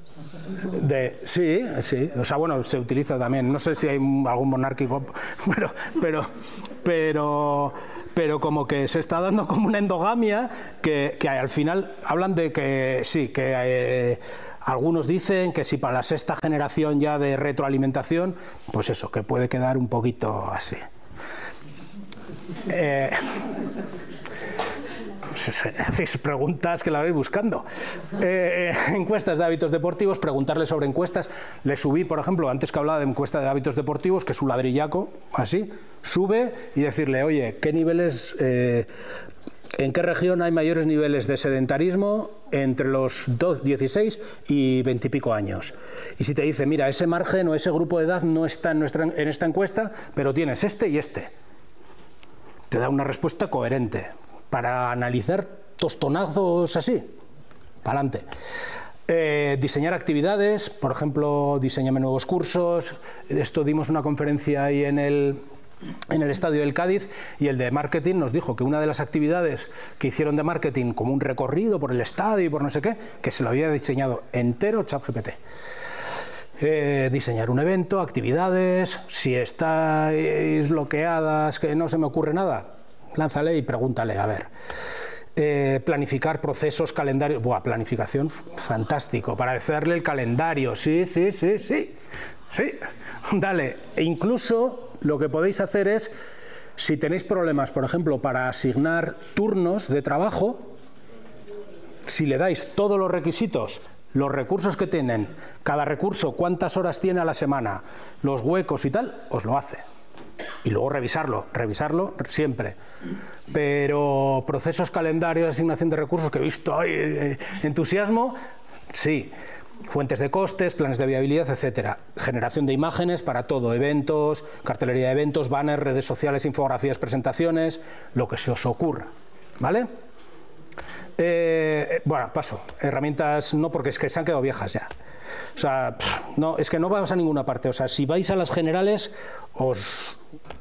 Sí, o sea, bueno, se utiliza también, no sé si hay algún monárquico, pero como que se está dando como una endogamia que al final hablan de que sí, que algunos dicen que si para la sexta generación ya de retroalimentación, pues eso, que puede quedar un poquito así. Hacéis preguntas que la vais buscando. Encuestas de hábitos deportivos, preguntarle sobre encuestas. Le subí, por ejemplo, antes que hablaba de encuesta de hábitos deportivos, que es un ladrillaco, así, sube y decirle, oye, ¿qué niveles, en qué región hay mayores niveles de sedentarismo entre los 16 y 20 y pico años? Y si te dice, mira, ese margen o ese grupo de edad no está en esta encuesta, pero tienes este y este. Te da una respuesta coherente para analizar tostonazos así, para adelante. Diseñar actividades, por ejemplo, diseñame nuevos cursos. Esto dimos una conferencia ahí en el estadio del Cádiz y el de marketing nos dijo que una de las actividades que hicieron de marketing como un recorrido por el estadio y por no sé qué, que se lo había diseñado entero ChatGPT. Diseñar un evento, actividades, si estáis bloqueadas, que no se me ocurre nada, lánzale y pregúntale, a ver. Planificar procesos, calendarios. Buah, planificación, fantástico. Para hacerle el calendario, sí. Dale. E incluso lo que podéis hacer es, si tenéis problemas, por ejemplo, para asignar turnos de trabajo, si le dais todos los requisitos, los recursos que tienen, cada recurso, cuántas horas tiene a la semana, los huecos y tal, os lo hace. Y luego revisarlo siempre. Pero procesos, calendarios, asignación de recursos, que he visto ahí, entusiasmo, sí. Fuentes de costes, planes de viabilidad, etcétera. Generación de imágenes para todo, eventos, cartelería de eventos, banners, redes sociales, infografías, presentaciones, lo que se os ocurra, ¿vale? Bueno, paso. Herramientas no, porque es que se han quedado viejas ya. O sea, no, es que no vamos a ninguna parte. O sea, si vais a las generales, os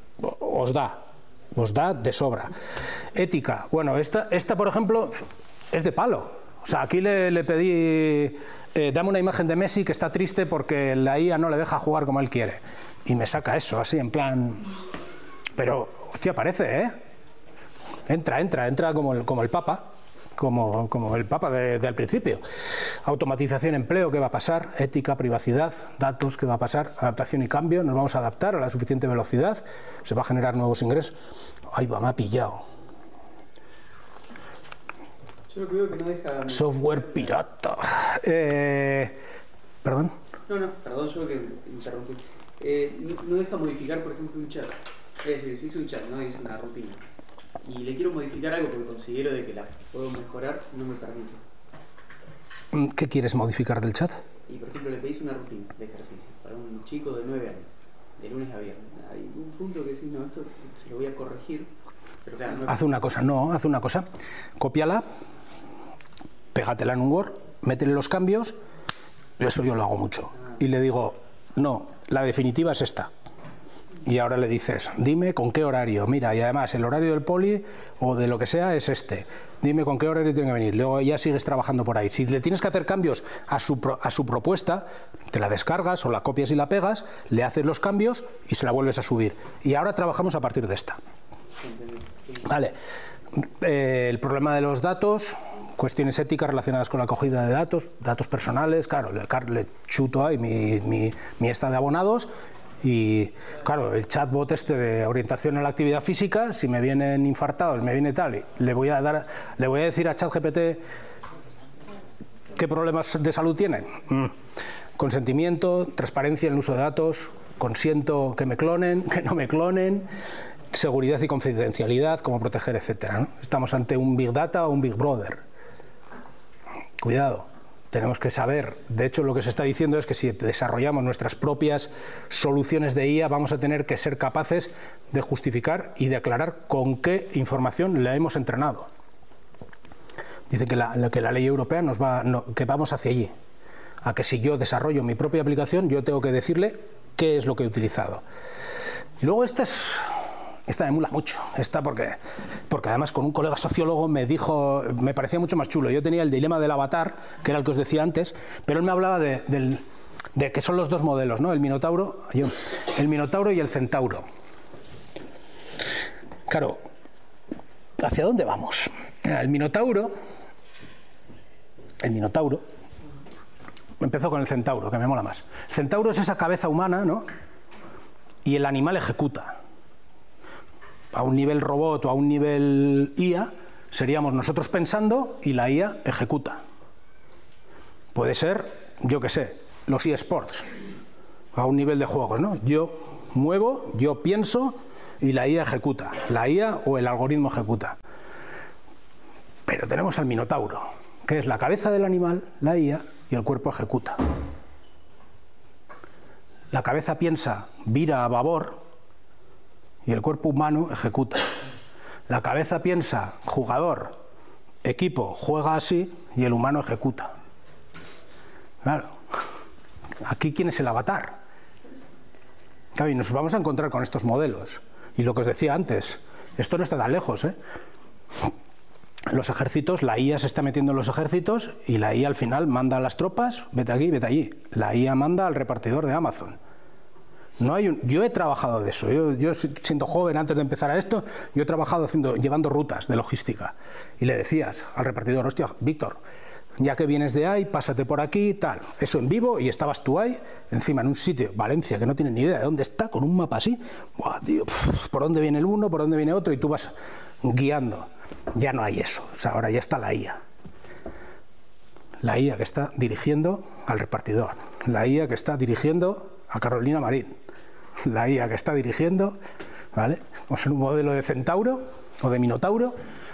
da de sobra. Ética. Bueno, esta por ejemplo, es de palo. O sea, aquí le pedí, dame una imagen de Messi que está triste porque la IA no le deja jugar como él quiere. Y me saca eso, así, en plan... Pero, hostia, parece, ¿eh? Entra como el Papa. Como el Papa del principio. Automatización, empleo, ¿qué va a pasar? Ética, privacidad, datos, ¿qué va a pasar? Adaptación y cambio, nos vamos a adaptar a la suficiente velocidad, se va a generar nuevos ingresos. Ahí va, me ha pillado. Yo creo que no deja... Software pirata. ¿Perdón? No, perdón, yo que interrumpí. No deja modificar, por ejemplo, un chat. Es decir, si es un chat, no es una rutina. Y le quiero modificar algo porque considero de que la puedo mejorar, no me permite. ¿Qué quieres modificar del chat? Y por ejemplo le pedís una rutina de ejercicio para un chico de 9 años, de lunes a viernes. Hay un punto que decís, no, esto se lo voy a corregir Pero, claro, no... Haz una cosa, cópiala, pégatela en un Word, métele los cambios, eso yo lo hago mucho. Y le digo, no, la definitiva es esta. Y ahora le dices, dime con qué horario, mira, y además el horario del poli o de lo que sea es este, dime con qué horario tiene que venir, luego ya sigues trabajando por ahí. Si le tienes que hacer cambios a su propuesta, te la descargas o la copias y la pegas, le haces los cambios y se la vuelves a subir. Y ahora trabajamos a partir de esta. Vale, el problema de los datos, cuestiones éticas relacionadas con la acogida de datos personales, claro, le chuto ahí mi esta de abonados. Y claro, el chatbot este de orientación a la actividad física, si me vienen infartados, me viene tal, le voy a decir a ChatGPT qué problemas de salud tienen. Consentimiento, transparencia en el uso de datos, consiento que me clonen, que no me clonen, seguridad y confidencialidad, cómo proteger, etcétera, ¿no? Estamos ante un Big Data o un Big Brother. Cuidado. Tenemos que saber, de hecho lo que se está diciendo es que si desarrollamos nuestras propias soluciones de IA vamos a tener que ser capaces de justificar y de aclarar con qué información la hemos entrenado. Dicen que la ley europea que vamos hacia allí, a que si yo desarrollo mi propia aplicación yo tengo que decirle qué es lo que he utilizado. Y luego esta me mula mucho, porque además con un colega sociólogo me dijo, me parecía mucho más chulo. Yo tenía el dilema del avatar, que era el que os decía antes, pero él me hablaba de que son los dos modelos, ¿no? El Minotauro y el Centauro. Claro, ¿hacia dónde vamos? El Minotauro empezó con el Centauro, que me mola más. El Centauro es esa cabeza humana, ¿no? Y el animal ejecuta. A un nivel robot o a un nivel IA, seríamos nosotros pensando y la IA ejecuta. Puede ser, yo qué sé, los eSports, a un nivel de juegos, ¿no? Yo muevo, yo pienso y la IA ejecuta. La IA o el algoritmo ejecuta. Pero tenemos al Minotauro, que es la cabeza del animal, la IA, y el cuerpo ejecuta. La cabeza piensa, vira a babor, y el cuerpo humano ejecuta. La cabeza piensa, jugador, equipo, juega así, y el humano ejecuta. Claro, aquí ¿quién es el avatar? Claro, y nos vamos a encontrar con estos modelos. Y lo que os decía antes, esto no está tan lejos, ¿eh? Los ejércitos, la IA se está metiendo en los ejércitos y la IA al final manda a las tropas, vete aquí, vete allí. La IA manda al repartidor de Amazon. Yo he trabajado de eso, yo siendo joven antes de empezar a esto, yo he trabajado llevando rutas de logística y le decías al repartidor, hostia, Víctor, ya que vienes de ahí, pásate por aquí, tal, eso en vivo, y estabas tú ahí, encima en un sitio, Valencia, que no tienes ni idea de dónde está, con un mapa así, buah, tío, por dónde viene el uno, por dónde viene otro, y tú vas guiando. Ya no hay eso, o sea, ahora ya está la IA. La IA que está dirigiendo al repartidor, la IA que está dirigiendo a Carolina Marín, la IA que está dirigiendo, ¿vale? O sea, un modelo de Centauro o de Minotauro,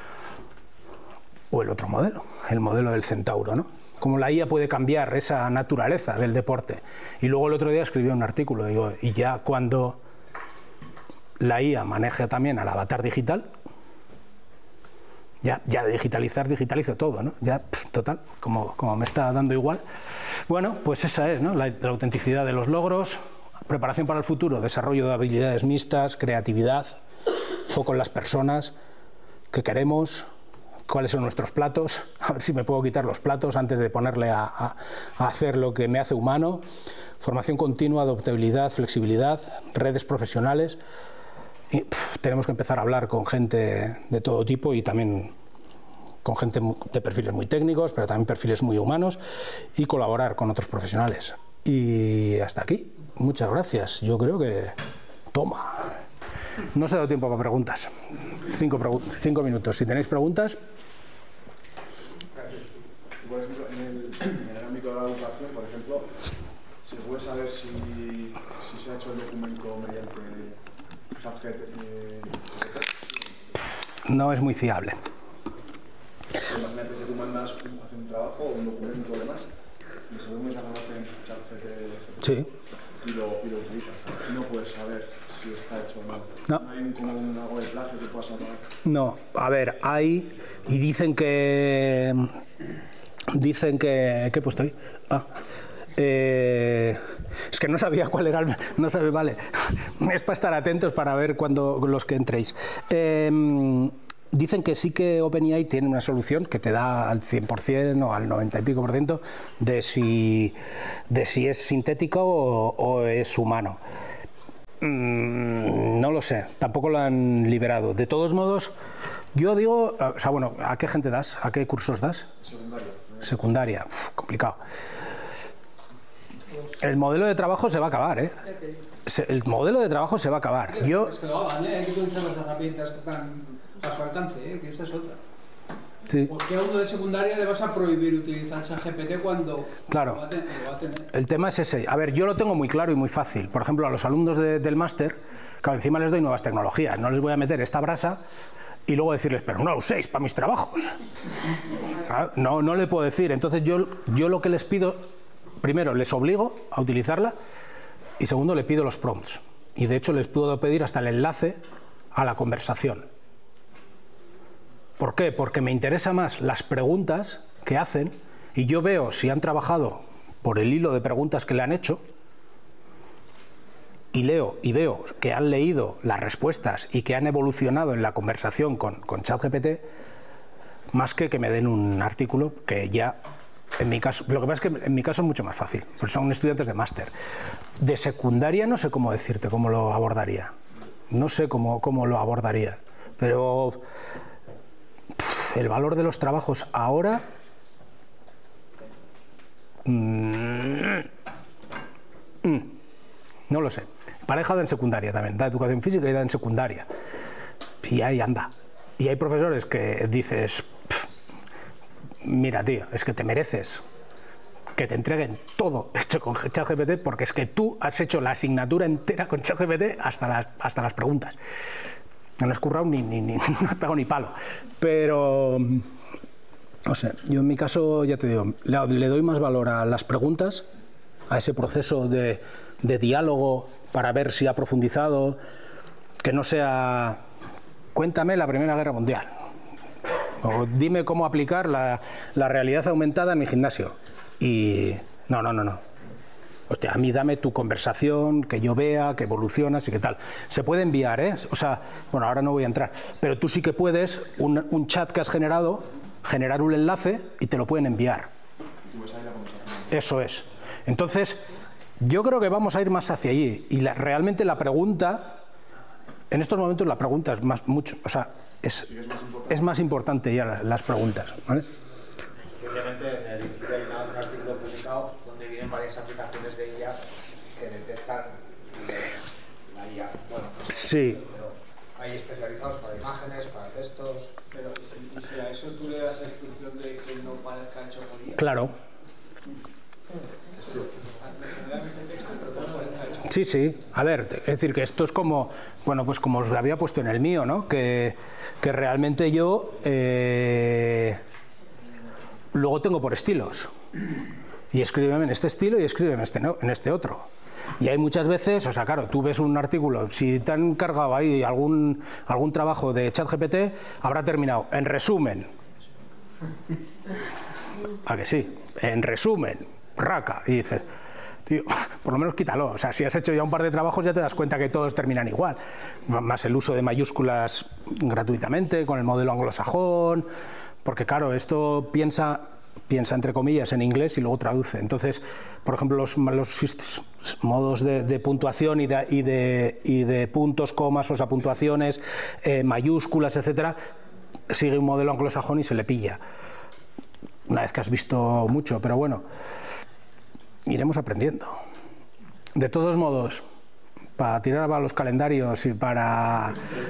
o el otro modelo, el modelo del Centauro, ¿no? Cómo la IA puede cambiar esa naturaleza del deporte. Y luego el otro día escribí un artículo, digo, y ya cuando la IA maneja también al avatar digital, ya de digitalizar, digitalizo todo, ¿no? Ya, total, como me está dando igual. Bueno, pues esa es, ¿no? La autenticidad de los logros, preparación para el futuro, desarrollo de habilidades mixtas, creatividad, foco en las personas, qué queremos, cuáles son nuestros platos, a ver si me puedo quitar los platos antes de ponerle a hacer lo que me hace humano, formación continua, adaptabilidad, flexibilidad, redes profesionales. Y, tenemos que empezar a hablar con gente de todo tipo y también con gente de perfiles muy técnicos, pero también perfiles muy humanos, y colaborar con otros profesionales. Y hasta aquí. Muchas gracias. Yo creo que... Toma. No se ha dado tiempo para preguntas. 5 minutos. Si tenéis preguntas... Por ejemplo, en el ámbito de la educación, por ejemplo, ¿se puede saber si se ha hecho el documento mediante ChatGPT? No es muy fiable. Imagínate que tú mandas hacer un trabajo o un documento o demás, y según esa información ChatGPT sí. y lo utilizas. No puedes saber si está hecho o no. No. No hay como algo de plagio que puedas apagar. No, a ver, hay... Y dicen que... ¿Qué he puesto ahí? Es que no sabía cuál era el... No sabía, vale. Es para estar atentos para ver cuando los que entréis. Dicen que sí que OpenAI tiene una solución que te da al 100% o al 90 y pico por ciento de si es sintético o es humano. No lo sé, tampoco lo han liberado. De todos modos, yo digo, o sea, bueno, ¿a qué gente das? ¿A qué cursos das? Secundaria. Secundaria, complicado. El modelo de trabajo se va a acabar, ¿eh? El modelo de trabajo se va a acabar. Es que lo hagan, hay que utilizar las herramientas que están a su alcance, que esa es otra. Sí. ¿Por qué a uno de secundaria le vas a prohibir utilizar ChatGPT cuando claro, lo va a tener? El tema es ese. A ver, yo lo tengo muy claro y muy fácil. Por ejemplo, a los alumnos del máster, claro, encima les doy nuevas tecnologías. No les voy a meter esta brasa y luego decirles, pero no lo uséis para mis trabajos. No le puedo decir. Entonces yo lo que les pido, primero, les obligo a utilizarla y segundo, le pido los prompts. Y de hecho les puedo pedir hasta el enlace a la conversación. ¿Por qué? Porque me interesa más las preguntas que hacen y yo veo si han trabajado por el hilo de preguntas que le han hecho y leo y veo que han leído las respuestas y que han evolucionado en la conversación con ChatGPT más que me den un artículo que ya, en mi caso, lo que pasa es que en mi caso es mucho más fácil, pues son estudiantes de máster. De secundaria no sé cómo decirte, cómo lo abordaría. No sé cómo lo abordaría, pero el valor de los trabajos ahora no lo sé. Pareja da en secundaria también, da educación física y da en secundaria. Y ahí anda. Y hay profesores que dices, mira tío, es que te mereces que te entreguen todo hecho con ChatGPT porque es que tú has hecho la asignatura entera con ChatGPT hasta las preguntas. No has currado no has pegado ni palo. Pero, no sé, yo en mi caso, ya te digo, le doy más valor a las preguntas, a ese proceso de diálogo para ver si ha profundizado, que no sea, cuéntame la Primera Guerra Mundial, o dime cómo aplicar la realidad aumentada en mi gimnasio. Y no. Hostia, a mí dame tu conversación, que yo vea, que evolucionas y qué tal. Se puede enviar, ¿eh? O sea, bueno, ahora no voy a entrar, pero tú sí que puedes, un chat que has generado, generar un enlace y te lo pueden enviar. Eso es. Entonces, yo creo que vamos a ir más hacia allí. Y realmente la pregunta, en estos momentos la pregunta es más importante ya las preguntas, ¿vale? Recientemente en el INCIDE hay un artículo publicado donde vienen varias aplicaciones de IA que detectan la IA. Bueno, sí. Pero hay especializados para imágenes, para textos. Pero ¿y si a eso tú le das la instrucción de que no parezca hecho por IA? Claro. Sí. A ver, es decir, que esto es como, bueno, pues como os había puesto en el mío, ¿no? Que realmente yo luego tengo por estilos. Y escríbeme en este estilo y escríbeme en este otro. Y hay muchas veces, o sea, claro, tú ves un artículo, si te han cargado ahí algún trabajo de ChatGPT, habrá terminado en resumen. ¿A que sí? En resumen, raca. Y dices, tío, por lo menos quítalo. O sea, si has hecho ya un par de trabajos ya te das cuenta que todos terminan igual. Más el uso de mayúsculas gratuitamente, con el modelo anglosajón, porque claro, esto piensa entre comillas en inglés y luego traduce. Entonces, por ejemplo, los modos de puntuación y de puntos, comas, o sea, puntuaciones, mayúsculas, etcétera, sigue un modelo anglosajón y se le pilla. Una vez que has visto mucho, pero bueno, iremos aprendiendo. De todos modos, para tirar a los calendarios y para...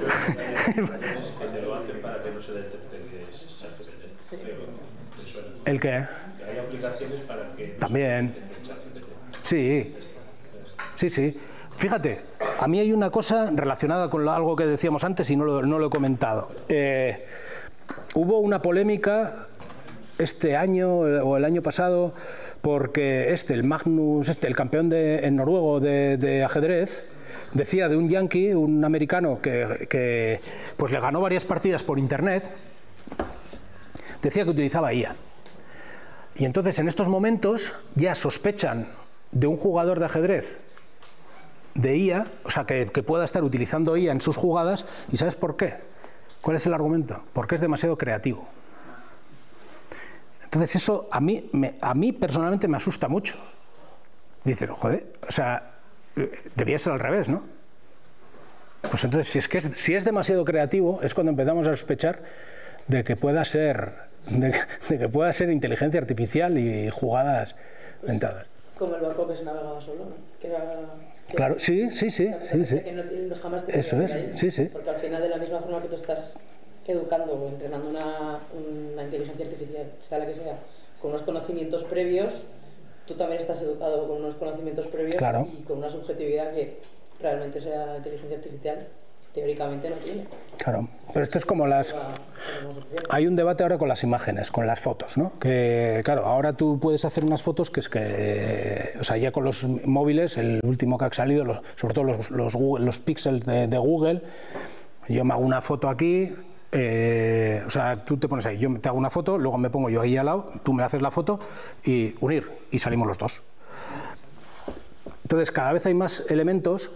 ¿El qué? Hay aplicaciones para que... También. Sí. Fíjate, a mí hay una cosa relacionada con algo que decíamos antes y no lo he comentado. Hubo una polémica este año o el año pasado porque el Magnus, el campeón en noruego de ajedrez, decía de un yankee, un americano que pues le ganó varias partidas por internet, decía que utilizaba IA. Y entonces en estos momentos ya sospechan de un jugador de ajedrez de IA, o sea, que pueda estar utilizando IA en sus jugadas. ¿Y sabes por qué? ¿Cuál es el argumento? Porque es demasiado creativo. Entonces eso a mí personalmente me asusta mucho. Dices, joder, o sea, debía ser al revés, ¿no? Pues entonces, si es demasiado creativo, es cuando empezamos a sospechar de que pueda ser inteligencia artificial y jugadas inventadas. Como el barco que se navegaba solo, ¿no? Claro, sí. Que no, jamás te eso es, ahí, sí. Porque al final, de la misma forma que tú estás educando o entrenando una inteligencia artificial, sea la que sea, con unos conocimientos previos, tú también estás educado con unos conocimientos previos, claro, y con una subjetividad que realmente esa inteligencia artificial teóricamente no tiene. Claro, pero esto es como hay un debate ahora con las imágenes, con las fotos, ¿no? Que claro, ahora tú puedes hacer unas fotos o sea, ya con los móviles, el último que ha salido, sobre todo los píxeles de Google, yo me hago una foto aquí, o sea, tú te pones ahí, yo te hago una foto, luego me pongo yo ahí al lado, tú me haces la foto y unir, y salimos los dos. Entonces, cada vez hay más elementos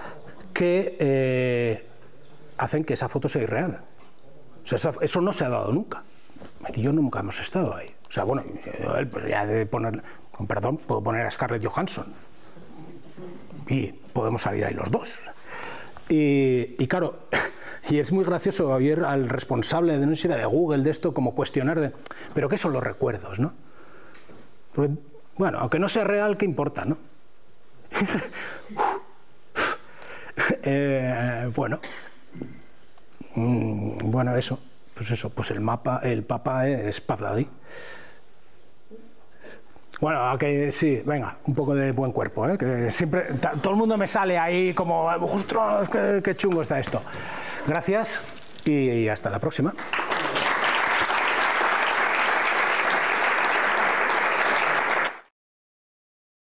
que hacen que esa foto sea irreal. O sea, eso no se ha dado nunca. Y yo nunca hemos estado ahí. O sea, bueno, pues ya de poner, con perdón, puedo poner a Scarlett Johansson y podemos salir ahí los dos. Y claro, y es muy gracioso oír al responsable de, no sé si era de Google, de esto, como cuestionar pero ¿qué son los recuerdos, no? Porque, bueno, aunque no sea real, ¿qué importa, no? Bueno, eso, pues el Papa es Puff Daddy. Bueno, aunque sí, venga, un poco de buen cuerpo, que siempre, todo el mundo me sale ahí como, ostras, qué chungo está esto. Gracias y hasta la próxima.